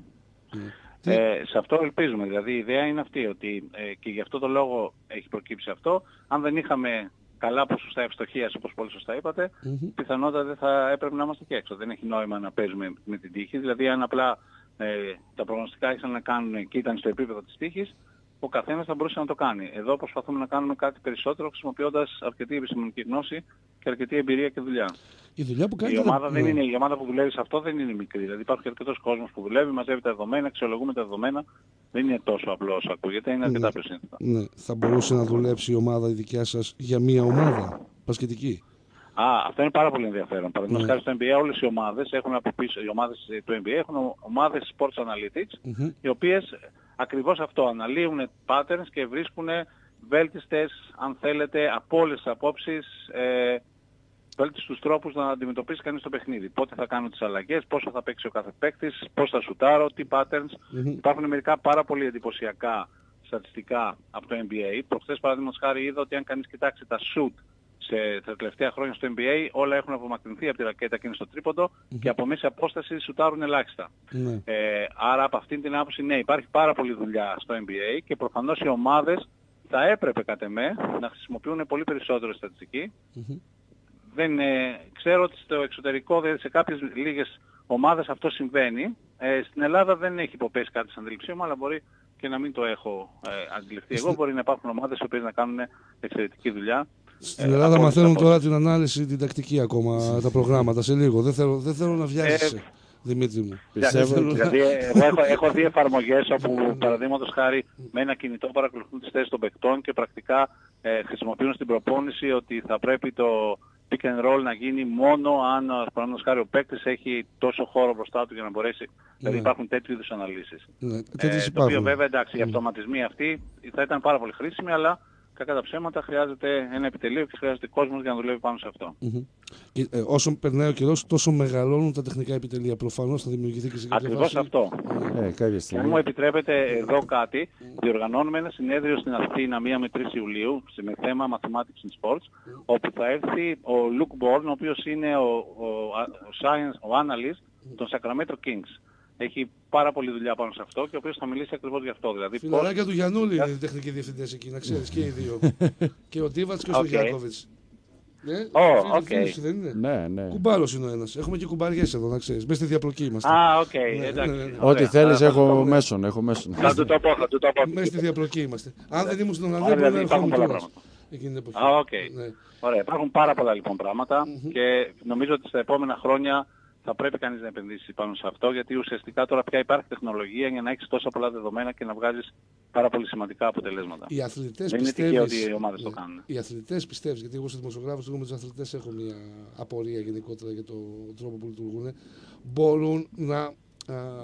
Mm. Ε, σε αυτό ελπίζουμε. Δηλαδή η ιδέα είναι αυτή, ότι ε, και γι' αυτό το λόγο έχει προκύψει αυτό. Αν δεν είχαμε καλά ποσοστά ευστοχίας, όπως πολύ σωστά είπατε, mm-hmm. πιθανότατα δεν θα έπρεπε να είμαστε και έξω. Δεν έχει νόημα να παίζουμε με την τύχη. Δηλαδή αν απλά ε, τα προγνωστικά ήθελαν να κάνουν και ήταν στο επίπεδο της τύχης, ο καθένας θα μπορούσε να το κάνει. Εδώ προσπαθούμε να κάνουμε κάτι περισσότερο χρησιμοποιώντας αρκετή επιστημονική γνώση και αρκετή εμπειρία και δουλειά. Η, δουλειά που κάνει η, ομάδα δεν είναι, η ομάδα που δουλεύει σε αυτό δεν είναι μικρή. Δηλαδή υπάρχει αρκετός κόσμος που δουλεύει, μαζεύει τα δεδομένα, αξιολογούμε τα δεδομένα. Δεν είναι τόσο απλό όσο ακούγεται, είναι αρκετά πιο σύνθετα. Ναι. Θα μπορούσε να δουλέψει η ομάδα η δικιά σας για μία ομάδα μπασκετική? Α, αυτό είναι πάρα πολύ ενδιαφέρον. Παραδείγματος χάρη στο N B A όλες οι ομάδες έχουν από πίσω, οι ομάδες του N B A έχουν ομάδες Sports Analytics, mm-hmm. οι οποίες ακριβώς αυτό, αναλύουν patterns και βρίσκουν βέλτιστες, αν θέλετε, από όλες τις απόψεις, ε, βέλτιστους τρόπους να αντιμετωπίσει κανείς το παιχνίδι. Πότε θα κάνουν τις αλλαγές, πόσο θα παίξει ο κάθε παίκτης, πώς θα σουτάρω, τι patterns. Mm-hmm. Υπάρχουν μερικά πάρα πολύ εντυπωσιακά στατιστικά από το N B A. Προχθές, παραδείγματος χάρη, είδα ότι αν κανείς κοιτάξει τα shoot σε τα τελευταία χρόνια στο N B A, όλα έχουν απομακρυνθεί από τη ρακέτα και είναι στο τρίποντο mm-hmm. και από μέση απόσταση σουτάρουν ελάχιστα. Mm-hmm. Ε, άρα από αυτήν την άποψη, ναι, υπάρχει πάρα πολλή δουλειά στο N B A και προφανώς οι ομάδες θα έπρεπε κατ' εμέ να χρησιμοποιούν πολύ περισσότερο στατιστική. Mm-hmm. Δεν, ε, ξέρω ότι στο εξωτερικό, δηλαδή σε κάποιες λίγες ομάδες αυτό συμβαίνει. Ε, στην Ελλάδα δεν έχει υποπέσει κάτι στην αντίληψή μου, αλλά μπορεί και να μην το έχω ε, αντιληφθεί εγώ. Μπορεί να υπάρχουν ομάδες οι οποίες να κάνουν εξαιρετική δουλειά. Στην Ελλάδα ε, μαθαίνουν τώρα την ανάλυση, την τακτική ακόμα, τα προγράμματα σε λίγο. Δεν θέλω, δεν θέλω να βιάζεσαι, ε, Δημήτρη μου. Πιστεύω. Δηλαδή, εγώ έχω, έχω δει εφαρμογές όπου παραδείγματος χάρη με ένα κινητό παρακολουθούν τις θέσεις των παικτών και πρακτικά ε, χρησιμοποιούν στην προπόνηση ότι θα πρέπει το pick and roll να γίνει μόνο αν παραδείγματος χάρη ο παίκτης έχει τόσο χώρο μπροστά του για να μπορέσει. Ναι. Δηλαδή υπάρχουν τέτοιου είδους αναλύσεις. Ναι, ε, το οποίο βέβαια εντάξει, οι αυτοματισμοί αυτοί θα ήταν πάρα πολύ χρήσιμοι, αλλά κακά τα ψέματα χρειάζεται ένα επιτελείο και χρειάζεται κόσμος για να δουλεύει πάνω σε αυτό. Mm-hmm. Και, ε, όσο περνάει ο καιρός, τόσο μεγαλώνουν τα τεχνικά επιτελεία. Προφανώς θα δημιουργηθεί και σε κάποια Ακριβώς βάση. αυτό. Ε, κάποια στιγμή. Αν μου επιτρέπετε εδώ κάτι, διοργανώνουμε ένα συνέδριο στην Αθήνα μία με τρεις Ιουλίου με θέμα Mathematics in Sports, mm. όπου θα έρθει ο Luke Bourne, ο οποίος είναι ο, ο, ο, science, ο analyst των Sacramento Kings. Έχει πάρα πολλή δουλειά πάνω σε αυτό και ο οποίος θα μιλήσει ακριβώς γι' αυτό. Δηλαδή, φιλαράκια πώς... του Γιαννούλη είναι οι τεχνικοί διευθυντές εκεί, να ξέρεις, και οι δύο. Και ο Τίβατς και ο okay. Στογιάκοβιτς. Ναι, oh, okay. δεν είναι. Ναι, ναι. Κουμπάρος είναι ο ένας. Έχουμε και κουμπαριές εδώ, να ξέρεις. Μέσα στη διαπλοκή είμαστε. Α, οκ, εντάξει. Ό,τι θέλεις, έχω μέσον. Θα του το πω, θα του το πω. Μέσα στη διαπλοκή είμαστε. Αν δεν ήμουν στην Ολλανδία, μπορεί να έρχομαι τώρα. Α, οκ. Ωραία, υπάρχουν πάρα πολλά λοιπόν πράγματα και νομίζω ότι στα επόμενα χρόνια θα πρέπει κανείς να επενδύσει πάνω σε αυτό, γιατί ουσιαστικά τώρα πια υπάρχει τεχνολογία για να έχεις τόσα πολλά δεδομένα και να βγάζεις πάρα πολύ σημαντικά αποτελέσματα. Οι αθλητές δεν πιστεύεις, είναι τυχαίο ότι οι ομάδες το κάνουν. Οι αθλητές πιστεύεις, γιατί εγώ ως δημοσιογράφος, εγώ με τους αθλητές έχω μια απορία γενικότερα για τον τρόπο που λειτουργούν, μπορούν να, α,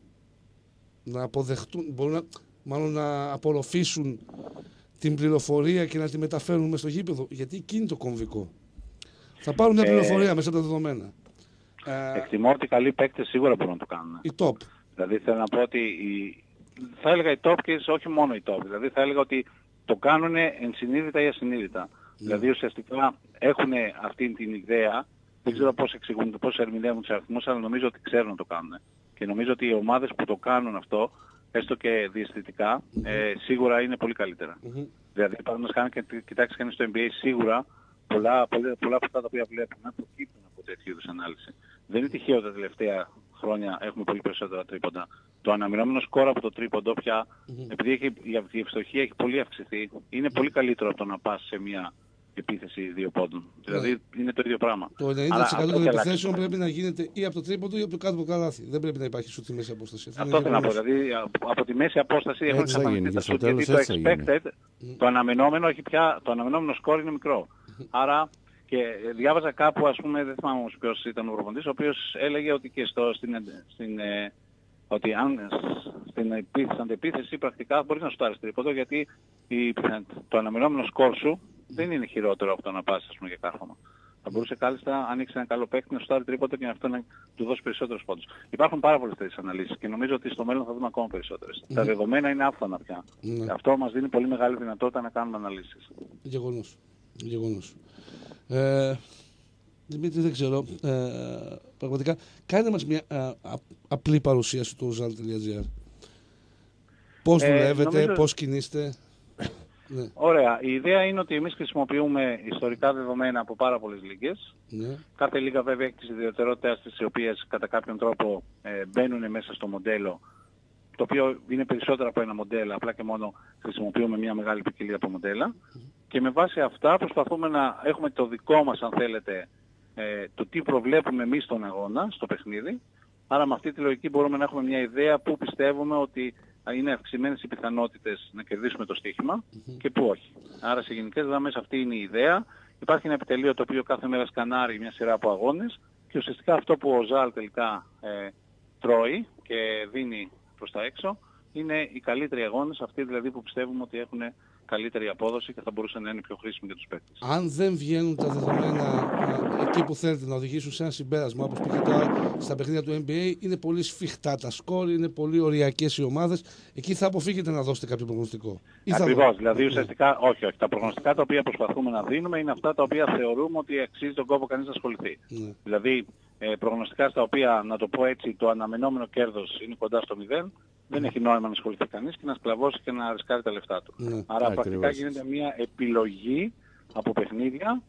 να αποδεχτούν, μπορούν να, μάλλον να απορροφήσουν την πληροφορία και να τη μεταφέρουν μέσα στο γήπεδο, γιατί εκεί είναι το κομβικό. Θα πάρουν μια πληροφορία ε... μέσα από τα δεδομένα. Εκτιμώ ότι οι καλοί παίκτες σίγουρα μπορούν να το κάνουν. Οι top. Δηλαδή θέλω να πω ότι οι... θα έλεγα οι top και όχι μόνο οι top. Δηλαδή θα έλεγα ότι το κάνουν ενσυνείδητα ή ασυνείδητα. Mm. Δηλαδή ουσιαστικά έχουν αυτή την ιδέα, δεν ξέρω πώς εξηγούν, πώς ερμηνεύουν τους αριθμούς, αλλά νομίζω ότι ξέρουν να το κάνουν. Και νομίζω ότι οι ομάδες που το κάνουν αυτό, έστω και διαισθητικά, mm-hmm. ε, σίγουρα είναι πολύ καλύτερα. Mm-hmm. Δηλαδή παραδείγματος χάρη και κοιτάξει κανείς στο N B A, σίγουρα πολλά, πολλά, πολλά από αυτά τα οποία βλέπουμε προκύπτουν από τέτοιου είδους ανάλυση. Δεν είναι τυχαίο τα τελευταία χρόνια έχουμε πολύ περισσότερα τρίποντα. Το αναμεινόμενο σκορ από το τρίποντο πια, mm-hmm. επειδή έχει, η ευστοχία έχει πολύ αυξηθεί, είναι πολύ καλύτερο από το να πας σε μια επίθεση δύο πόντων. Yeah. Δηλαδή είναι το ίδιο πράγμα. Το ενενήντα τοις εκατό των επιθέσεων πρέπει να γίνεται ή από το τρίποντο ή από το κάτω από το καλάθι. Δεν πρέπει να υπάρχει σου τη μέση απόσταση. Αυτό, αυτό θέλω να πω. Δηλαδή από τη μέση απόσταση έχουν εξαφανιστεί τα σουτ, γιατί το expected, mm. το αναμενόμενο έχει πια, το αναμενόμενο σκορ είναι μικρό. Mm. Άρα και διάβαζα κάπου, ας πούμε, δεν θυμάμαι όμως ποιος ήταν ο προπονητής, ο οποίος έλεγε ότι και στο, στην, στην, ε, ότι αν στην επίθεση, αντεπίθεση πρακτικά μπορείς να σουτάρεις τρίποντο, γιατί η, το αναμενόμενο σκορ σου δεν είναι χειρότερο από το να πας, ας πούμε, για κάρφωμα. Θα μπορούσε κάλλιστα, αν έχεις ένα καλό παίκτη, να σουτάρει τρίποντο και αυτό να του δώσει περισσότερους πόντους. Υπάρχουν πάρα πολλές τέτοιες αναλύσεις και νομίζω ότι στο μέλλον θα δούμε ακόμα περισσότερες. Mm. Τα δεδομένα είναι άφθονα πια. Mm. Αυτό μας δίνει πολύ μεγάλη δυνατότητα να κάνουμε αναλύσεις. Γεγονός. Γεγονός. Ε, Δημήτρη, δεν ξέρω. Ε, πραγματικά, κάνε μας μια α, α, απλή παρουσίαση του ζαλ τελεία τζι άρ. Πώς ε, δουλεύετε, νομίζω... πώς κινείστε. Ναι. Ωραία. Η ιδέα είναι ότι εμείς χρησιμοποιούμε ιστορικά δεδομένα από πάρα πολλές λίγες. Ναι. Κάθε λίγα βέβαια έχει τις ιδιαιτερότητες τις οποίες κατά κάποιον τρόπο ε, μπαίνουν μέσα στο μοντέλο, το οποίο είναι περισσότερο από ένα μοντέλο, απλά και μόνο χρησιμοποιούμε μια μεγάλη ποικιλία από μοντέλα. Mm. Και με βάση αυτά προσπαθούμε να έχουμε το δικό μας, αν θέλετε, ε, το τι προβλέπουμε εμείς στον αγώνα, στο παιχνίδι. Άρα με αυτή τη λογική μπορούμε να έχουμε μια ιδέα που πιστεύουμε ότι είναι αυξημένες οι πιθανότητες να κερδίσουμε το στοίχημα mm-hmm. και που όχι. Άρα σε γενικές γραμμές αυτή είναι η ιδέα. Υπάρχει ένα επιτελείο το οποίο κάθε μέρα σκανάρει μια σειρά από αγώνες και ουσιαστικά αυτό που ο ζαλ τελικά ε, τρώει και δίνει προς τα έξω είναι οι καλύτεροι αγώνες, αυτοί δηλαδή που πιστεύουμε ότι έχουν καλύτερη απόδοση και θα μπορούσαν να είναι πιο χρήσιμοι για τους παίκτες. Αν δεν βγαίνουν τα δεδομένα εκεί που θέλετε να οδηγήσουν σε ένα συμπέρασμα, όπως πήγε τώρα στα παιχνίδια του N B A, είναι πολύ σφιχτά τα σκόρ, είναι πολύ οριακές οι ομάδες, εκεί θα αποφύγετε να δώσετε κάποιο προγνωστικό. Ακριβώς, θα... δηλαδή ουσιαστικά, όχι, όχι. Τα προγνωστικά τα οποία προσπαθούμε να δίνουμε είναι αυτά τα οποία θεωρούμε ότι αξίζει τον κόπο κανείς να ασχοληθεί. Ναι. Δηλαδή, ε, προγνωστικά στα οποία, να το πω έτσι, το αναμενόμενο κέρδος είναι κοντά στο μηδέν, δεν έχει νόημα να ασχοληθεί κανείς και να σκλαβώσει και να ρισκάρει τα λεφτά του. Ναι, άρα πρακτικά γίνεται μια επιλογή από παιχνίδια.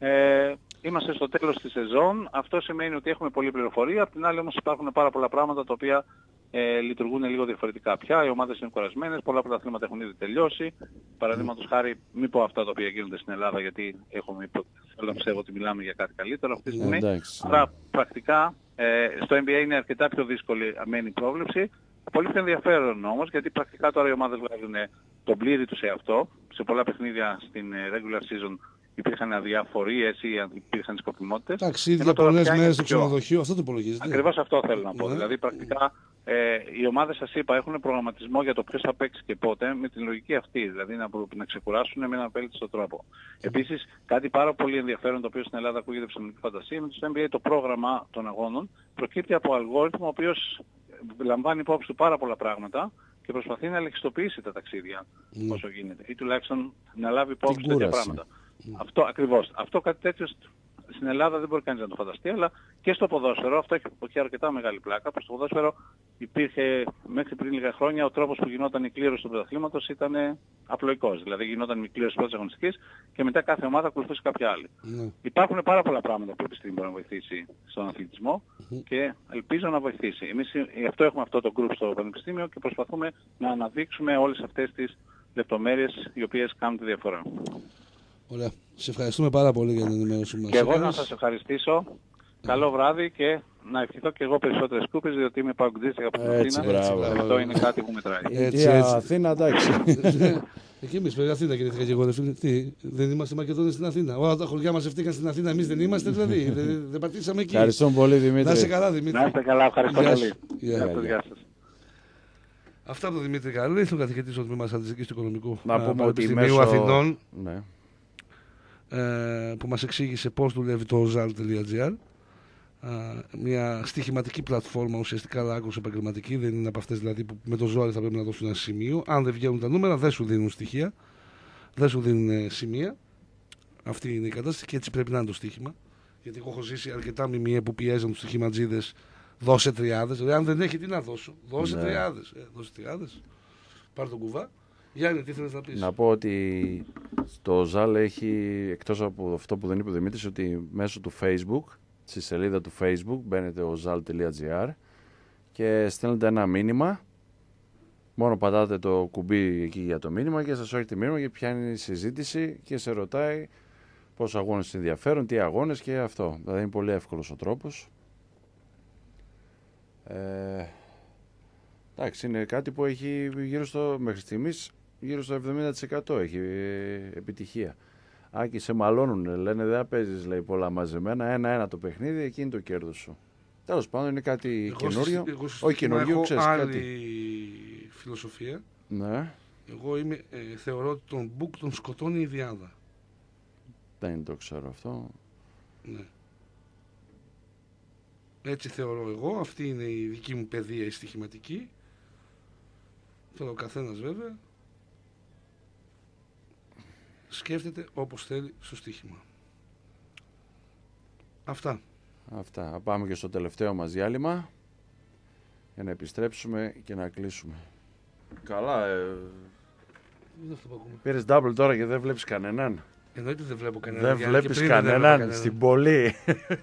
Ε, είμαστε στο τέλος της σεζόν. Αυτό σημαίνει ότι έχουμε πολλή πληροφορία. Απ' την άλλη όμως υπάρχουν πάρα πολλά πράγματα τα οποία ε, λειτουργούν λίγο διαφορετικά πια. Οι ομάδες είναι κουρασμένες, πολλά πρωταθλήματα έχουν ήδη τελειώσει. Παραδείγματος χάρη, μην πω αυτά τα οποία γίνονται στην Ελλάδα, γιατί έχουμε, θέλω να πιστεύω ότι μιλάμε για κάτι καλύτερο αυτή τη στιγμή. Άρα πρακτικά ε, στο N B A είναι αρκετά πιο δύσκολη αμένη η πρόβλεψη. Πολύ πιο ενδιαφέρον όμως, γιατί πρακτικά τώρα οι ομάδες βγάζουν τον πλήρη τους σε αυτό. Σε πολλά παιχνίδια στην regular season υπήρχαν αδιαφορίες ή υπήρχαν σκοπιμότητες. Ταξίδια, πολλές μέρες στο ξενοδοχείο, αυτό το υπολογίζετε. Ακριβώς αυτό θέλω να πω. Ναι. Δηλαδή πρακτικά ε, οι ομάδες, σας είπα, έχουν προγραμματισμό για το ποιος θα παίξει και πότε με την λογική αυτή, δηλαδή να, να ξεκουράσουν με έναν απέλητο τρόπο. Mm. Επίσης, κάτι πάρα πολύ ενδιαφέρον, το οποίο στην Ελλάδα ακούγεται ψωμική φαντασία, με το N B A το πρόγραμμα των αγώνων προκύπτει από αλγόριθμο ο οποίος λαμβάνει υπόψη του πάρα πολλά πράγματα και προσπαθεί να ελεγχιστοποιήσει τα ταξίδια mm. όσο γίνεται ή τουλάχιστον να λάβει υπόψη τέτοια πράγματα. Mm. Αυτό ακριβώς. Αυτό κάτι τέτοιο στην Ελλάδα δεν μπορεί κανείς να το φανταστεί, αλλά και στο ποδόσφαιρο αυτό έχει, έχει αρκετά μεγάλη πλάκα. Στο ποδόσφαιρο υπήρχε μέχρι πριν λίγα χρόνια ο τρόπος που γινόταν η κλήρωση του πρωταθλήματος ήταν απλοϊκός. Δηλαδή γινόταν η κλήρωση πρώτης αγωνιστικής και μετά κάθε ομάδα ακολουθούσε κάποια άλλη. Mm. Υπάρχουν πάρα πολλά πράγματα που η επιστήμη μπορεί να βοηθήσει στον αθλητισμό mm. και ελπίζω να βοηθήσει. Εμείς γι' αυτό έχουμε αυτό το group στο Πανεπιστήμιο και προσπαθούμε να αναδείξουμε όλες αυτές τις λεπτομέρειες οι οποίες κάνουν τη διαφορά. Ωραία. Σε ευχαριστούμε πάρα πολύ για την ενημέρωση μας. Και εγώ να σας ευχαριστήσω. Καλό βράδυ και να ευχηθώ και εγώ περισσότερες κούπες, διότι είμαι παγκοτζής από την Αθήνα. Αυτό είναι κάτι που μετράει. Έτσι, έτσι. Αθήνα, εντάξει. Εκεί εμείς πρέπει Αθήνα γεννήθηκα και εγώ. Τι, δεν είμαστε Μακεδόνες στην Αθήνα. Όλα τα χωριά μας ευτήκαν στην Αθήνα, εμείς δεν είμαστε δηλαδή. δεν, δεν πατήσαμε εκεί. Ευχαριστώ πολύ, Δημήτρη. Να είστε καλά, Δημήτρη. Να είστε καλά, ευχαριστώ πολύ. Γεια σας. Αυτά από τον Δημήτρη Καρλή, τον καθηγητή στο τμήμα Στατιστικής του Οικονομικού Πανεπιστημίου Αθηνών. Που μας εξήγησε πώς δουλεύει το ζαλ τελεία τζι άρ. Μια στοιχηματική πλατφόρμα ουσιαστικά, αλλά άκρως επαγγελματική. Δεν είναι από αυτές δηλαδή που με το ζόρι θα πρέπει να δώσουν ένα σημείο. Αν δεν βγαίνουν τα νούμερα, δεν σου δίνουν στοιχεία, δεν σου δίνουν σημεία. Αυτή είναι η κατάσταση και έτσι πρέπει να είναι το στοίχημα. Γιατί εγώ έχω ζήσει αρκετά μιμιέ που πιέζαν τους στοιχηματζίδες. Δώσε τριάδες. Αν δεν έχει, τι να δώσω. Δώσε ναι. τριάδες. Ε, δώσε τριάδες. Πάρε τον κουβά. Γιάννη, τι θέλεις να πεις? Να πω ότι το Ζάλ έχει, εκτός από αυτό που δεν είπε ο Δημήτρης, ότι μέσω του Facebook, στη σελίδα του Facebook, μπαίνετε ο ζάλ τελεία τζι άρ και στέλνετε ένα μήνυμα. Μόνο πατάτε το κουμπί εκεί για το μήνυμα και σας έρχεται μήνυμα και πιάνει συζήτηση και σε ρωτάει πόσους αγώνες σε ενδιαφέρον, τι αγώνες και αυτό. Δηλαδή είναι πολύ εύκολος ο τρόπος. Ε, εντάξει, είναι κάτι που έχει γύρω στο, μέχρι στιγμής, γύρω στο εβδομήντα τοις εκατό έχει ε, επιτυχία. Άκη, σε μαλώνουν, λένε δεν παίζεις, λέει, πολλά μαζεμένα, ένα-ένα το παιχνίδι, εκεί είναι το κέρδος σου. Τέλος πάντων είναι κάτι καινούριο. Όχι καινούριο, ξέρεις άλλη κάτι. Φιλοσοφία. Ναι. Εγώ είμαι, ε, θεωρώ ότι τον Μπουκ τον σκοτώνει η Διάδα. Δεν το ξέρω αυτό. Ναι. Έτσι θεωρώ εγώ, αυτή είναι η δική μου παιδεία η στοιχηματική. Τώρα ο καθένας βέβαια σκέφτεται όπως θέλει στο στοίχημα. Αυτά. Αυτά. Πάμε και στο τελευταίο μας διάλειμμα για να επιστρέψουμε και να κλείσουμε. Καλά, ε... Είναι αυτό που ακούμε. πήρες double τώρα και δεν βλέπεις κανέναν. Εννοείται δεν βλέπω κανέναν. Δεν Γιάννη, βλέπεις και πριν κανέναν, δεν βλέπω στην πόλη.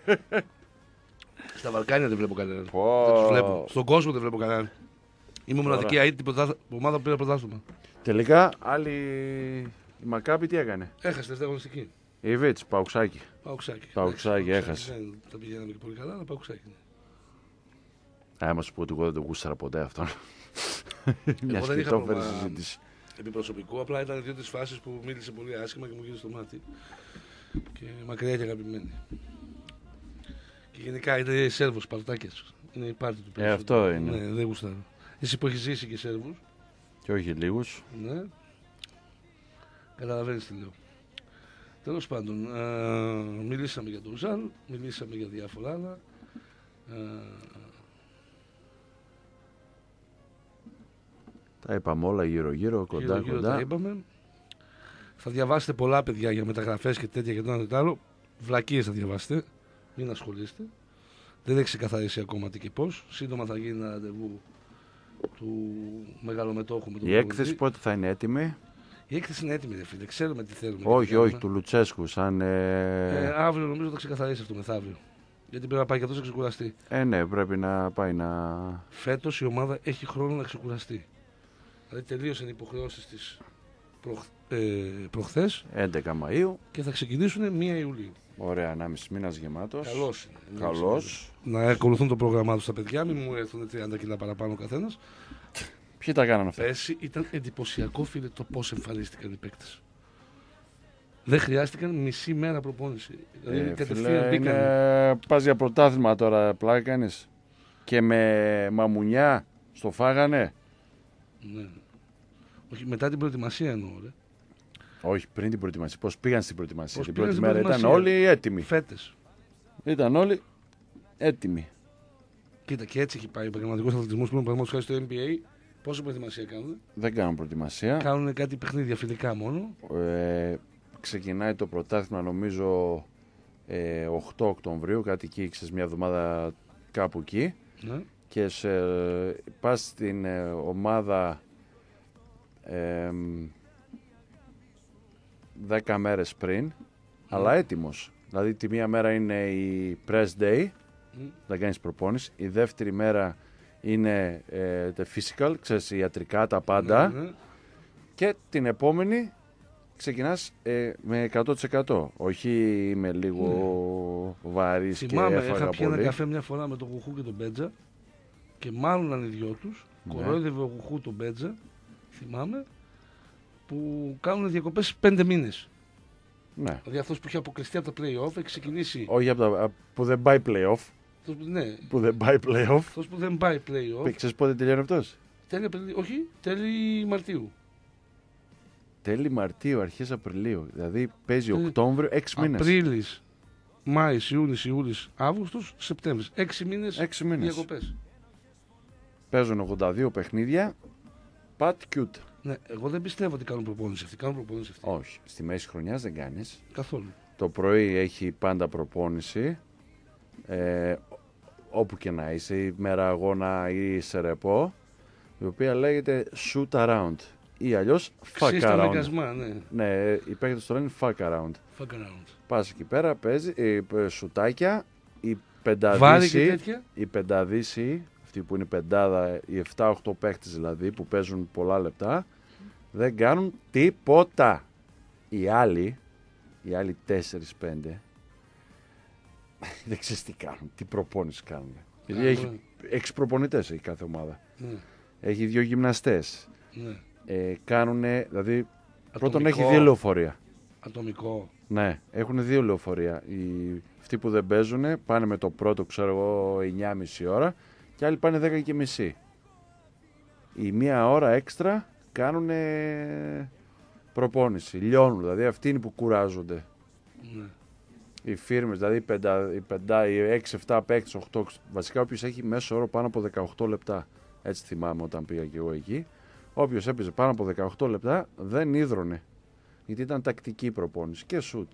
Στα Βαλκάνια δεν βλέπω κανέναν. Πω. Δεν τους βλέπω. Στον κόσμο δεν βλέπω κανέναν. Είμαι Τώρα. μοναδική αίτητη ομάδα που πήρα πρωτάθλημα. Τελικά, άλλη η Μακάμπη τι έκανε. Έχασε τελευταία αγωνιστική. Η Βίτς, Παουξάκι. Παουξάκι. Παουξάκι, έχασε. Δεν τα πηγαίναμε και πολύ καλά, αλλά Παουξάκι. Άμα σου πω ότι εγώ δεν το γούσταρα ποτέ αυτόν. Μια δεν είχα σκητόφερη πρόβλημα συζήτηση. επί προσωπικού, απλά ήταν δύο-τρεις φάσεις που μίλησε πολύ άσχημα και μου γύρισε το μάτι. Και μακριά και αγαπημένη. Και γενικά είναι Σέρβος, Σπαρτάκιας. Είναι η πάρτι του Ε, αυτό είναι. Ναι, δεν γουστάρω. Εσύ που έχει ζήσει και Σέρβους. Και όχι λίγους. Ναι. Καταλαβαίνεις τι λέω. Τέλος πάντων, α, μιλήσαμε για τον Ζαλ, μιλήσαμε για διάφορα άλλα. Α, Τα είπαμε όλα γύρω-γύρω, κοντά-κοντά. γύρω-γύρω τα είπαμε. Θα διαβάσετε πολλά, παιδιά, για μεταγραφές και τέτοια και το ένα και το άλλο. Βλακίες θα διαβάσετε. Μην ασχολείστε. Δεν έχει ξεκαθαρίσει ακόμα τι και πώς. Σύντομα θα γίνει ένα ραντεβού του μεγαλομετόχου με τον Η έκθεση πότε θα είναι έτοιμη. Η έκθεση είναι έτοιμη, ρε φίλε. Ξέρουμε τι θέλουμε. Όχι, τι όχι, κάνουμε. του Λουτσέσκου. Σαν, ε... Ε, αύριο νομίζω θα ξεκαθαρίσει αυτό μεθαύριο. Γιατί πρέπει να πάει και αυτό να ξεκουραστεί. ε, ναι, πρέπει να πάει να. Φέτος η ομάδα έχει χρόνο να ξεκουραστεί. Δηλαδή τελείωσαν οι υποχρεώσεις της προχ... ε, προχθές έντεκα Μαΐου. και θα ξεκινήσουν μία Ιουλίου. Ωραία, ενάμιση μήνας γεμάτος. Καλώς είναι. Καλώς. Να ακολουθούν το πρόγραμμά τους τα παιδιά, μην μου έρθουν τριάντα κιλά παραπάνω ο καθένας. Ποιοι τα κάνανε αυτά. Πέρσι ήταν εντυπωσιακό, φίλε, το πώς εμφανίστηκαν οι παίκτες. Δεν χρειάστηκαν μισή μέρα προπόνηση. Δηλαδή Ε, κατευθείαν φίλε, μπήκαν. είναι... Πας για πρωτάθλημα τώρα, πλάκα κάνεις. Και με μαμουνιά στο φάγανε. Ναι. Όχι, μετά την προετοιμασία εννοώ. Ρε. Όχι, πριν την προετοιμασία. Πώς πήγαν στην προετοιμασία. Πώς Την πήγαν πρώτη στην μέρα ήταν προετοιμασία. όλοι έτοιμοι. Φέτες. Ήταν όλοι έτοιμοι. Κοίτα, και έτσι έχει πάει ο επαγγελματικός αθλητισμός που είναι παραδείγματος χάρη στο N B A. Πόση προετοιμασία κάνουν. Δεν κάνουν προετοιμασία. Κάνουν κάτι παιχνίδια φιλικά μόνο. Ε, ξεκινάει το πρωτάθλημα νομίζω ε, οκτώ Οκτωβρίου, κάτι εκεί, ξέρεις, μια εβδομάδα κάπου εκεί. Ναι. Και σε, πας στην ε, ομάδα ε, δέκα μέρες πριν, αλλά έτοιμος. Δηλαδή τη μία μέρα είναι η press day, Mm. να κάνεις προπόνηση. Η δεύτερη μέρα είναι ε, the physical, ξέρεις, ιατρικά, τα πάντα. Ναι, ναι. Και την επόμενη ξεκινάς ε, με εκατό τοις εκατό. Όχι με λίγο Ναι. βαρύς και Θυμάμαι, έφαγα είχα πιει ένα πολύ. καφέ μια φορά με τον Γουχού και τον Μπέτζα και μάλλον οι δυο τους. Ναι. Κορόιδευε ο Γουχού τον Μπέτζα, θυμάμαι, που κάνουν διακοπές πέντε μήνες. Ναι. Δηλαδή αυτός που είχε αποκλειστεί από τα play-off έχει ξεκινήσει. Όχι από τα, που δεν πάει play-off. Αυτός που, ναι, Που δεν πάει play-off. αυτός που δεν πάει play-off. Ξέρεις πότε τελειώνει αυτός. Τέλη, Απριλίου- όχι, τέλη Μαρτίου. Τέλη Μαρτίου, αρχές Απριλίου. Δηλαδή παίζει Τέλη- Οκτώβριο, έξι μήνες. Απρίλης, Μάης, Ιούνις, Ιούλης, Αύγουστος, Σεπτέμβρης. Έξι μήνες Έξι μήνες. διακοπές. Παίζουν ογδόντα δύο παιχνίδια. Πατ κιούτ. Ναι, εγώ δεν πιστεύω ότι κάνουν προπόνηση αυτή. Κάνουν προπόνηση αυτή. Όχι, στη μέση χρονιάς δεν κάνεις. Καθόλου. Το πρωί έχει πάντα προπόνηση. Ε, όπου και να είσαι, η μέρα αγώνα ή σε ρεπό, η οποία λέγεται shoot around. ή αλλιώς fuck Ξύστα around. μεκασμά, ναι. Ναι, οι παίκτες το λένε fuck around. Fuck around. Πας εκεί πέρα, παίζει ε, σουτάκια, η Βάρη και πενταδύση, τέτοια. η πενταδύση, αυτή που είναι η πεντάδα, οι επτά οχτώ παίκτες δηλαδή που παίζουν πολλά λεπτά, δεν κάνουν τίποτα. Οι άλλοι, οι άλλοι τέσσερα πέντε, δεν ξέρεις τι κάνουν, τι προπόνηση κάνουν. Γιατί Α, έχει ναι. έξι προπονητές έχει κάθε ομάδα. Ναι, Έχει δύο γυμναστές. ναι. Ε, κάνουν, δηλαδή, πρώτον Ατομικό. έχει δύο λεωφορεία. Ατομικό. Ναι, έχουν δύο λεωφορεία. Οι, αυτοί που δεν παίζουν πάνε με το πρώτο, ξέρω εγώ, εννιά και μισή ώρα και άλλοι πάνε δέκα και μισή. Η μία ώρα έξτρα κάνουν προπόνηση. Λιώνουν, δηλαδή αυτοί είναι που κουράζονται. Ναι. Οι φίρμες, δηλαδή οι, πεντα, οι, πεντα, οι έξι επτά παίκτες, οκτώ, βασικά όποιος έχει μέσο όρο πάνω από δεκαοκτώ λεπτά. Έτσι θυμάμαι όταν πήγα και εγώ εκεί. Όποιος έπαιζε πάνω από δεκαοκτώ λεπτά δεν ίδρωνε. Γιατί ήταν τακτική προπόνηση και σουτ.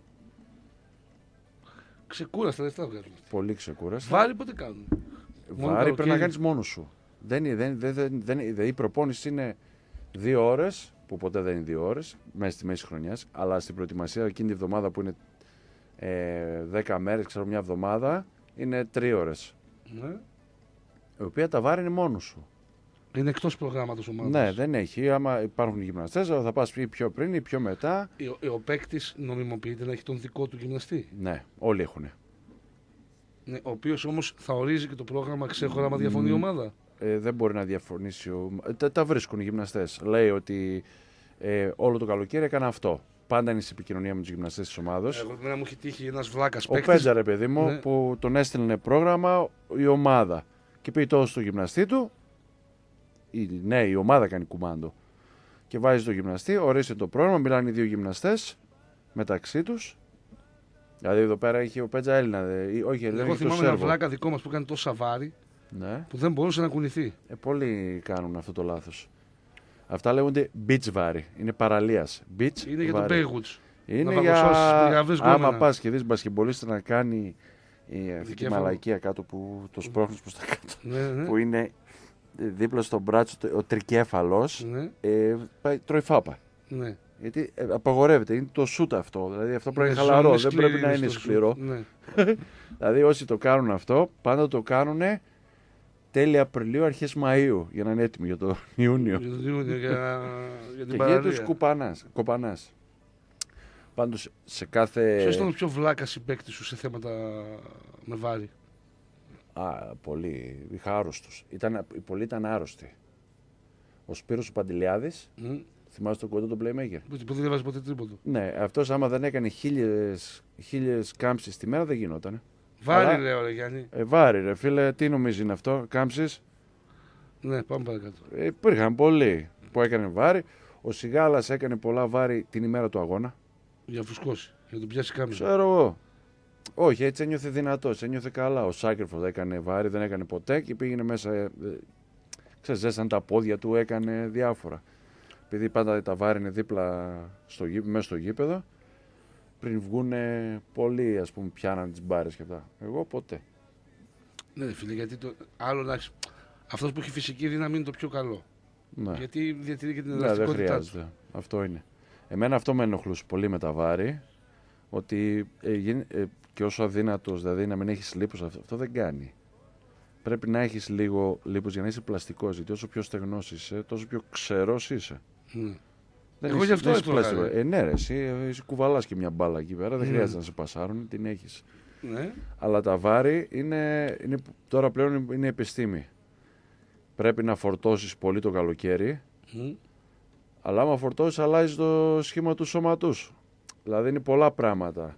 Ξεκούραστα, δεν θα βγάζουν. Πολύ ξεκούραστα. Βάρη πότε κάνουν. μόνο Βάρη πρέπει να καλοκαίρι. κάνεις μόνος σου. Δεν, είναι- δεν, δεν, δεν, δεν, δηλαδή η προπόνηση είναι δύο ώρες, που ποτέ δεν είναι δύο ώρες, μέσα στη μέση χρονιάς, αλλά στην προετοιμασία εκείνη τη εβδομάδα που είναι ε, δέκα μέρες, ξέρω μια εβδομάδα, είναι τρία ώρες. Ναι. Η οποία τα βάρη είναι μόνος σου. Είναι εκτός προγράμματος ομάδας. Ναι, δεν έχει. Άμα υπάρχουν γυμναστές, θα πας ή πιο πριν ή πιο μετά. Ο, ο παίκτης νομιμοποιείται να έχει τον δικό του γυμναστή. Ναι, όλοι έχουν. Ναι, ο οποίος όμως θα ορίζει και το πρόγραμμα ξέχωρα άμα διαφωνεί η ομάδα. Ε, δεν μπορεί να διαφωνήσει. Ο... Τα, τα βρίσκουν οι γυμναστές. Λέει ότι ε, όλο το καλοκαίρι έκανα αυτό. Πάντα είναι σε επικοινωνία με τους γυμναστές της ομάδας. Εγώ να μου έχει τύχει ένας βλάκας Ο παίκτης. Πέτζα, ρε παιδί μου, Ναι. που τον έστειλε πρόγραμμα η ομάδα. Και πει τόσο στο γυμναστή του. Η, ναι, η ομάδα κάνει κουμάντο. Και βάζει το γυμναστή, ορίστε το πρόγραμμα, μιλάνε οι δύο γυμναστές μεταξύ τους. Δηλαδή εδώ πέρα έχει ο Πέτζα Έλληνα. Δε, ή- όχι, Έλληνα, Εγώ έχει το θυμάμαι ένα Σέρβο. βλάκα δικό μας που έκανε τόσα βάρη Ναι. που δεν μπορούσε να κουνηθεί. Ε, πολλοί κάνουν αυτό το λάθος. Αυτά λέγονται beach βάρη. Είναι παραλίας. Beach Είναι για τον βάρη. Baywoods. Είναι να για... παγωσώσεις πηγαβές Άμα γκόμενα. πας και δεις μπασκεμπολίστα να κάνει η, αυτή τη Δικέφαλο. μαλακία κάτω που το σπρώχνεις προς τα κάτω. Ναι, ναι. Που είναι δίπλα στο μπράτσο το- ο τρικέφαλος. Ναι, Ε, πάει, τρώει φάπα. ναι. Γιατί ε, απαγορεύεται. Είναι το σούτ αυτό. Δηλαδή αυτό πρέπει να Ναι, είναι χαλαρό. ζώνη Δεν σκληρή πρέπει να είναι στο σκληρό. σουτ. Ναι. Δηλαδή όσοι το κάνουν αυτό, πάντα το κάνουν τέλη Απριλίου, αρχές Μαΐου για να είναι έτοιμοι για το Ιούνιο. Για τον Ιούνιο, για, για την Και παραλία. γίνεται κουπανάς, κοπανάς. Πάντως σε κάθε... Ποιος ήταν ο πιο βλάκας συμπαίκτης σου σε θέματα με βάρη. Α, πολύ. Είχα άρρωστους. Ήταν, οι πολλοί ήταν άρρωστοι. Ο Σπύρος ο Παντηλιάδης, Μμ. θυμάσαι τον κοντό τον Playmaker. Που που δεν έβαζε ποτέ τρίποντο. Ναι, αυτός άμα δεν έκανε χίλιες, χίλιες κάμψεις τη μέρα δεν γινότανε. Βάρη Αλλά- λέω ρε Γιάννη. Ε, βάρη ρε φίλε, τι νομίζει είναι αυτό, κάμψεις. Ναι, πάμε παρακάτω. Ε, υπήρχαν πολλοί που έκανε βάρη. Ο Σιγάλας έκανε πολλά βάρη την ημέρα του αγώνα. Για να φουσκώσει. Για να τον πιάσει κάμερα. Ξέρω εγώ. Όχι, έτσι ένιωθε δυνατός, ένιωθε καλά. Ο Σάκερφος έκανε βάρη, δεν έκανε ποτέ και πήγαινε μέσα. Ε, ε, ξέρεις, ζέσαν τα πόδια του, έκανε διάφορα. Επειδή πάντα τα βάρη είναι δίπλα στο, γή- μέσα στο γήπεδο, πριν βγουν πολλοί, ας πούμε, πιάναν τις μπάρες και αυτά. Εγώ ποτέ. Ναι, φίλε, γιατί το άλλο να έχεις- αυτός που έχει φυσική δύναμη είναι το πιο καλό. Ναι, Γιατί διατηρεί και την ναι δεν ελαστικότητά του. χρειάζεται. Αυτό είναι. Εμένα αυτό με ενοχλούσε πολύ με τα βάρη, ότι ε, γίν- ε, και όσο αδύνατος, δηλαδή να μην έχεις λίπος, αυτό, αυτό δεν κάνει. Πρέπει να έχεις λίγο λίπος για να είσαι πλαστικός, γιατί όσο πιο στεγνός είσαι, τόσο πιο ξερός είσαι. Ναι. Δεν Εγώ έχεις- γι' αυτό δεν έχεις έτρωγα, πλαστικό. ρε. Ε, ναι, ρε, εσύ, εσύ κουβαλάς και μια μπάλα εκεί πέρα, δεν Ναι. χρειάζεται να σε πασάρουν, την έχεις. Ναι. Αλλά τα βάρη είναι, είναι, τώρα πλέον είναι επιστήμη. Πρέπει να φορτώσεις πολύ το καλοκαίρι, Μμ. αλλά άμα φορτώσεις αλλάζει το σχήμα του σώματός. Δηλαδή είναι πολλά πράγματα.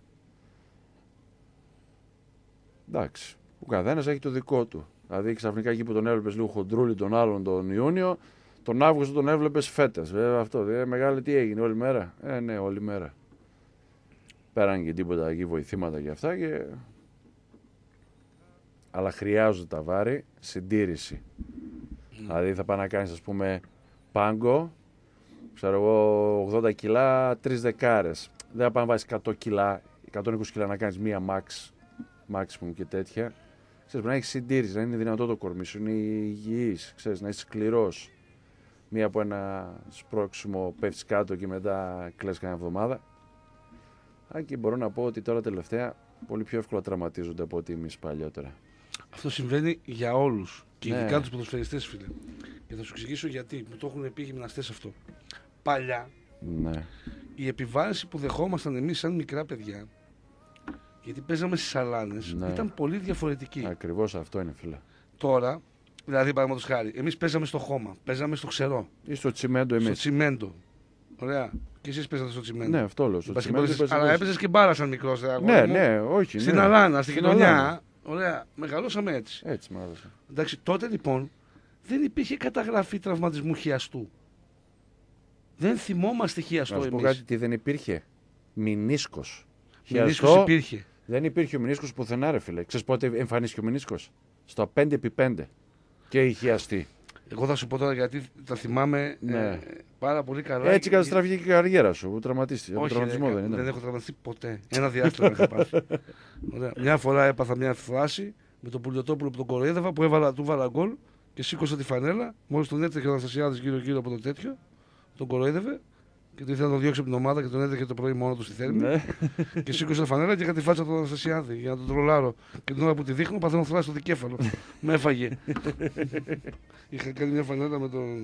Εντάξει, ο καθένας έχει το δικό του. Δηλαδή ξαφνικά εκεί που τον έβλεπες λίγο χοντρούλι τον άλλον τον Ιούνιο, τον Αύγουστο τον έβλεπες φέτες. Βέβαια αυτό, ε, μεγάλη τι έγινε όλη μέρα. Ε, ναι, όλη μέρα. Πέραν και τίποτα εκεί βοηθήματα και αυτά και... Αλλά χρειάζονται τα βάρη συντήρηση. Δηλαδή θα πάει να κάνεις ας πούμε πάγκο, ξέρω εγώ ογδόντα κιλά, τρεις δεκάρες. Δεν θα πάει να βάζεις εκατό κιλά, εκατόν είκοσι κιλά να κάνεις μία max, maximum και τέτοια. Ξέρεις, πρέπει να έχεις συντήρηση, να είναι δυνατό το κορμί σου, είναι υγιής, ξέρεις, να είσαι σκληρός. Μία από ένα σπρώξιμο πέφτεις κάτω και μετά κλαις κανένα εβδομάδα. Αν και μπορώ να πω ότι τώρα τελευταία πολύ πιο εύκολα τραυματίζονται από ότι εμείς παλιότερα. Αυτό συμβαίνει για όλους. Και Ναι. ειδικά τους ποδοσφαιριστές, φίλε. Και θα σου εξηγήσω γιατί. Μου το έχουν πει οι γυμναστές αυτό. Παλιά, Ναι. η επιβάρυνση που δεχόμασταν εμείς σαν μικρά παιδιά, γιατί παίζαμε στις σαλάνες, Ναι. ήταν πολύ διαφορετική. Ακριβώς αυτό είναι, φίλε. Τώρα, δηλαδή παραδείγματος χάρη, εμείς παίζαμε στο χώμα, παίζαμε στο ξερό, Ή στο τσιμέντο στο εμείς. τσιμέντο. Ωραία. Και εσείς παίζατε στο τσιμέντο. Ναι, αυτό λέω. Στο τσιμέντο Μπασκετμπολίστες, παίζεις αλλά εμείς. έπαιζες και μπάρα σαν μικρός. ρε, αγόρι Ναι, μου. ναι, όχι. Στην ναι. Αλάνα, στην Στην γειτονιά. Αλάνα. Ωραία. Μεγαλώσαμε έτσι. Έτσι, μ' άρεσε. Εντάξει, τότε λοιπόν δεν υπήρχε καταγραφή τραυματισμού χιαστού. Δεν θυμόμαστε χιαστό Να σου πω εμείς. κάτι, τι δεν υπήρχε. Μηνίσκος. Μηνίσκος Χιαστό, υπήρχε. δεν υπήρχε ο μηνίσκος πουθενά, ρε φίλε. Ξέρεις πότε εμφανίστηκε ο μηνίσκος? Στο πέντε επί πέντε. Και η χιαστή. Εγώ θα σου πω τώρα γιατί τα θυμάμαι Ναι. ε, πάρα πολύ καλά. Έτσι καταστράφηκε και η καριέρα σου. Ο τραυματίστηκε. Ο Όχι, τραυματισμό ρε, δεν ήταν. δεν έχω τραυματιστεί ποτέ. Ένα διάστημα είχα πάθει. Ωραία. Μια φορά έπαθα μια φράση με τον Πουλιοτόπουλο που τον κοροϊδεύα, που έβαλα, του βάλα γκολ και σήκωσα τη φανέλα. Μόλις τον έτρεχε ο Αναστασιάδης γύρω-γύρω από το τέτοιο, τον κοροϊδεύε και του ήθελα να τον διώξει από την ομάδα και τον έτρεχε το πρωί μόνο του στη Θέρμη. Ναι. Και σήκωσα τη φανέλα και είχα τη φάτσα του Αναστασιάδη για να τον τρολάρω. Και την ώρα που τη δείχνω, παθαίνω θράση στο δικέφαλο. Με έφαγε. Είχα κάνει μια φανέλα με τον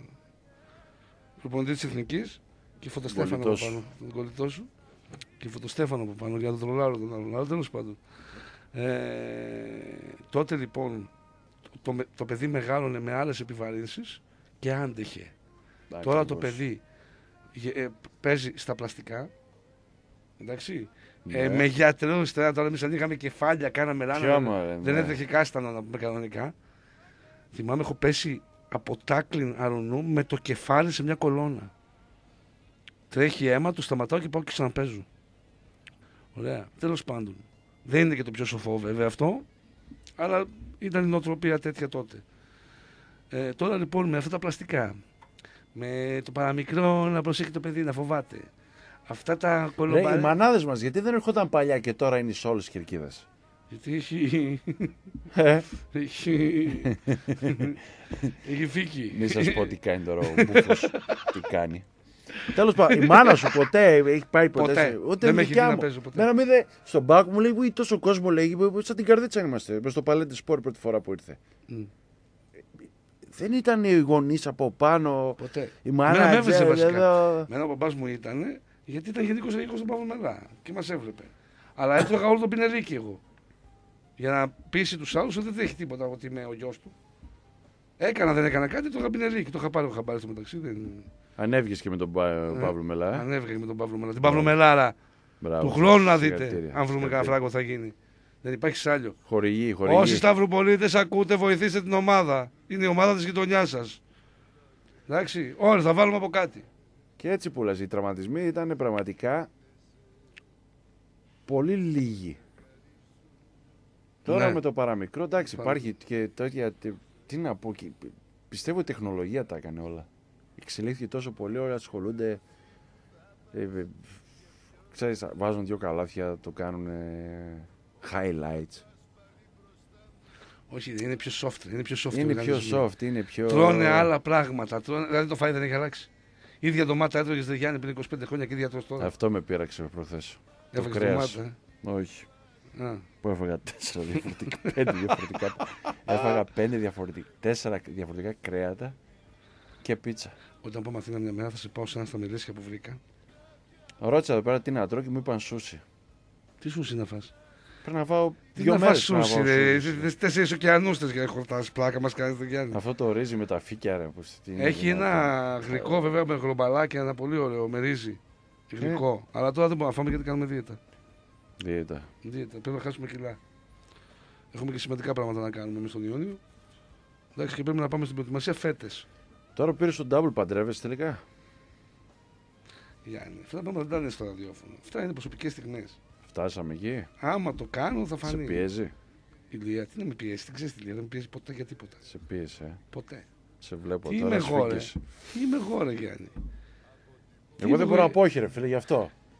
προπονητή τη Εθνική και φωτοστέφανο από Κολλητό πάνω. Τον κολλητό σου. Και φωτοστέφανο από πάνω για να τον τρολάρω τον άλλον. Αλλά τέλος πάντων. Ε, τότε λοιπόν το, το, το παιδί μεγάλωνε με άλλες επιβαρύνσεις και άντεχε. Τώρα το παιδί ε, παίζει στα πλαστικά. Εντάξει. Ναι. Ε, με γιατρούς, τώρα εμείς ανοίγαμε κεφάλια, κάναμε λάνα. Ποια δεν- μωρέ, δεν ναι. έτρεχε κάστανο να πούμε κανονικά. Θυμάμαι, έχω πέσει από τάκλιν αρωνού με το κεφάλι σε μια κολόνα. Τρέχει αίμα, το σταματάω και πάω και ξαναπαίζω. Ωραία. Τέλος πάντων. Δεν είναι και το πιο σοφό βέβαια αυτό, αλλά ήταν η νοοτροπία τέτοια τότε. Ε, τώρα λοιπόν με αυτά τα πλαστικά, με το παραμικρό να προσέχει το παιδί, να φοβάται. Αυτά τα Ρε, οι κολομπάρια. μανάδες μας γιατί δεν ερχόταν παλιά και τώρα είναι σε όλες τις κερκίδες? Γιατί έχει. Ε, έχει. έχει φύγει. Μη σας πω τι κάνει τώρα ο Μπούφος. Τι κάνει. Τέλος πάντων, η μάνα σου ποτέ έχει πάει ποτέ. Ποτέ. σε- Ούτε Δεν η με έχει δικιά δει να μου. παίζω ποτέ. Μένα μου είδε στον πάγκο μου λέει: «Ουι, τόσο κόσμο λέει, σαν την καρδίτσα είμαστε. Μες στο παλέτι σπορ πρώτη φορά που ήρθε. Μμ. Δεν ήταν οι γονείς από πάνω. Ποτέ. Η μάνα Μένα με έβριζε ξέρει, βασικά. εδώ. Μένα ο παπάς μου ήταν γιατί ήταν γενικός ελεγχός στον Παύλο Μελά και μας έβλεπε. Αλλά έτρωγα όλο τον πινελίκι εγώ. Για να πείσει τους άλλους ότι δεν έχει τίποτα ότι είμαι ο γιος του. Έκανα, δεν έκανα κάτι, το είχα πινελίκι. Το είχα πάρει ο χαμπάρι στο μεταξύ. Δεν... Ανέβηκες και με τον Πα- Παύλο Μελά. ε. Ανέβηκα και με τον Παύλο Μελά. Την Παύλο Μελάρα Μπράβο. του χρόνου να δείτε. Συγχαρητήρια. Αν βρούμε κανένα Συγχαρητήρια. φράγκο θα γίνει. Δεν υπάρχει σάλιο. Χορηγή, χορηγή. Όσοι Σταυροπολίτες ακούτε, βοηθήστε την ομάδα. Είναι η ομάδα της γειτονιάς σας. Εντάξει, όλοι θα βάλουμε από κάτι. Και έτσι που λες, οι τραυματισμοί ήταν πραγματικά πολύ λίγοι. Τώρα Ναι. με το παραμικρό, εντάξει, Πάρα- υπάρχει και τέτοια. Τι, τι να πω, και- πιστεύω η τεχνολογία τα έκανε όλα. Εξελίχθηκε τόσο πολύ, όλοι ασχολούνται. Ε, ε, ξέρεις, βάζουν δύο καλάθια, το κάνουν ε, highlights. Όχι, είναι πιο soft. Είναι πιο soft. Είναι οι πιο οργανισμοί. soft, είναι πιο. Τρώνε άλλα πράγματα. Τρώνε, δηλαδή το φάι δεν έχει αλλάξει. Ίδια ντομάτα έτρωγε Δε Γιάννη πριν είκοσι πέντε χρόνια και ίδια τρως τώρα. Αυτό με πείραξε προχθές. Το Έφαγες κρέας. ντομάτα. Όχι. Ε. Α. Που έφαγα τέσσερα διαφορετικά, πέντε διαφορετικά. Έφαγα πέντε διαφορετικά, τέσσερα διαφορετικά κρέατα και πίτσα. Όταν πάμε Αθήνα μια μέρα θα σε πάω σε ένα στα μελίσια που βρήκα. Ρώτησα εδώ πέρα τι να τρώω και μου είπαν σούσι. Τι σου είναι να φας. Πρέπει να φάω Τι δύο να μέρες φας να σούσι, φάω ρε. σούσι. Τις τέσσερις ωκεανούστες για να χορτάσεις. Πλάκα μας κάνεις Δε Γιάννη. Αυτό το ρύζι με τα φύκια ρε. Πώς, τι είναι Έχει δυνατόν. ένα γλυκό βέβαια με γλομπαλάκι, ένα πολύ ωραίο με ρύζι. Γλυκό. Αλλά τώρα δεν μπορούμε να φάμε γιατί κάνουμε δίαιτα. Δίαιτα. Δίαιτα. Πρέπει να χάσουμε κιλά. Έχουμε και σημαντικά πράγματα να κάνουμε εμείς τον Ιόνιο. Εντάξει, και πρέπει να πάμε στην προετοιμασία φέτες. Τώρα που πήρες τον double παντρεύεσαι τελικά. Γιάννη, αυτά τα πράγματα δεν είναι στο ραδιόφωνο. Αυτά είναι προσωπικές στιγμές. Φτάσαμε εκεί. Άμα το κάνω θα Σε φανεί. πιέζει. Η Λία, τι να με πιέσει, δεν ξέρει τη Λία, δεν με πιέζει ποτέ για τίποτα. Σε πίεσε. ε. Ποτέ. Σε βλέπω Τι τώρα. είμαι εγώ, ρε. σφίγγεις. Τι είμαι εγώ, ρε Γιάννη. Τι Εγώ δεν είμαι μπορώ να πω όχι ρε φίλε γι' αυτό.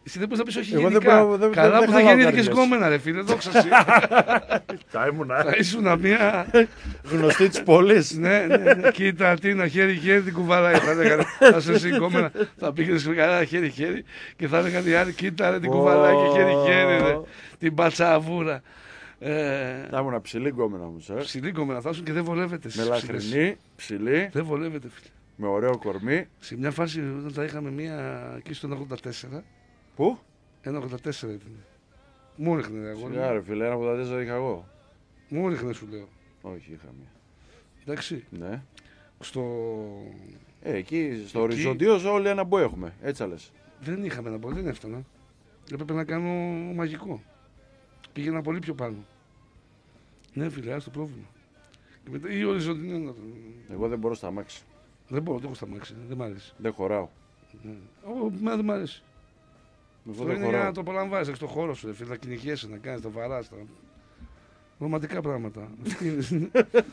Εσύ δεν μπορείς να πεις όχι Εγώ δεν γενικά. μπορώ- δεν- Καλά δεν που δεν χαλάω γεννήθηκες καρδιές. γκόμενα ρε φίλε, δόξα σου. Θα ήμουνα Θα ήσουν μια... γνωστή της πόλης. Ναι, ναι, ναι. Κοίτα, τι να χέρι-χέρι την κουβαλάει. Θα έλεγαν, θα σε σηκώμενα, θα πήγαινες με καλά χέρι-χέρι και θα έλεγαν οι άλλοι, κοίτα ρε την κουβαλάει και χέρι-χέρι, ρε, την πατσαβούρα. Ε, Θα ήμουν ψηλή γκόμενα όμως, ε. Ψηλή κομμένα θα ήσουν και δεν βολεύεται στις ψηλές. Μελαχρινή, ψηλή, Δεν βολεύεται, φίλε. με ωραίο κορμί. Σε μια φάση όταν τα είχαμε μία εκεί στο ένα ογδόντα τέσσερα, Πού? ένα ογδόντα τέσσερα ήταν. Μου ρίχνε, ρε αγόρι. Σιγά ρε φίλε, ένα ογδόντα τέσσερα είχα εγώ. Μου ρίχνε, σου λέω. Όχι, είχα μία. Εντάξει, Ναι. στο... Ε, εκεί στο Εκεί- οριζοντίος όλοι ένα μπο έχουμε. Έτσι λες. Δεν είχαμε να πω, δεν έφτανα. Έπρεπε να κάνω μαγικό. Πήγαινα πολύ πιο πάνω. Ναι, φίλε, το πρόβλημα. Και μετά, ή οριζοντινή να το... Εγώ δεν μπορώ στα αμάξι. Δεν μπορώ, δεν έχω σταμάξει, δεν μ' αρέσει. Δεν χωράω. Ναι. Ω, εμένα δεν μ' αρέσει. Εγώ Αυτό δεν είναι για χωράω. να το απολαμβάνεις έξω στο χώρο σου, ρε φίλε, να κυνηγέσαι, να κάνεις, να βαράς. Τα... Ρομαντικά πράγματα. Αυτή είναι.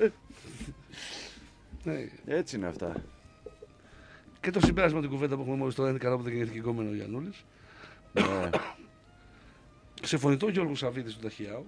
Ναι. Έτσι είναι αυτά. Και το συμπέρασμα την κουβέντα που έχουμε μόλις τώρα είναι καλά που δεν γεννήθηκε γκόμενο ο Γιαννούλης. Ναι. Σε φωνητό Γιώργο Σαββίδη του Ταχιάου.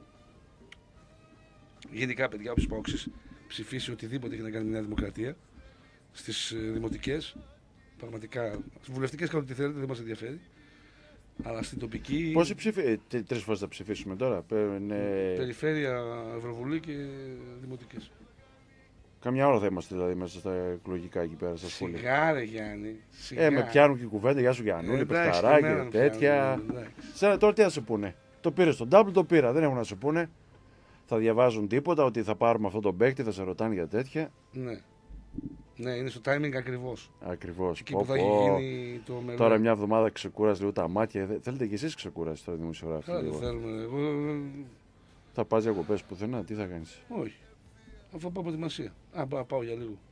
Γενικά, παιδιά, όποιος παόξης ψηφίσει οτιδήποτε έχει να κάνει με τη Νέα Δημοκρατία στις δημοτικές, πραγματικά, στις βουλευτικές κάνουν ό,τι θέλετε, δεν μας ενδιαφέρει. Αλλά στην τοπική. Πόσοι ψηφί... ε, τρει- τρεις φορές θα ψηφίσουμε τώρα. Πε- ναι. Περιφέρεια, Ευρωβουλή και δημοτικές. Καμιά ώρα θα είμαστε δηλαδή μέσα στα εκλογικά εκεί πέρα στα σχολεία. Σιγά, ρε Γιάννη. Σιγά. Ε, με πιάνουν και η κουβέντα, γεια σου Γιαννούλη, Ε, εντάξει, παιχταράκι, και εμένα με τέτοια. πιάνουν, εντάξει. Σένα τώρα τι θα σου πούνε. Το πήρε στον double, το πήρα. Δεν έχουν να σου πούνε. Θα διαβάζουν τίποτα ότι θα πάρουμε αυτό το παίκτη, θα σε ρωτάνε για τέτοια. Ναι. Ναι, είναι στο timing ακριβώς. Ακριβώ. Εκεί που θα έχει γίνει το μέλλον. Τώρα μια εβδομάδα ξεκούρασε λίγο τα μάτια. Δε- Θέλετε κι εσεί ξεκούραση τώρα δημοσιογράφοι. Καλά, δεν λίγο. θέλουμε. Εγώ. Θα πα διακοπέ πουθενά, τι θα κάνει. Όχι. Αφού πάω προετοιμασία. Α, πά- πάω για λίγο.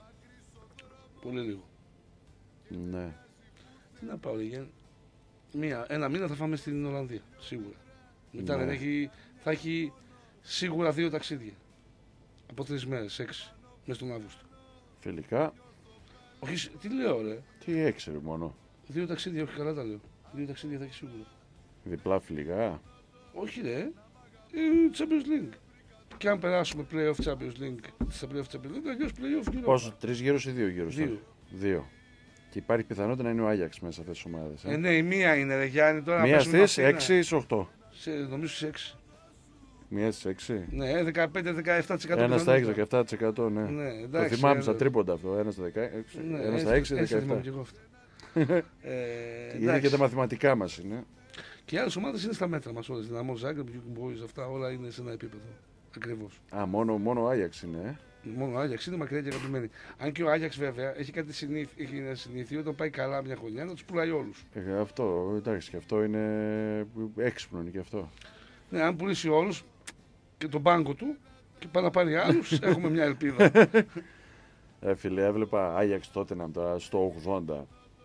Πολύ λίγο. Ναι. Τι να πάω, ρε Γιάννη. Μία, ένα μήνα θα φάμε στην Ολλανδία. Σίγουρα. Μετά Ναι. δεν έχει, θα έχει σίγουρα δύο ταξίδια. Από τρεις μέρες, έξι. Μέσα στον Αύγουστο. Φιλικά, Όχι, σ- τι λέω, ρε. τι έξερε μόνο. Δύο ταξίδια, όχι καλά τα λέω. Δύο ταξίδια θα έχει σίγουρα. Διπλά φιλικά. Όχι, ρε. Ε, Champions League. Και αν περάσουμε playoff Champions League, στα playoff Champions League, αλλιώς playoff γύρω. Πόσο, τρει γύρου ή δύο γύρου. Δύο. Δύο. Και υπάρχει πιθανότητα να είναι ο Άγιαξ μέσα σε αυτέ τι ομάδε. Ε, ναι, η μία είναι, ρε Γιάννη, τώρα. Μία πέσουμε στι αυτή, έξι ή οκτώ. Σε, νομίζω στις έξι. Μία στι έξι. Ναι, δεκαπέντε με δεκαεπτά τοις εκατό. Ένα στα έξι, δεκαεπτά τοις εκατό, ναι. Ναι, Το εντάξει. θυμάμαι ε, στα τρίποντα αυτό. Ένα στα δεκαέξι, ναι, ένα στα έτσι- έξι, έτσι θυμάμαι δεκαεπτά. κι εγώ αυτά. ε, Είναι και εντάξει. τα μαθηματικά μα είναι. Και οι άλλες ομάδες είναι στα μέτρα μας όλες. Δυναμό Ζάγκρεπ, Young Boys, αυτά όλα είναι σε ένα επίπεδο. Ακριβώς. Α, μόνο, μόνο ο Άγιαξ είναι. Ε. Μόνο ο Άγιαξ είναι μακριά και αγαπημένη. Αν και ο Άγιαξ βέβαια έχει κάτι συνήθ, έχει ένα συνήθειο όταν πάει καλά μια χρονιά να του πουλάει όλου. Ε, αυτό, εντάξει, και αυτό είναι έξυπνο είναι και αυτό. Ναι, αν πουλήσει όλου και τον πάγκο του και πάει να πάρει άλλου, έχουμε μια ελπίδα. Ε, φίλε, έβλεπα Άγιαξ τότε να τώρα στο ογδόντα.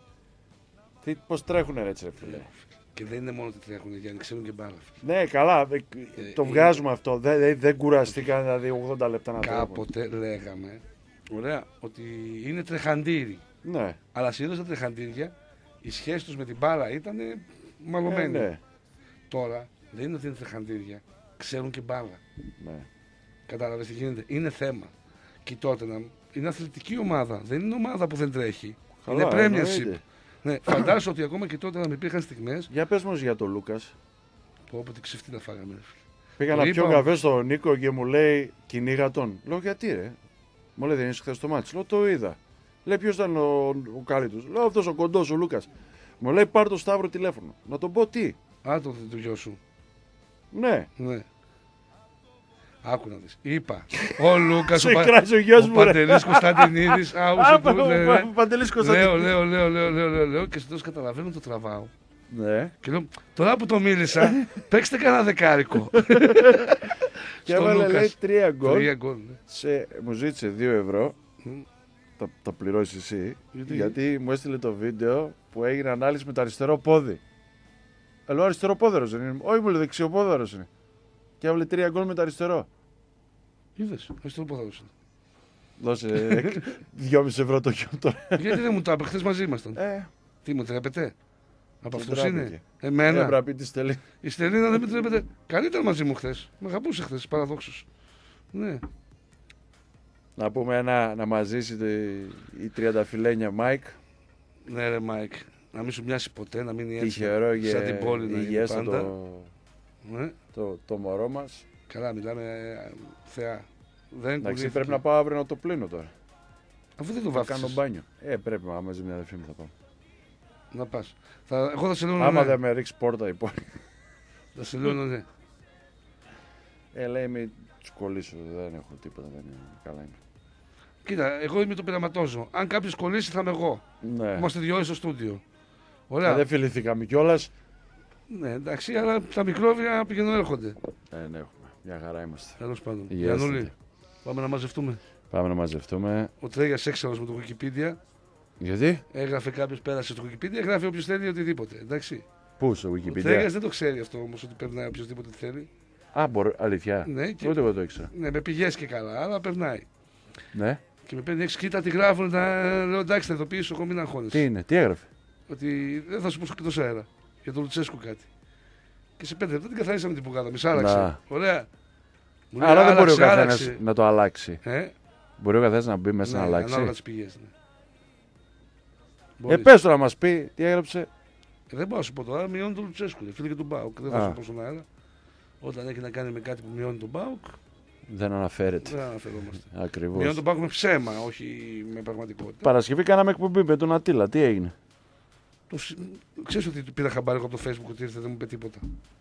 Τι, πώς τρέχουνε έτσι, ρε φίλε. Και δεν είναι μόνο ότι τρέχουν, Γιάννη, ξέρουν και μπάλα. Ναι, καλά, ε, το ε, βγάζουμε αυτό. Δεν, δεν, δεν κουραστήκαν δηλαδή ογδόντα λεπτά να τρέχουν. Κάποτε λέγαμε, ωραία, ότι είναι τρεχαντήρι. Ναι, Αλλά συνήθω τα τρεχαντήρια η σχέση του με την μπάλα ήταν μαλωμένη. ε, ναι, Τώρα δεν είναι ότι είναι τρεχαντήρια. Ξέρουν και μπάλα. ναι. Κατάλαβε τι γίνεται. Είναι θέμα. Και τότε να. Είναι αθλητική ομάδα. Δεν είναι ομάδα που δεν τρέχει. Καλά, είναι Premiership. εννοείται. Ναι, φαντάζομαι ότι ακόμα και τότε να μην υπήρχαν στιγμές Για πες μας για τον Λούκας. που όποτε ξεφτύλα φάγαμε. ρε φίλε. Πήγα Το να πιω είπα. καφέ στον Νίκο και μου λέει κυνήγα τον. Λέω γιατί ρε. Μου λέει δεν είσαι χθες το μάτι. Λέω το είδα. Λέει ποιος ήταν ο, ο καλύτερος. Λέω αυτός ο κοντός ο Λούκας. Μου λέει πάρ' το Σταύρο τηλέφωνο. Να τον πω τι. Α, το, το γιο σου. Ναι. Ναι. Άκου να δεις. Είπα. Ο Λούκας, ο, Σε Πα... κράζει ο γιος ο μου ρε. Παντελής Κωνσταντινίδης. Α, Άουσε που ο- ναι, ο- ναι. ο Παντελής Λέω, Κωνσταντινίδης. λέω, λέω, λέω, λέω, λέω, λέω και στο καταλαβαίνω το τραβάω. Ναι. Και λέω, τώρα που το μίλησα, παίξτε κανένα δεκάρικο. Και Στο έβαλε λέει Λούκας. τρία γκολ. Τρία γκολ. ναι. Σε, μου ζήτησε δύο ευρώ. Μμ. Τα, τα πληρώσεις εσύ. Γιατί? Γιατί μου έστειλε το βίντεο που έγινε ανάλυση με το αριστερό πόδι. Ε, λέω αριστερό πόδερος δεν είναι. Όχι μου λέει δεξιοπόδερος είναι. Και έβαλε τρία γκολ με το αριστερό. Είδες, αριστερό πόδα δώσε. Δώσε δυόμισι ευρώ το γιο τώρα. Γιατί δεν μου τα είπε, χθες μαζί ήμασταν. Ε, Τι μου τρέπετε. Από Δεν αυτούς είναι. τράπηκε. Εμένα. Έπρεπε να πει τη Στελή. Η Στελίνα δεν με τρέπεται. Καλύτερα μαζί μου χθες. Με αγαπούσε χθες, παραδόξως. Ναι. Να πούμε ένα, να μας ζήσει η τριανταφυλένια Μάικ. Ναι, ρε Μάικ. Να μην σου μοιάσει ποτέ, να μείνει έτσι. Τυχερό και σαν την πόλη να είναι υγιέστατο πάντα. το, Ναι. το, το μωρό μας. Καλά, μιλάμε ε, θεά. Δεν Εντάξει, κολλήθηκε. πρέπει να πάω αύριο να το πλύνω τώρα. Αφού δεν το Θα κάνω βάφτισες. μπάνιο. Ε, πρέπει να μαζί με την αδερφή μου θα πάω. Να πας. Θα, εγώ θα σε λέω Άμα ναι. δεν με ρίξει πόρτα η πόλη. Θα σε λέω ναι. Ε, λέει με τους κολλήσω. Δεν έχω τίποτα. Δεν είναι. Καλά είναι. Κοίτα, εγώ είμαι το πειραματόζω. Αν κάποιο κολλήσει, θα είμαι εγώ. Ναι. Είμαστε δυο ώρες στο στούντιο. Ε, Ωραία. δεν φιληθήκαμε κιόλα. Ναι, εντάξει, αλλά τα μικρόβια πηγαίνουν έρχονται. Ε, ναι, έχουμε. Μια χαρά είμαστε. Τέλος πάντων. Υγιέστατη. Γιαννούλη, πάμε να μαζευτούμε. Πάμε να μαζευτούμε. Ο Τρέγιας έξαλλος με το Wikipedia. Γιατί? Έγραφε κάποιο, πέρασε στο Wikipedia, γράφει όποιο θέλει οτιδήποτε. Εντάξει. Πού στο Ο Wikipedia. Τρέγιας δεν το ξέρει αυτό όμως ότι περνάει οποιοδήποτε θέλει. Α, μπορεί, αλήθεια. Ναι, και- Ούτε εγώ το ήξερα. Ναι, με πηγές και καλά, αλλά περνάει. Ναι. Και με παίρνει έξι, κοίτα τι γράφουν. Τα... Λέω εντάξει, θα ειδοποιήσω εγώ, μην αγχώνεσαι. Τι είναι, τι έγραφε. Ότι δεν θα σου πω εκτός αέρα. Για τον Λουτσέσκου κάτι. Και σε πέντε λεπτά την καθαρίσαμε την πουγάδα. Μισά άλλαξε. Να. Ωραία. Μου λέει, Άρα δεν μπορεί ο άλλαξε, καθένα άλλαξε. να το αλλάξει. Ε, Μπορεί ο καθένα να μπει μέσα ναι, να αλλάξει. ανάλογα τις πηγές, ναι. Ε, Μπορείς. πες το να μα πει τι έγραψε. Ε, δεν μπορώ να σου πω τώρα, μειώνει τον Λουτσέσκου. Φίλε και τον Μπάουκ. Δεν θα Α. σου πω στον αέρα. Όταν έχει να κάνει με κάτι που μειώνει τον Μπάουκ, Δεν αναφέρεται. δεν αναφερόμαστε. Ακριβώ. Μειώνει τον Μπάουκ με ψέμα, όχι με πραγματικότητα. Παρασκευή κάναμε εκπομπή με τον Ατήλα. Τι έγινε. Το... συ- Ξέρεις ότι του πήρα χαμπάρι από το Facebook ότι ήρθε, δεν μου είπε τίποτα.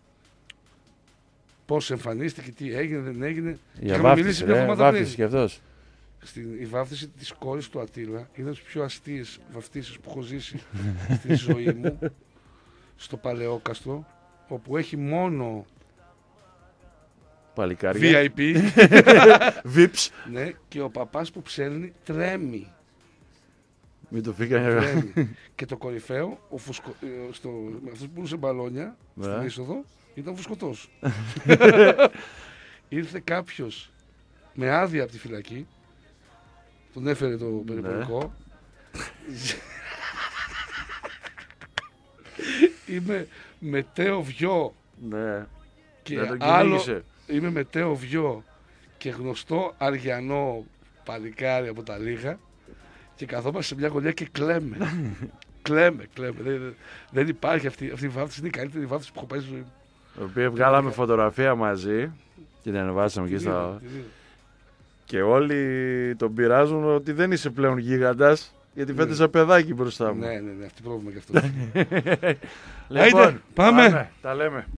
Πώς εμφανίστηκε, τι έγινε, δεν έγινε. Για είχαμε βάφτιση, μιλήσει μια ρε. εβδομάδα Βάφτιση πριν. κι αυτός. Στην, η βάφτιση της κόρης του Ατήλα είναι από τις πιο αστείες βαφτίσεις που έχω ζήσει στη ζωή μου. Στο Παλαιόκαστρο, όπου έχει μόνο Παλικάρια. βι άι πι. Vips. Ναι, και ο παπάς που ψέλνει τρέμει. Μην το φύγανε. τρέμει. Και το κορυφαίο, ο φουσκο, ε, στο, αυτός που πουλούσε μπαλόνια Ναι. στην είσοδο, ήταν φουσκωτός. Ήρθε κάποιος με άδεια από τη φυλακή, τον έφερε το περιπολικό. Είμαι μετέο βιό Ναι. και Δεν τον άλλο, κυνήγησε. είμαι μετέο βιό και γνωστό αριανό παλικάρι από τα Λίγα και καθόμαστε σε μια γωνιά και κλαίμε. κλαίμε, κλαίμε. Δεν, δεν υπάρχει αυτή, αυτή η βάφτιση, είναι η καλύτερη βάφτιση που έχω πάει στη ζωή μου. Το οποίο βγάλαμε φωτογραφία μαζί και την ανεβάσαμε εκεί Τη δίνω, στα. τη δίνω. Και όλοι τον πειράζουν ότι δεν είσαι πλέον γίγαντας γιατί Ναι. φαίνεται σαν παιδάκι μπροστά μου. Ναι, ναι, ναι, αυτή πρόβλημα και αυτό. Λοιπόν, Άιντε, πάμε. Τα λέμε.